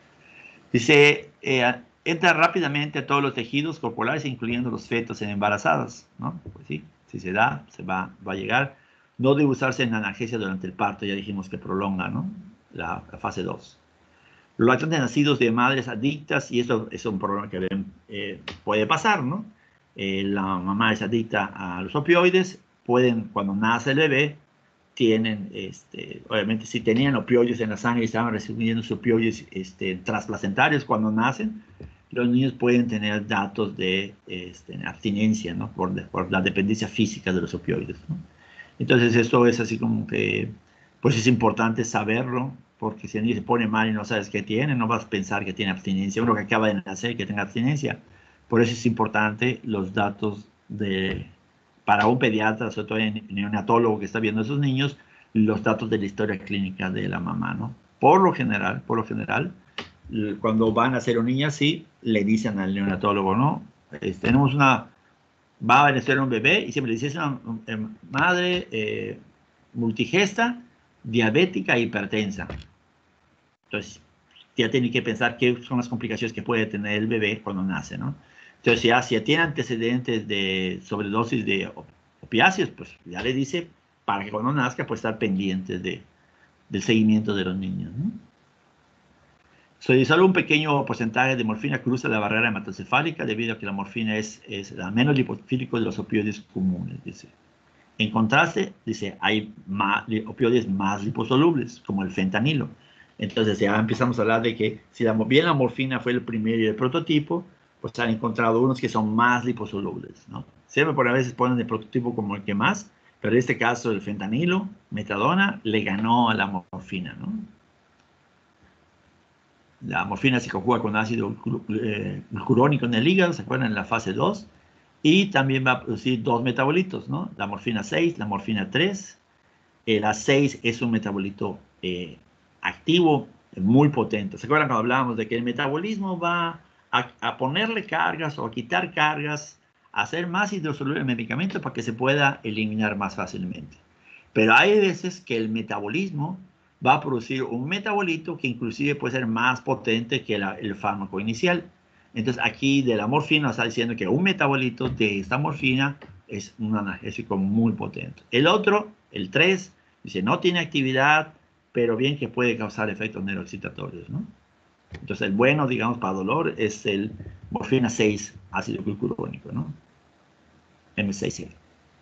Dice, eh, entra rápidamente a todos los tejidos corporales, incluyendo los fetos en embarazadas, ¿no? Pues sí, si se da, se va, va a llegar. No debe usarse en analgesia durante el parto, ya dijimos que prolonga, ¿no? La, la fase dos. Los lactantes nacidos de madres adictas, y eso es un problema que eh, puede pasar, ¿no? Eh, la mamá es adicta a los opioides, pueden, cuando nace el bebé, tienen, este, obviamente, si tenían opioides en la sangre y estaban recibiendo sus opioides este, transplacentarios cuando nacen, los niños pueden tener datos de este, abstinencia, ¿no? Por, por la dependencia física de los opioides, ¿no? Entonces, esto es así como que, pues es importante saberlo, porque si el niño se pone mal y no sabes qué tiene, no vas a pensar que tiene abstinencia, uno que acaba de nacer que tenga abstinencia. Por eso es importante los datos de, para un pediatra, sobre todo un neonatólogo que está viendo a esos niños, los datos de la historia clínica de la mamá, ¿no? Por lo general, por lo general, cuando van a hacer un niño así, le dicen al neonatólogo, ¿no? Eh, tenemos una, va a nacer un bebé y siempre le dicen, es una eh, madre eh, multigesta, diabética e hipertensa. Entonces, ya tiene que pensar qué son las complicaciones que puede tener el bebé cuando nace, ¿no? Entonces, ya si ya tiene antecedentes de sobredosis de opiáceos, pues ya le dice para que cuando nazca, pues estar pendientes de, del seguimiento de los niños, ¿no? So, solo un pequeño porcentaje de morfina cruza la barrera hematocefálica debido a que la morfina es, es la menos lipofílico de los opioides comunes, dice. En contraste, dice, hay más, opioides más liposolubles, como el fentanilo. Entonces ya empezamos a hablar de que si la, bien la morfina fue el primero y el prototipo, pues han encontrado unos que son más liposolubles, ¿no? Siempre por a veces ponen el prototipo como el que más, pero en este caso el fentanilo, metadona, le ganó a la morfina, ¿no? La morfina se conjuga con ácido glucurónico en el hígado, ¿se acuerdan? En la fase dos. Y también va a producir dos metabolitos, ¿no? La morfina seis, la morfina tres. Eh, la seis es un metabolito eh, activo, muy potente. ¿Se acuerdan cuando hablábamos de que el metabolismo va a, a ponerle cargas o a quitar cargas, a hacer más hidrosoluble el medicamento para que se pueda eliminar más fácilmente? Pero hay veces que el metabolismo va a producir un metabolito que inclusive puede ser más potente que la, el fármaco inicial. Entonces aquí de la morfina nos está diciendo que un metabolito de esta morfina es un analgésico muy potente. El otro, el tres, dice no tiene actividad, pero bien que puede causar efectos neuroexcitatorios, ¿no? Entonces el bueno, digamos, para dolor es el morfina seis, ácido glucurónico, ¿no? eme seis ce.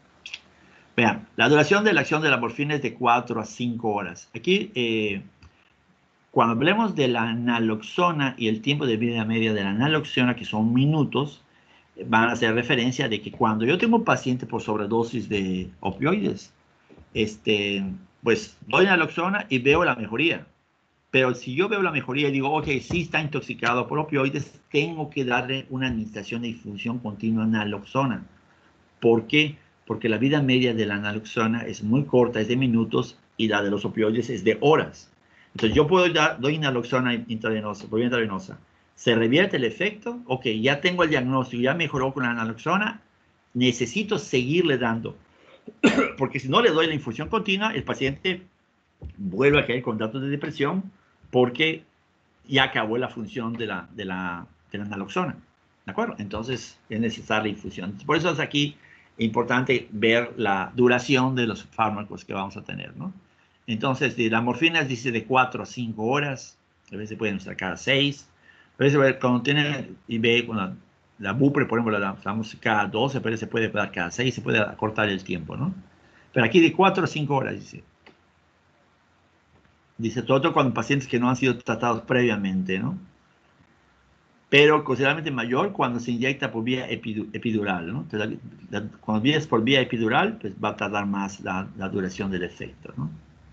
Vean, la duración de la acción de la morfina es de cuatro a cinco horas. Aquí, eh, cuando hablemos de la naloxona y el tiempo de vida media de la naloxona, que son minutos, van a hacer referencia de que cuando yo tengo un paciente por sobredosis de opioides, este, pues doy naloxona y veo la mejoría. Pero si yo veo la mejoría y digo, ok, sí está intoxicado por opioides, tengo que darle una administración de infusión continua de naloxona. ¿Por qué? Porque la vida media de la naloxona es muy corta, es de minutos, y la de los opioides es de horas. Entonces yo puedo dar, doy naloxona intravenosa, por vía intravenosa, se revierte el efecto, ok, ya tengo el diagnóstico, ya mejoró con la naloxona, necesito seguirle dando, porque si no le doy la infusión continua, el paciente vuelve a caer con datos de depresión, porque ya acabó la función de la, de la, de la naloxona, ¿de acuerdo? Entonces es necesaria la infusión. Por eso es aquí importante ver la duración de los fármacos que vamos a tener, ¿no? Entonces, de la morfina dice de cuatro a cinco horas, a veces pueden usar cada seis, a veces cuando tiene I B, bueno, la Bupre, por ejemplo, la damos cada doce, pero se puede dar cada seis, se puede acortar el tiempo, ¿no? Pero aquí de cuatro a cinco horas, dice. Dice todo con pacientes que no han sido tratados previamente, ¿no? Pero considerablemente mayor cuando se inyecta por vía epidural, ¿no? Entonces, la, la, cuando vienes por vía epidural, pues va a tardar más la, la duración del efecto, ¿no?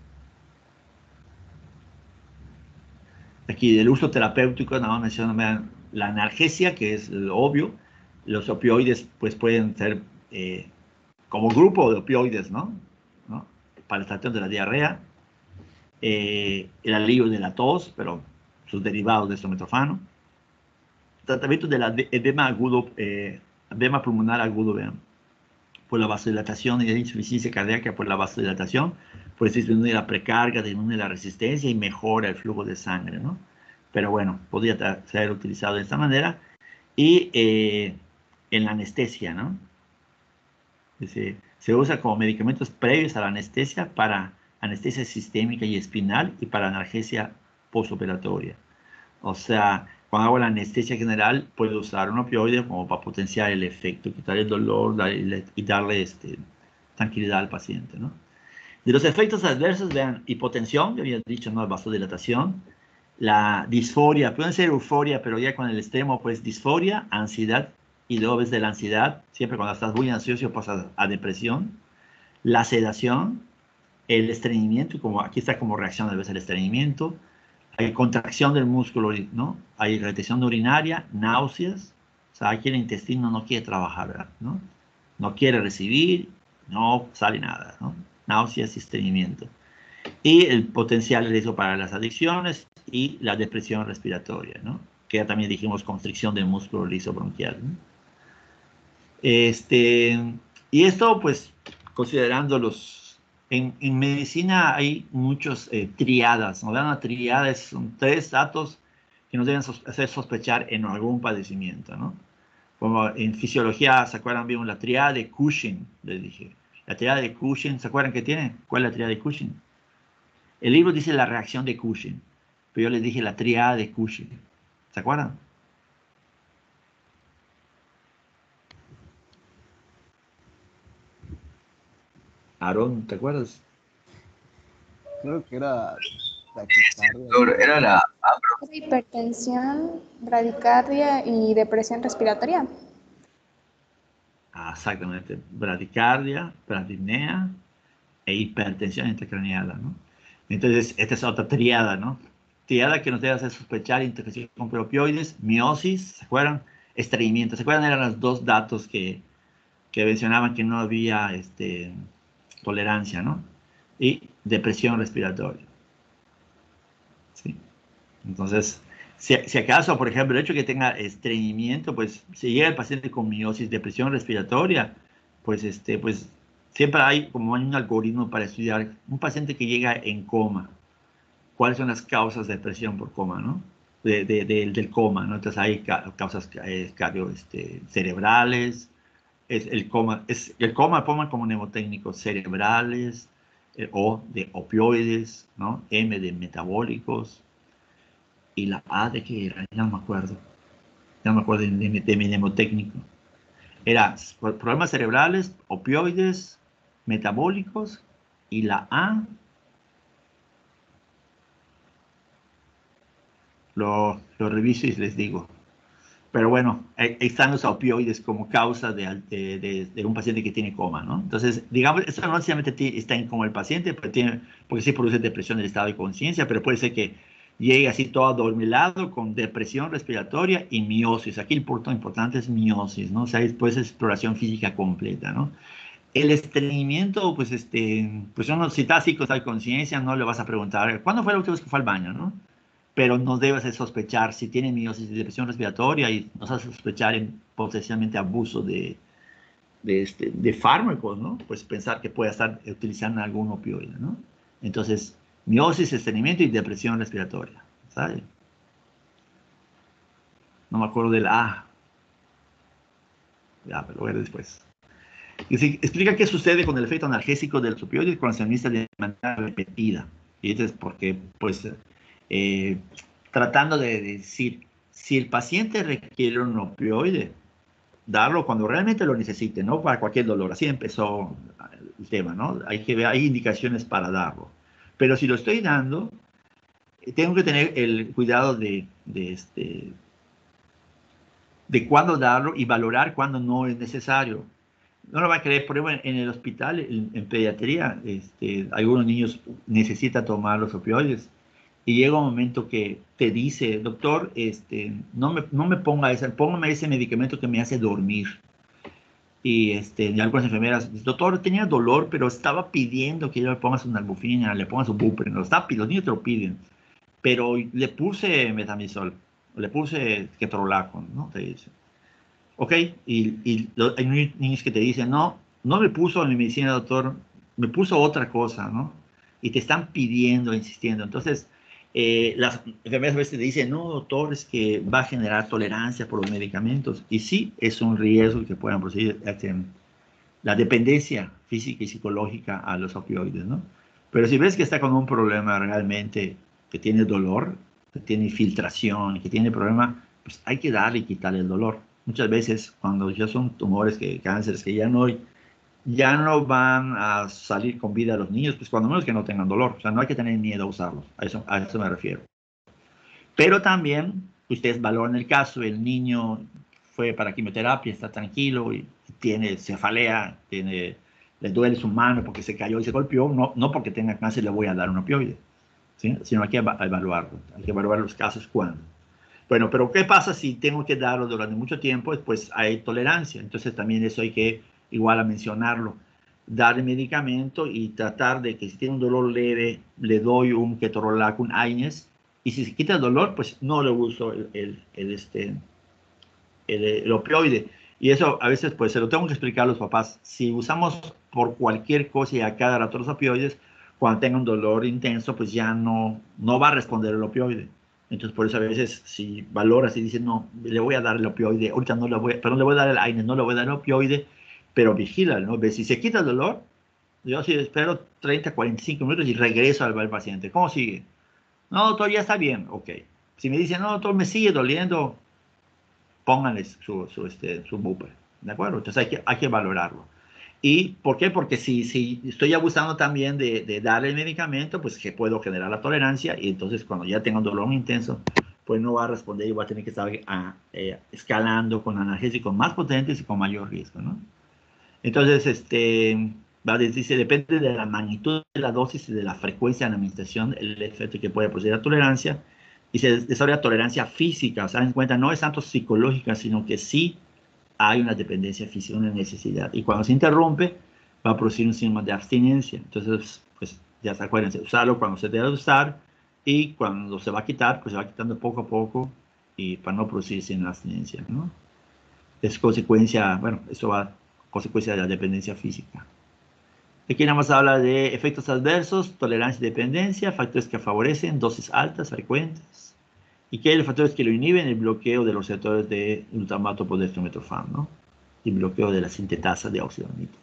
Aquí, del uso terapéutico, nada más mencionan la analgesia, que es lo obvio. Los opioides, pues, pueden ser eh, como grupo de opioides, ¿no? ¿no? Para el tratamiento de la diarrea, eh, el alivio de la tos, pero sus derivados de estrometrofano. Tratamiento del edema agudo, eh, edema pulmonar agudo, vean, por la vasodilatación y la insuficiencia cardíaca por la vasodilatación, pues disminuye la precarga, disminuye la resistencia y mejora el flujo de sangre, ¿no? Pero bueno, podría ser utilizado de esta manera. Y eh, en la anestesia, ¿no? Dice, se usa como medicamentos previos a la anestesia para anestesia sistémica y espinal y para analgesia postoperatoria. O sea, cuando hago la anestesia general, puedo usar un opioide como para potenciar el efecto, quitar el dolor darle, y darle este, tranquilidad al paciente, ¿no? De los efectos adversos, vean, hipotensión, ya había dicho, ¿no? Vasodilatación, la disforia, pueden ser euforia, pero ya con el extremo, pues disforia, ansiedad, y luego ves de la ansiedad, siempre cuando estás muy ansioso pasas a depresión, la sedación, el estreñimiento, como aquí está como reacción a veces el estreñimiento, hay contracción del músculo, ¿no? Hay retención urinaria, náuseas, o sea, aquí el intestino no quiere trabajar, ¿verdad? ¿no? No quiere recibir, no sale nada, ¿no? Náuseas y estreñimiento. Y el potencial riesgo para las adicciones y la depresión respiratoria, ¿no? Que ya también dijimos constricción del músculo liso bronquial, ¿no? Este, y esto, pues, considerando los... En, en medicina hay muchos eh, triadas, ¿no? Una triada son tres datos que nos deben sos hacer sospechar en algún padecimiento, ¿no? Como en fisiología, ¿se acuerdan? Vimos la triada de Cushing, les dije. La triada de Cushing, ¿se acuerdan qué tiene? ¿Cuál es la triada de Cushing? El libro dice la reacción de Cushing, pero yo les dije la triada de Cushing. ¿Se acuerdan? Aaron, ¿te acuerdas? Creo que era Era la Hipertensión, bradicardia y depresión respiratoria. Ah, exactamente. Bradicardia, bradipnea e hipertensión intracraneal, ¿no? Entonces, esta es otra triada, ¿no? Triada que nos debe hacer sospechar interacción con opioides, miosis, ¿se acuerdan? Estreñimiento. ¿Se acuerdan? Eran los dos datos que, que mencionaban que no había este, tolerancia, ¿no? Y depresión respiratoria. ¿Sí? Entonces, si, si acaso, por ejemplo, el hecho de que tenga estreñimiento, pues si llega el paciente con miosis, depresión respiratoria, pues, este, pues siempre hay como hay un algoritmo para estudiar un paciente que llega en coma. ¿Cuáles son las causas de depresión por coma, no? De, de, de, del coma, ¿no? Entonces hay ca causas eh, cardio, este, cerebrales, es el coma, es el coma pongan como mnemotécnico, cerebrales, eh, O de opioides, ¿no? M de metabólicos, y la A de que era, ya no me acuerdo, ya no me acuerdo de, de, de mi mnemotécnico. Era problemas cerebrales, opioides, metabólicos, y la A, lo, lo reviso y les digo. Pero bueno, ahí están los opioides como causa de, de, de, de un paciente que tiene coma, ¿no? Entonces, digamos, eso no necesariamente está en coma el paciente, pero tiene, porque sí produce depresión del estado de conciencia, pero puede ser que llegue así todo adormilado con depresión respiratoria y miosis. Aquí el punto importante es miosis, ¿no? O sea, después es exploración física completa, ¿no? El estreñimiento, pues, este, pues uno, si está así con estado de conciencia, no le vas a preguntar, ¿cuándo fue la última vez que fue al baño, no? Pero no debes de sospechar si tiene miosis y depresión respiratoria y nos hace sospechar en potencialmente abuso de, de, este, de fármacos, ¿no? Pues pensar que puede estar utilizando algún opioide, ¿no? Entonces, miosis, estreñimiento y depresión respiratoria, ¿sabes? No me acuerdo del A. Ya, pero lo veré después. Y si, explica qué sucede con el efecto analgésico de los opioides cuando se administra de manera repetida. Y esto es porque, pues, eh, tratando de decir, si el paciente requiere un opioide, darlo cuando realmente lo necesite, no para cualquier dolor. Así empezó el tema, ¿no? Hay que ver, hay indicaciones para darlo. Pero si lo estoy dando, tengo que tener el cuidado de, de, este, de cuándo darlo y valorar cuándo no es necesario. No lo va a creer, por ejemplo, en el hospital, en, en pediatría, este, algunos niños necesitan tomar los opioides. Y llega un momento que te dice, doctor, este, no, me, no me ponga ese, póngame ese medicamento que me hace dormir. Y, este, y algunas enfermeras, doctor, tenía dolor, pero estaba pidiendo que yo le pongas una albufina, le pongas un buprenorfina. Los, está, los niños te lo piden. Pero le puse metamizol, le puse ketorolaco, ¿no? Te dice. Ok, y, y lo, hay niños que te dicen, no, no me puso mi medicina, doctor, me puso otra cosa, ¿no? Y te están pidiendo, insistiendo. Entonces, Eh, las enfermeras a veces te dicen, no, doctor, es que va a generar tolerancia por los medicamentos. Y sí, es un riesgo que puedan producir este, la dependencia física y psicológica a los opioides, ¿no? Pero si ves que está con un problema realmente, que tiene dolor, que tiene infiltración, que tiene problema, pues hay que darle y quitarle el dolor. Muchas veces, cuando ya son tumores, que cánceres, que ya no hay, ya no van a salir con vida a los niños, pues cuando menos que no tengan dolor. O sea, no hay que tener miedo a usarlos. A eso, a eso me refiero. Pero también, ustedes valoran el caso, el niño fue para quimioterapia, está tranquilo y tiene cefalea, tiene, le duele su mano porque se cayó y se golpeó, no, no porque tenga cáncer le voy a dar un opioide, ¿sí? Sino hay que evaluarlo. Hay que evaluar los casos cuando. Bueno, pero ¿qué pasa si tengo que darlo durante mucho tiempo? Pues hay tolerancia. Entonces también eso hay que igual a mencionarlo, dar el medicamento y tratar de que si tiene un dolor leve, le doy un ketorolaco, un Aines, y si se quita el dolor, pues no le uso el, el, el, este, el, el opioide. Y eso a veces pues se lo tengo que explicar a los papás. Si usamos por cualquier cosa y a cada rato los opioides, cuando tenga un dolor intenso, pues ya no, no va a responder el opioide. Entonces, por eso a veces, si valoras y dices, no, le voy a dar el opioide, ahorita no le voy, perdón, le voy a dar el A I N E, no le voy a dar el opioide, pero vigila, ¿no? Ve, si se quita el dolor, yo sí espero treinta, cuarenta y cinco minutos y regreso al, al paciente. ¿Cómo sigue? No, doctor, ya está bien, ok. Si me dicen, no, doctor, me sigue doliendo, pónganle su, su, este, su buper, ¿de acuerdo? Entonces hay que, hay que valorarlo. ¿Y por qué? Porque si, si estoy abusando también de, de darle el medicamento, pues que puedo generar la tolerancia y entonces cuando ya tengo un dolor muy intenso, pues no va a responder y va a tener que estar a, eh, escalando con analgésicos más potentes y con mayor riesgo, ¿no? Entonces, este, va a decir, depende de la magnitud de la dosis y de la frecuencia de la administración, el efecto que puede producir la tolerancia, y se desarrolla tolerancia física, o sea, en cuenta, no es tanto psicológica, sino que sí hay una dependencia física, una necesidad. Y cuando se interrumpe, va a producir un síntoma de abstinencia. Entonces, pues ya se acuérdense, usarlo cuando se debe usar y cuando se va a quitar, pues se va quitando poco a poco y para no producirse en la abstinencia, ¿no? Es consecuencia, bueno, eso va consecuencia de la dependencia física. Aquí nada más habla de efectos adversos, tolerancia y dependencia, factores que favorecen, dosis altas, frecuentes. ¿Y qué hay los factores que lo inhiben? El bloqueo de los receptores de glutamato por dextrometorfano, ¿no? Y bloqueo de la sintetasa de óxido nítrico.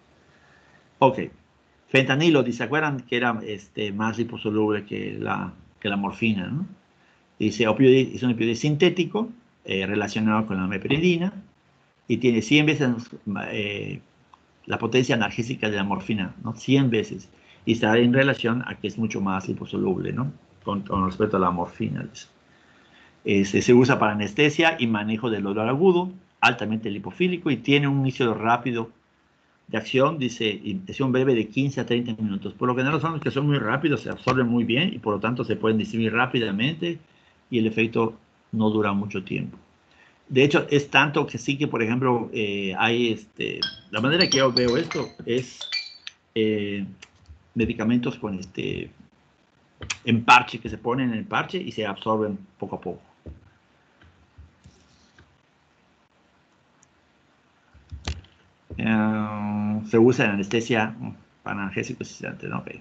Ok. Fentanilo, ¿se acuerdan que era este, más liposoluble que la, que la morfina, ¿no? Dice, opioide, es un opioide sintético eh, relacionado con la meperidina y tiene cien veces eh, la potencia analgésica de la morfina, ¿no? cien veces. Y está en relación a que es mucho más liposoluble, ¿no? Con, con respecto a la morfina, dice. Este, se usa para anestesia y manejo del dolor agudo, altamente lipofílico y tiene un inicio rápido de acción, dice, intención breve de quince a treinta minutos. Por lo general son los que son muy rápidos, se absorben muy bien y por lo tanto se pueden distribuir rápidamente y el efecto no dura mucho tiempo. De hecho, es tanto que sí que, por ejemplo, eh, hay, este, la manera que yo veo esto es eh, medicamentos con este, en parche, que se ponen en el parche y se absorben poco a poco. Uh, se usa en anestesia para analgésicos, ¿no? Okay.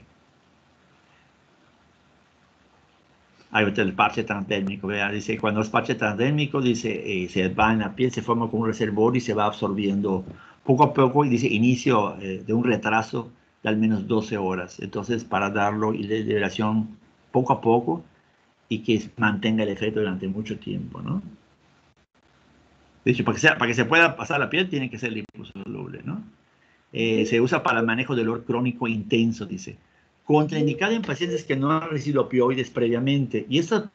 Hay el parche transdérmico, ¿verdad? Dice, cuando es parche transdérmico, dice, eh, se va en la piel, se forma como un reservorio y se va absorbiendo poco a poco, y dice, inicio eh, de un retraso de al menos doce horas. Entonces, para darlo y de liberación poco a poco y que mantenga el efecto durante mucho tiempo, ¿no? De hecho, para que, sea, para que se pueda pasar la piel, tiene que ser liposoluble, ¿no? Eh, se usa para el manejo del dolor crónico intenso, dice. Contraindicado en pacientes que no han recibido opioides previamente. Y estos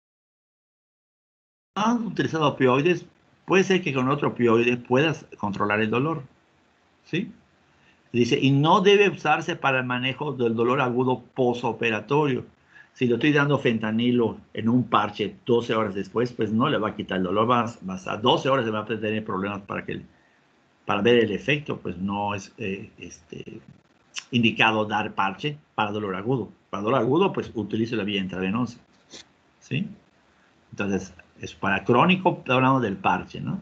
no han utilizado opioides, puede ser que con otro opioide puedas controlar el dolor. ¿Sí? Dice, y no debe usarse para el manejo del dolor agudo posoperatorio. Si lo estoy dando fentanilo en un parche doce horas después, pues no le va a quitar el dolor. Va, va a estar doce horas, se va a tener problemas para que para ver el efecto, pues no es eh, este, indicado dar parche para dolor agudo. Para dolor agudo, pues utilizo la vía intravenosa. ¿Sí? Entonces, es para crónico, hablamos del parche, ¿no?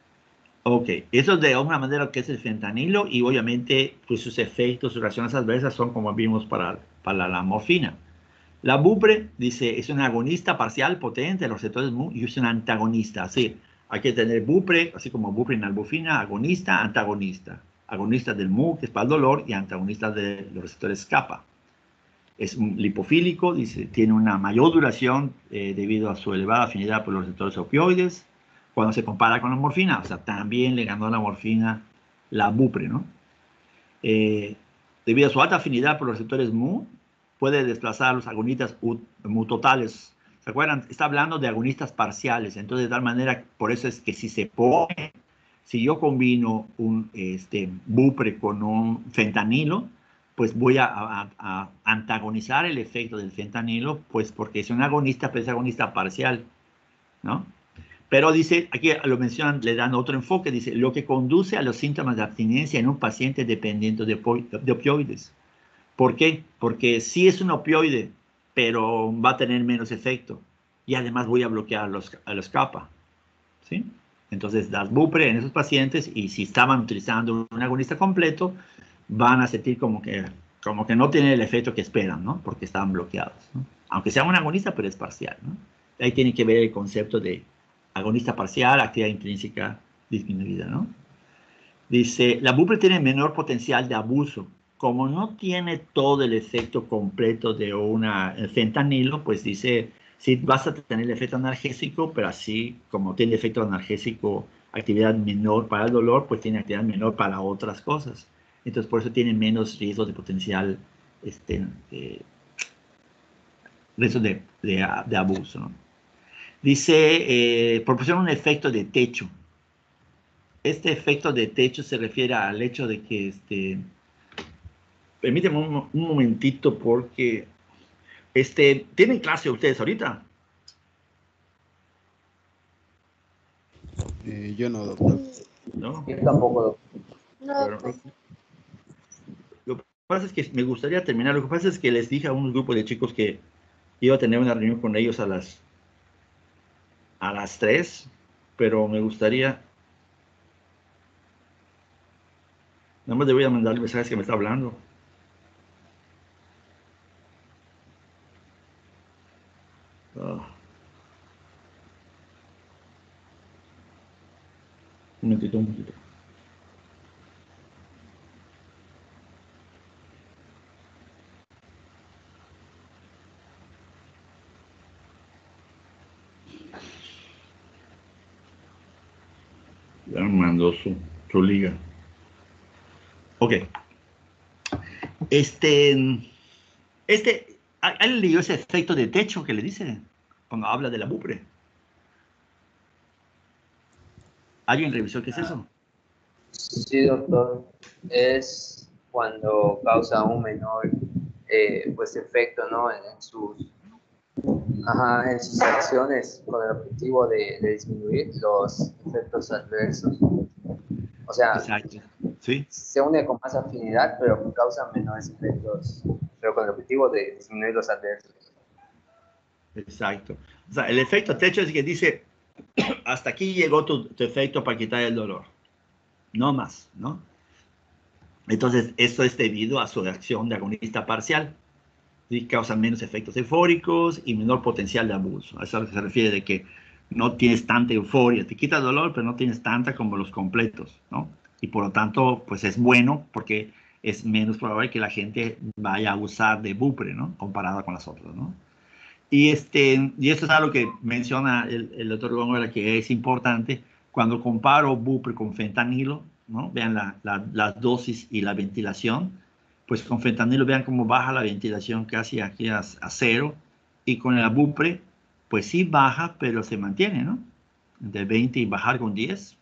Ok, eso de alguna manera que es el fentanilo y obviamente pues sus efectos, sus reacciones adversas son como vimos para, para la morfina. La bupre, dice, es un agonista parcial potente de los receptores M U y es un antagonista, sí. Hay que tener bupre, así como bupre y nalbufina, agonista, antagonista. Agonista del M U, que es para el dolor, y antagonista de los receptores kappa. Es un lipofílico, dice, tiene una mayor duración eh, debido a su elevada afinidad por los receptores opioides. Cuando se compara con la morfina, o sea, también le ganó a la morfina la bupre, ¿no? Eh, debido a su alta afinidad por los receptores M U, puede desplazar los agonistas M U totales. ¿Se acuerdan? Está hablando de agonistas parciales. Entonces, de tal manera, por eso es que si se pone, si yo combino un este, bupre con un fentanilo, pues voy a, a, a antagonizar el efecto del fentanilo, pues porque es un agonista, pero es agonista parcial, ¿no? Pero dice, aquí lo mencionan, le dan otro enfoque, dice, lo que conduce a los síntomas de abstinencia en un paciente dependiente de, de opioides. ¿Por qué? Porque sí es un opioide, pero va a tener menos efecto. Y además voy a bloquear a los, a los kappa. ¿Sí? Entonces, das bupre en esos pacientes y si estaban utilizando un agonista completo, van a sentir como que, como que no tienen el efecto que esperan, ¿no? Porque estaban bloqueados, ¿no? Aunque sea un agonista, pero es parcial, ¿no? ahí tiene que ver el concepto de agonista parcial, actividad intrínseca disminuida, ¿no? Dice, la Bupre tiene menor potencial de abuso. Como no tiene todo el efecto completo de una fentanilo, pues dice, sí vas a tener el efecto analgésico, pero así como tiene efecto analgésico, actividad menor para el dolor, pues tiene actividad menor para otras cosas. Entonces, por eso tiene menos riesgo de potencial, este, eh, riesgo de, de, de abuso, ¿no? Dice, eh, proporciona un efecto de techo. Este efecto de techo se refiere al hecho de que, este, permíteme un, un momentito porque, este, ¿tienen clase ustedes ahorita? Eh, yo no, doctor. No. Yo tampoco, doctor. No, Pero, lo que pasa es que me gustaría terminar. Lo que pasa es que les dije a un grupo de chicos que iba a tener una reunión con ellos a las, a las tres, pero me gustaría... Nada más le voy a mandar mensajes que me está hablando. Ah. Un momentito, un momentito. Ya me mandó su, su liga. Ok. Este, este, ¿alguien leyó ese efecto de techo que le dice cuando habla de la Bupre? ¿Alguien revisó qué es eso? Sí, doctor. Es cuando causa un menor eh, pues efecto, ¿no? En, en sus ajá, en sus acciones con el objetivo de, de disminuir los efectos adversos. O sea, Exacto. Sí. se une con más afinidad, pero causa menores efectos, pero con el objetivo de disminuir los adversos. Exacto. O sea, el efecto techo es que dice, hasta aquí llegó tu, tu efecto para quitar el dolor. No más, ¿no? Entonces, esto es debido a su acción de agonista parcial. ¿Sí? Causa menos efectos eufóricos y menor potencial de abuso. A eso es a lo que se refiere de que no tienes tanta euforia. Te quita el dolor, pero no tienes tanta como los completos, ¿no? Y por lo tanto, pues es bueno porque es menos probable que la gente vaya a abusar de Bupre, ¿no? Comparada con las otras, ¿no? Y, este, y esto es algo que menciona el, el doctor Góngora, que es importante. Cuando comparo Bupre con fentanilo, ¿no? Vean la, la, la dosis y la ventilación. Pues con fentanilo vean cómo baja la ventilación casi aquí a, a cero. Y con el Bupre, pues sí baja, pero se mantiene, ¿no? De veinte y bajar con diez.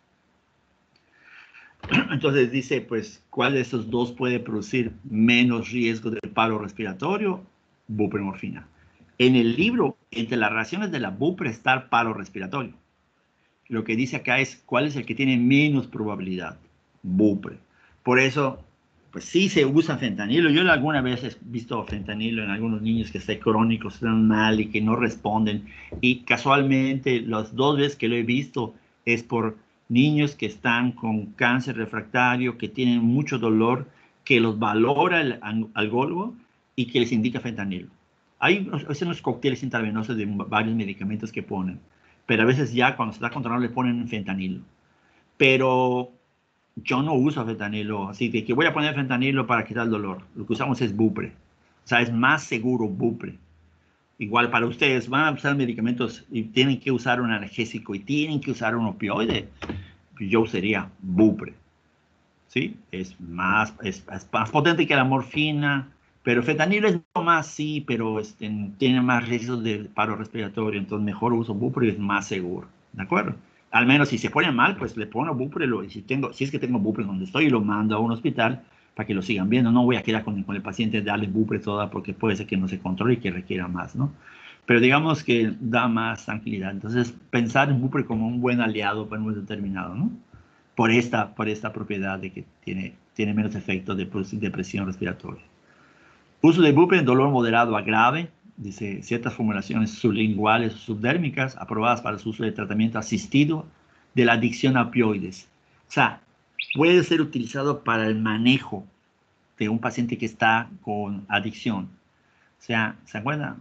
Entonces dice, pues, ¿cuál de estos dos puede producir menos riesgo de paro respiratorio? Bupremorfina. En el libro, entre las reacciones de la Bupre está el paro respiratorio. Lo que dice acá es cuál es el que tiene menos probabilidad. Bupre. Por eso, pues sí se usa fentanilo. Yo alguna vez he visto fentanilo en algunos niños que están crónicos, están mal y que no responden. Y casualmente, las dos veces que lo he visto es por niños que están con cáncer refractario, que tienen mucho dolor, que los valora el algólogo y que les indica fentanilo. Hay unos cócteles intravenosos de varios medicamentos que ponen, pero a veces ya cuando se está controlando le ponen fentanilo. Pero yo no uso fentanilo, así que, que voy a poner fentanilo para quitar el dolor. Lo que usamos es Bupre. O sea, es más seguro Bupre. Igual para ustedes, van a usar medicamentos y tienen que usar un analgésico y tienen que usar un opioide, yo usaría Bupre. ¿Sí? Es más, es, es más potente que la morfina, pero fentanilo es más, sí, pero este, tiene más riesgos de paro respiratorio, entonces mejor uso Bupre y es más seguro, ¿de acuerdo? Al menos si se pone mal, pues le pongo Bupre, lo, y si, tengo, si es que tengo Bupre donde estoy, lo mando a un hospital para que lo sigan viendo. No voy a quedar con, con el paciente, darle Bupre toda, porque puede ser que no se controle y que requiera más, ¿no? Pero digamos que da más tranquilidad. Entonces, pensar en Bupre como un buen aliado para un momento determinado, ¿no? Por esta, por esta propiedad de que tiene, tiene menos efecto de producir depresión respiratoria. Uso de Bupre en dolor moderado a grave, dice ciertas formulaciones sublinguales o subdérmicas aprobadas para su uso de tratamiento asistido de la adicción a opioides. O sea, puede ser utilizado para el manejo de un paciente que está con adicción. O sea, ¿se acuerdan?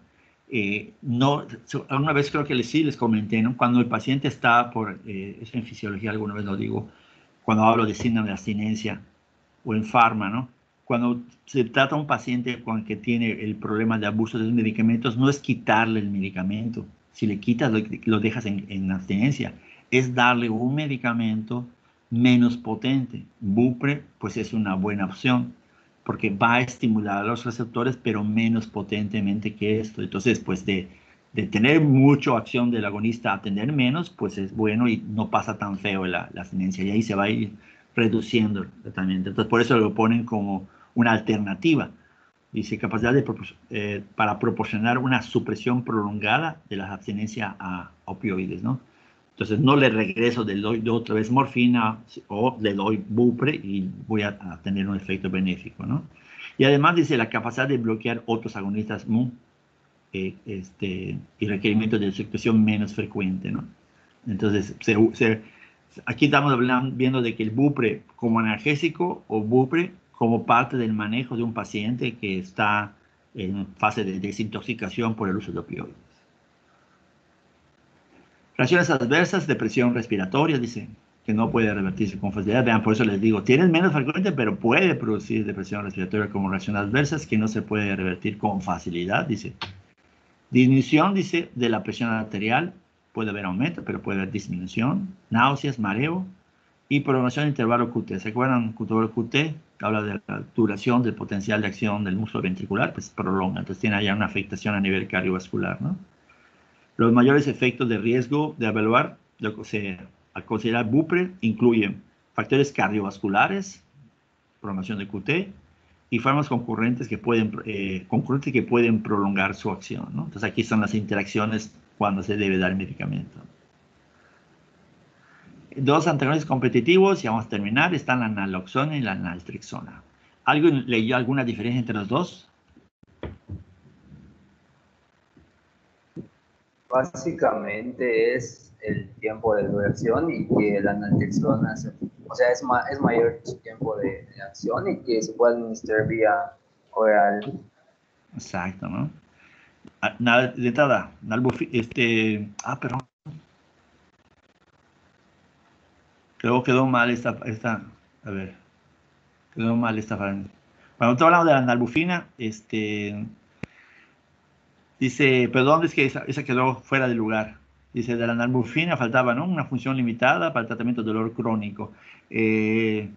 Eh, no, una vez creo que les, sí les comenté, ¿no? Cuando el paciente está por, eh, eso en fisiología alguna vez lo digo, cuando hablo de síndrome de abstinencia o en farma, ¿no? Cuando se trata a un paciente con el que tiene el problema de abuso de los medicamentos, no es quitarle el medicamento. Si le quitas, lo, lo dejas en, en abstinencia. Es darle un medicamento menos potente. Bupre, pues es una buena opción, porque va a estimular a los receptores, pero menos potentemente que esto. Entonces, pues de, de tener mucha acción del agonista a tener menos, pues es bueno y no pasa tan feo la, la abstinencia. Y ahí se va a ir reduciendo el tratamiento. Entonces, por eso lo ponen como una alternativa. Dice, capacidad de, eh, para proporcionar una supresión prolongada de la abstinencia a opioides, ¿no? Entonces, no le regreso, le doy de otra vez morfina o le doy bupre y voy a, a tener un efecto benéfico, ¿no? Y además dice la capacidad de bloquear otros agonistas M U eh, este, y requerimientos de secreción menos frecuente, ¿no? Entonces, se, se, aquí estamos hablando, viendo de que el bupre como analgésico o bupre como parte del manejo de un paciente que está en fase de desintoxicación por el uso de opioides. Reacciones adversas, depresión respiratoria, dice que no puede revertirse con facilidad. Vean, por eso les digo, tienen menos frecuente, pero puede producir depresión respiratoria como reacciones adversas que no se puede revertir con facilidad, dice. Disminución, dice, de la presión arterial, puede haber aumento, pero puede haber disminución. Náuseas, mareo y prolongación de intervalo Q T. ¿Se acuerdan? Intervalo Q T habla de la duración del potencial de acción del músculo ventricular, pues prolonga, entonces tiene allá una afectación a nivel cardiovascular, ¿no? Los mayores efectos de riesgo de evaluar, lo que se, al considerar bupre, incluyen factores cardiovasculares, prolongación de Q T, y fármacos concurrentes que pueden, eh, concurrentes que pueden prolongar su acción, ¿no? Entonces aquí son las interacciones cuando se debe dar el medicamento. Dos antagonistas competitivos, y vamos a terminar, están la naloxona y la naltrexona. ¿Alguien leyó alguna diferencia entre los dos? Básicamente es el tiempo de duración y que la naltrexona, o sea, es, ma es mayor su tiempo de, de acción y que se puede administrar vía oral. Exacto, ¿no? Nada, de entrada, este, ah, perdón. Creo que quedó mal esta, esta, a ver, quedó mal esta frase. Cuando estamos hablando de la nalbufina, este, dice, perdón, es que esa, esa quedó fuera de lugar. Dice, de la nalbufina faltaba, ¿no? Una función limitada para el tratamiento de dolor crónico. Eh,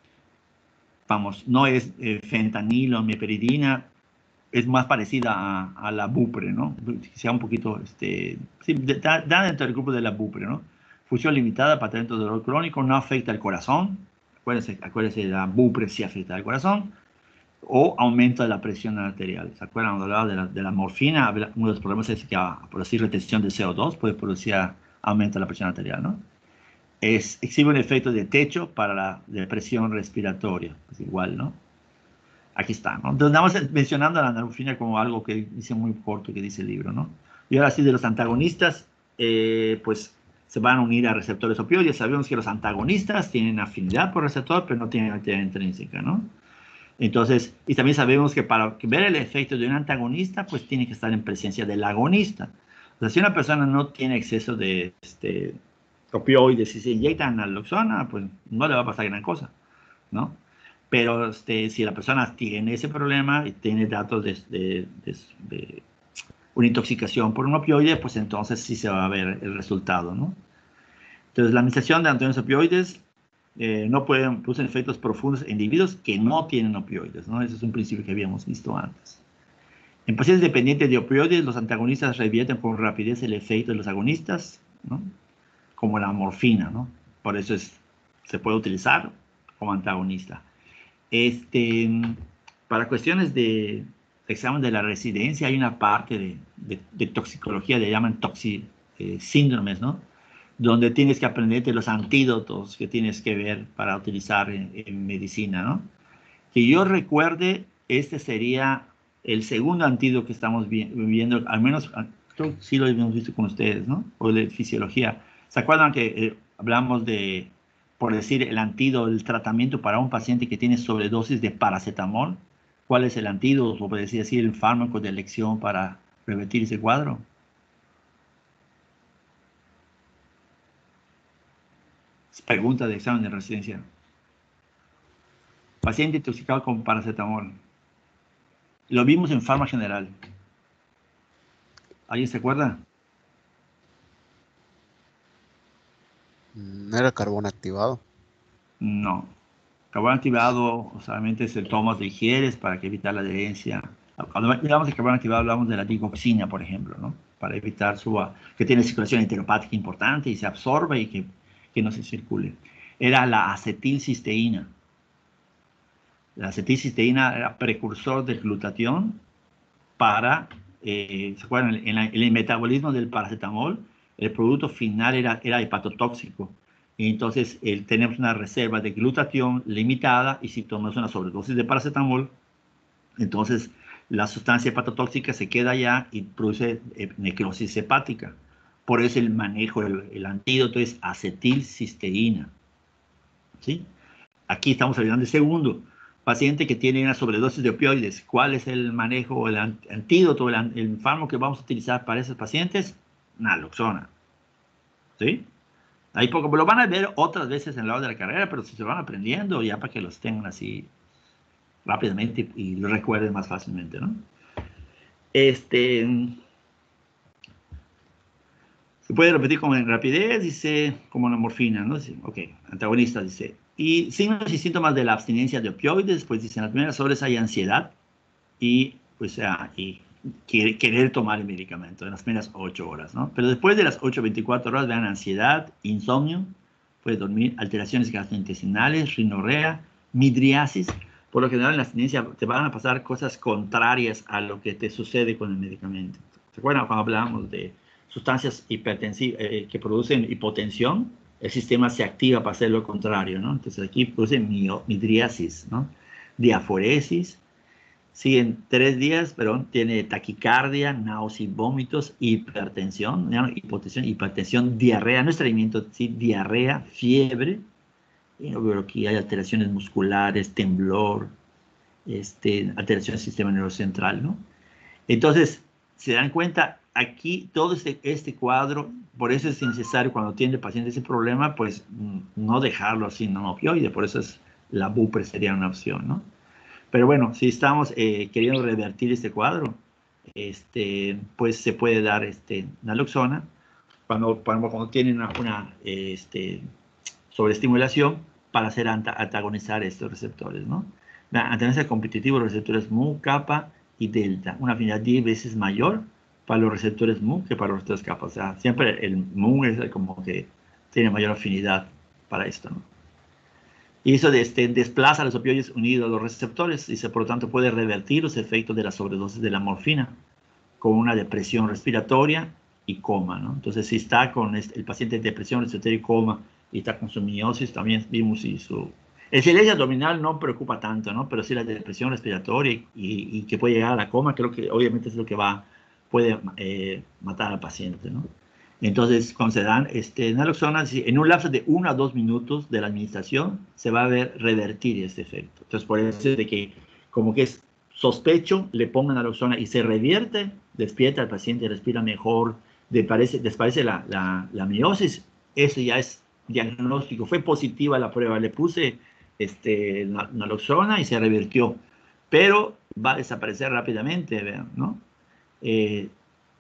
vamos, no es eh, fentanilo, meperidina, es más parecida a, a la bupre, ¿no? Sea un poquito, este, sí, da, da dentro del grupo de la bupre, ¿no? Función limitada para tratamiento de dolor crónico, no afecta el corazón. Acuérdense, acuérdense, la bupre sí afecta al corazón. O aumento de la presión arterial. ¿Se acuerdan? Cuando hablaba de la, de la morfina, uno de los problemas es que a producir retención de C O dos puede producir aumento de la presión arterial, ¿no? Es, exhibe un efecto de techo para la depresión respiratoria. Pues igual, ¿no? Aquí está, ¿no? Entonces, estamos mencionando a la nalbufina como algo que dice muy corto, que dice el libro, ¿no? Y ahora sí, de los antagonistas, eh, pues se van a unir a receptores opioides. Sabemos que los antagonistas tienen afinidad por receptor, pero no tienen actividad intrínseca, ¿no? Entonces, y también sabemos que para ver el efecto de un antagonista, pues tiene que estar en presencia del agonista. O sea, si una persona no tiene exceso de este, opioides y se inyecta naloxona, pues no le va a pasar gran cosa, ¿no? Pero este, si la persona tiene ese problema y tiene datos de, de, de, de una intoxicación por un opioide, pues entonces sí se va a ver el resultado, ¿no? Entonces, la administración de antagonistas opioides eh, no pueden producir efectos profundos en individuos que no tienen opioides, ¿no? Ese es un principio que habíamos visto antes. En pacientes dependientes de opioides, los antagonistas revierten con rapidez el efecto de los agonistas, ¿no? Como la morfina, ¿no? Por eso es, se puede utilizar como antagonista. Este, para cuestiones de examen de la residencia, hay una parte de, de, de toxicología, le llaman toxi, eh, síndromes, ¿no? Donde tienes que aprenderte los antídotos que tienes que ver para utilizar en, en medicina, ¿no? Que yo recuerde, este sería el segundo antídoto que estamos vi viendo, al menos, creo que sí lo hemos visto con ustedes, ¿no? O de fisiología. ¿Se acuerdan que eh, hablamos de, por decir, el antídoto, el tratamiento para un paciente que tiene sobredosis de paracetamol? ¿Cuál es el antídoto, o por decir así, el fármaco de elección para revertir ese cuadro? Es pregunta de examen de residencia. Paciente intoxicado con paracetamol. Lo vimos en Farma General. ¿Alguien se acuerda? ¿No era carbón activado? No. Carbón activado solamente es el tomas de higieres para que evitar la adherencia. Cuando hablamos de carbón activado hablamos de la digoxina, por ejemplo, ¿no? Para evitar su, que tiene circulación enteropática importante y se absorbe y que, que no se circule. Era la acetilcisteína. La acetilcisteína era precursor del glutatión para, eh, ¿se acuerdan? En, la, en el metabolismo del paracetamol, el producto final era, era hepatotóxico. Y entonces eh, tenemos una reserva de glutatión limitada y si tomamos una sobredosis de paracetamol, entonces la sustancia hepatotóxica se queda allá y produce eh, necrosis hepática. Por eso el manejo, el, el antídoto es acetilcisteína. ¿Sí? Aquí estamos hablando de segundo. Paciente que tiene una sobredosis de opioides. ¿Cuál es el manejo, el antídoto, el, el fármaco que vamos a utilizar para esos pacientes? Naloxona. ¿Sí? Ahí poco, lo van a ver otras veces en la hora de la carrera, pero si se van aprendiendo ya para que los tengan así rápidamente y, y lo recuerden más fácilmente, ¿no? Este, se puede repetir como en rapidez, dice, como la morfina, ¿no? Dice, ok, antagonista, dice. Y signos y síntomas de la abstinencia de opioides, pues dicen, en las primeras horas hay ansiedad y, pues, ah, y querer tomar el medicamento en las primeras ocho horas, ¿no? Pero después de las ocho a veinticuatro horas vean ansiedad, insomnio, puedes dormir, alteraciones gastrointestinales, rinorrea, midriasis. Por lo general en la abstinencia te van a pasar cosas contrarias a lo que te sucede con el medicamento. ¿Se acuerdan cuando hablábamos de sustancias hipertensivas eh, que producen hipotensión? El sistema se activa para hacer lo contrario, ¿no? Entonces aquí produce midriasis, ¿no? Diaforesis. Siguen tres días, pero tiene taquicardia, náuseas y vómitos, hipertensión, ¿no? Hipotensión, hipertensión, diarrea, no estreñimiento, sí, diarrea, fiebre. Y yo veo aquí hay alteraciones musculares, temblor, este, alteraciones del sistema neurocentral, ¿no? Entonces, se dan cuenta, aquí todo este, este cuadro, por eso es necesario cuando tiene el paciente ese problema, pues no dejarlo sin un opioide, por eso es la Bupre sería una opción, ¿no? Pero bueno, si estamos eh, queriendo revertir este cuadro, este, pues se puede dar este, naloxona cuando, cuando, cuando tienen una, una este, sobreestimulación para hacer antagonizar estos receptores, ¿no? La antagonista competitiva de los receptores mu, kappa y delta, una afinidad diez veces mayor para los receptores mu que para los receptores kappa. O sea, siempre el mu es como que tiene mayor afinidad para esto, ¿no? Y eso de, este, desplaza a los opioides unidos a los receptores, dice, por lo tanto puede revertir los efectos de la sobredosis de la morfina con una depresión respiratoria y coma, ¿no? Entonces, si está con este, el paciente de depresión respiratoria y coma y está con su miosis, también vimos si su... El silencio abdominal no preocupa tanto, ¿no? Pero sí la depresión respiratoria y, y, y que puede llegar a la coma, creo que obviamente es lo que va, puede eh, matar al paciente, ¿no? Entonces, cuando se dan este, naloxona, en un lapso de uno a dos minutos de la administración, se va a ver revertir este efecto. Entonces, por eso es de que, como que es sospecho, le pongan naloxona y se revierte, despierta al paciente, respira mejor, desaparece, desaparece la, la, la miosis, eso ya es diagnóstico. Fue positiva la prueba, le puse este, naloxona y se revirtió, pero va a desaparecer rápidamente, vean, ¿no? Eh,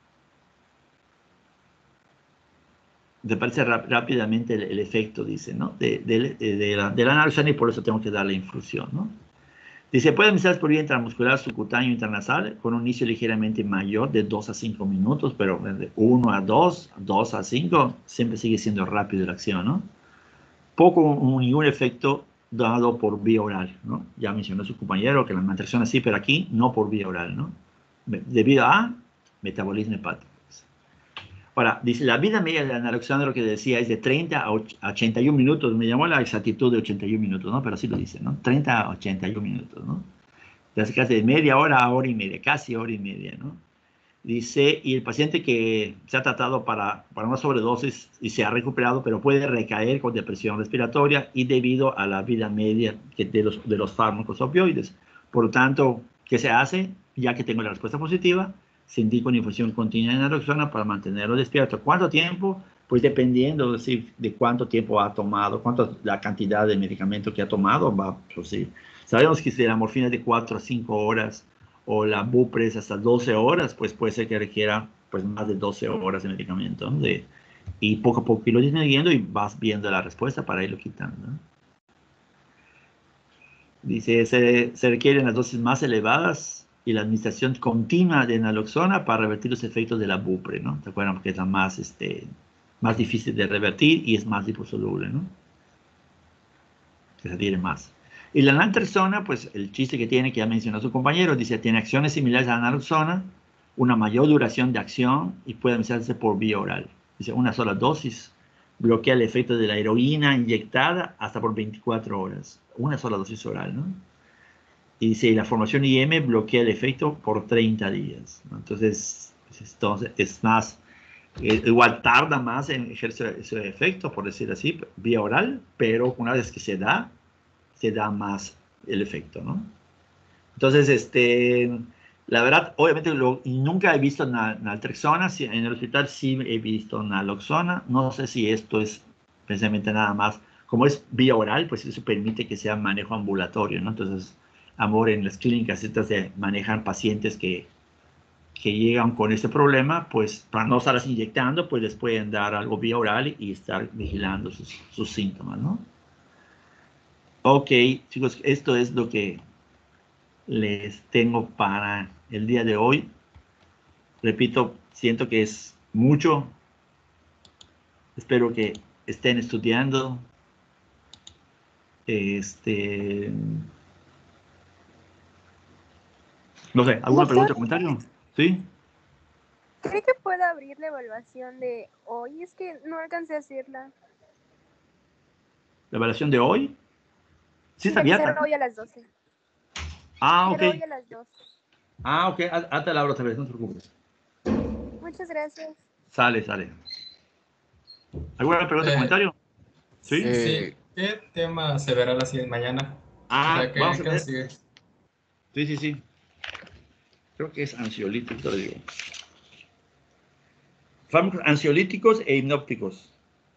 desaparece rápidamente el, el efecto, dice, ¿no? De, de, de, de la, de la naloxona y por eso tengo que dar la infusión, ¿no? Dice, puede administrarse por vía intramuscular, subcutáneo, intranasal, con un inicio ligeramente mayor de dos a cinco minutos, pero de uno a dos, dos a cinco, siempre sigue siendo rápido la acción, ¿no? Poco o ningún efecto dado por vía oral, ¿no? Ya mencionó su compañero que la administración así, pero aquí no por vía oral, ¿no? Debido a metabolismo hepático. Ahora, dice, la vida media de la naloxona, lo que decía, es de treinta a ochenta y uno minutos. Me llamó la exactitud de ochenta y uno minutos, ¿no? Pero así lo dice, ¿no? treinta a ochenta y uno minutos, ¿no? Entonces, casi de media hora a hora y media, casi hora y media, ¿no? Dice, y el paciente que se ha tratado para, para una sobredosis y se ha recuperado, pero puede recaer con depresión respiratoria y debido a la vida media de los, de los fármacos opioides. Por lo tanto, ¿qué se hace? Ya que tengo la respuesta positiva, se indica una infusión continua de naloxona para mantenerlo despierto. ¿Cuánto tiempo? Pues dependiendo de, de cuánto tiempo ha tomado, cuánto la cantidad de medicamento que ha tomado, va a producir. Sabemos que si la morfina es de cuatro a cinco horas o la Bupres hasta doce horas, pues puede ser que requiera pues, más de doce horas de medicamento, ¿no? de, y poco a poco lo disminuyendo y vas viendo la respuesta para irlo quitando, ¿no? Dice, se, se requieren las dosis más elevadas y la administración continua de naloxona para revertir los efectos de la Bupre, ¿no? ¿Se acuerdan? Porque es la más, este, más difícil de revertir y es más liposoluble, ¿no? Que se adhiere más. Y la naltrexona, pues el chiste que tiene, que ya mencionó su compañero, dice, tiene acciones similares a la naloxona, una mayor duración de acción y puede administrarse por vía oral. Dice, una sola dosis bloquea el efecto de la heroína inyectada hasta por veinticuatro horas. Una sola dosis oral, ¿no? Y dice, la formación I M bloquea el efecto por treinta días, ¿no? Entonces, entonces, es más, eh, igual tarda más en ejercer ese efecto, por decir así, vía oral, pero una vez que se da, se da más el efecto, ¿no? Entonces, este, la verdad, obviamente, lo, nunca he visto naltrexona. En el hospital sí he visto naloxona. No sé si esto es precisamente nada más. Como es vía oral, pues eso permite que sea manejo ambulatorio, ¿no? Entonces, amor, en las clínicas estas se manejan pacientes que, que llegan con ese problema, pues para no estarlas inyectando, pues les pueden dar algo vía oral y estar vigilando sus, sus síntomas, ¿no? Ok, chicos, esto es lo que les tengo para el día de hoy. Repito, siento que es mucho. Espero que estén estudiando. Este, no sé, ¿alguna pregunta o comentario? ¿Sí? ¿Cree que pueda abrir la evaluación de hoy? Es que no alcancé a hacerla. ¿La evaluación de hoy? Sí, Sí, está la que abierta. será hoy a las doce. Ah, ok. Será hoy a las doce. Ah, ok. Hazte la hora, tal vez, no te preocupes. Muchas gracias. Sale, sale. ¿Alguna pregunta o Eh, comentario? ¿Sí? Sí, sí. ¿Qué tema se verá la siguiente mañana? Ah, O sea, ¿qué, vamos a qué ver. sigue? Sí, sí, sí. Creo que es ansiolítico, te lo digo. Fármacos ansiolíticos e hipnópticos.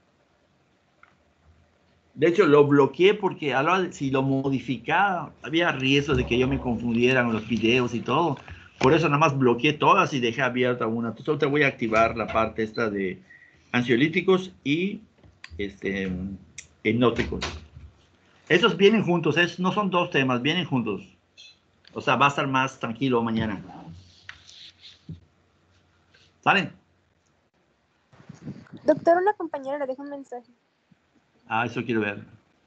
De hecho, lo bloqueé porque a la hora de- si lo modificaba, había riesgo de que yo me confundiera con los videos y todo. Por eso nada más bloqueé todas y dejé abierta una. Entonces, ahorita voy a activar la parte esta de ansiolíticos y este, hipnóticos. Esos vienen juntos, es, no son dos temas, vienen juntos. O sea, va a estar más tranquilo mañana. ¿Salen? Doctor, una compañera le deja un mensaje. Ah, eso quiero ver.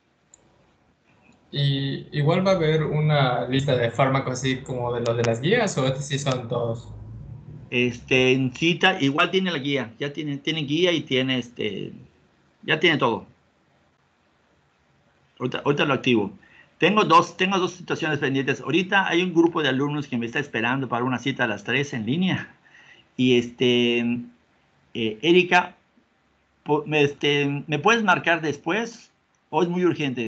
Y igual va a haber una lista de fármacos así como de los de las guías, o estos sí son todos. Este, en cita, igual tiene la guía, ya tiene, tiene guía y tiene este, ya tiene todo. Ahorita, ahorita lo activo. Tengo dos, tengo dos situaciones pendientes. Ahorita hay un grupo de alumnos que me está esperando para una cita a las tres en línea. Y este, eh, Erika, po- me, este, ¿me puedes marcar después? ¿O es muy urgente?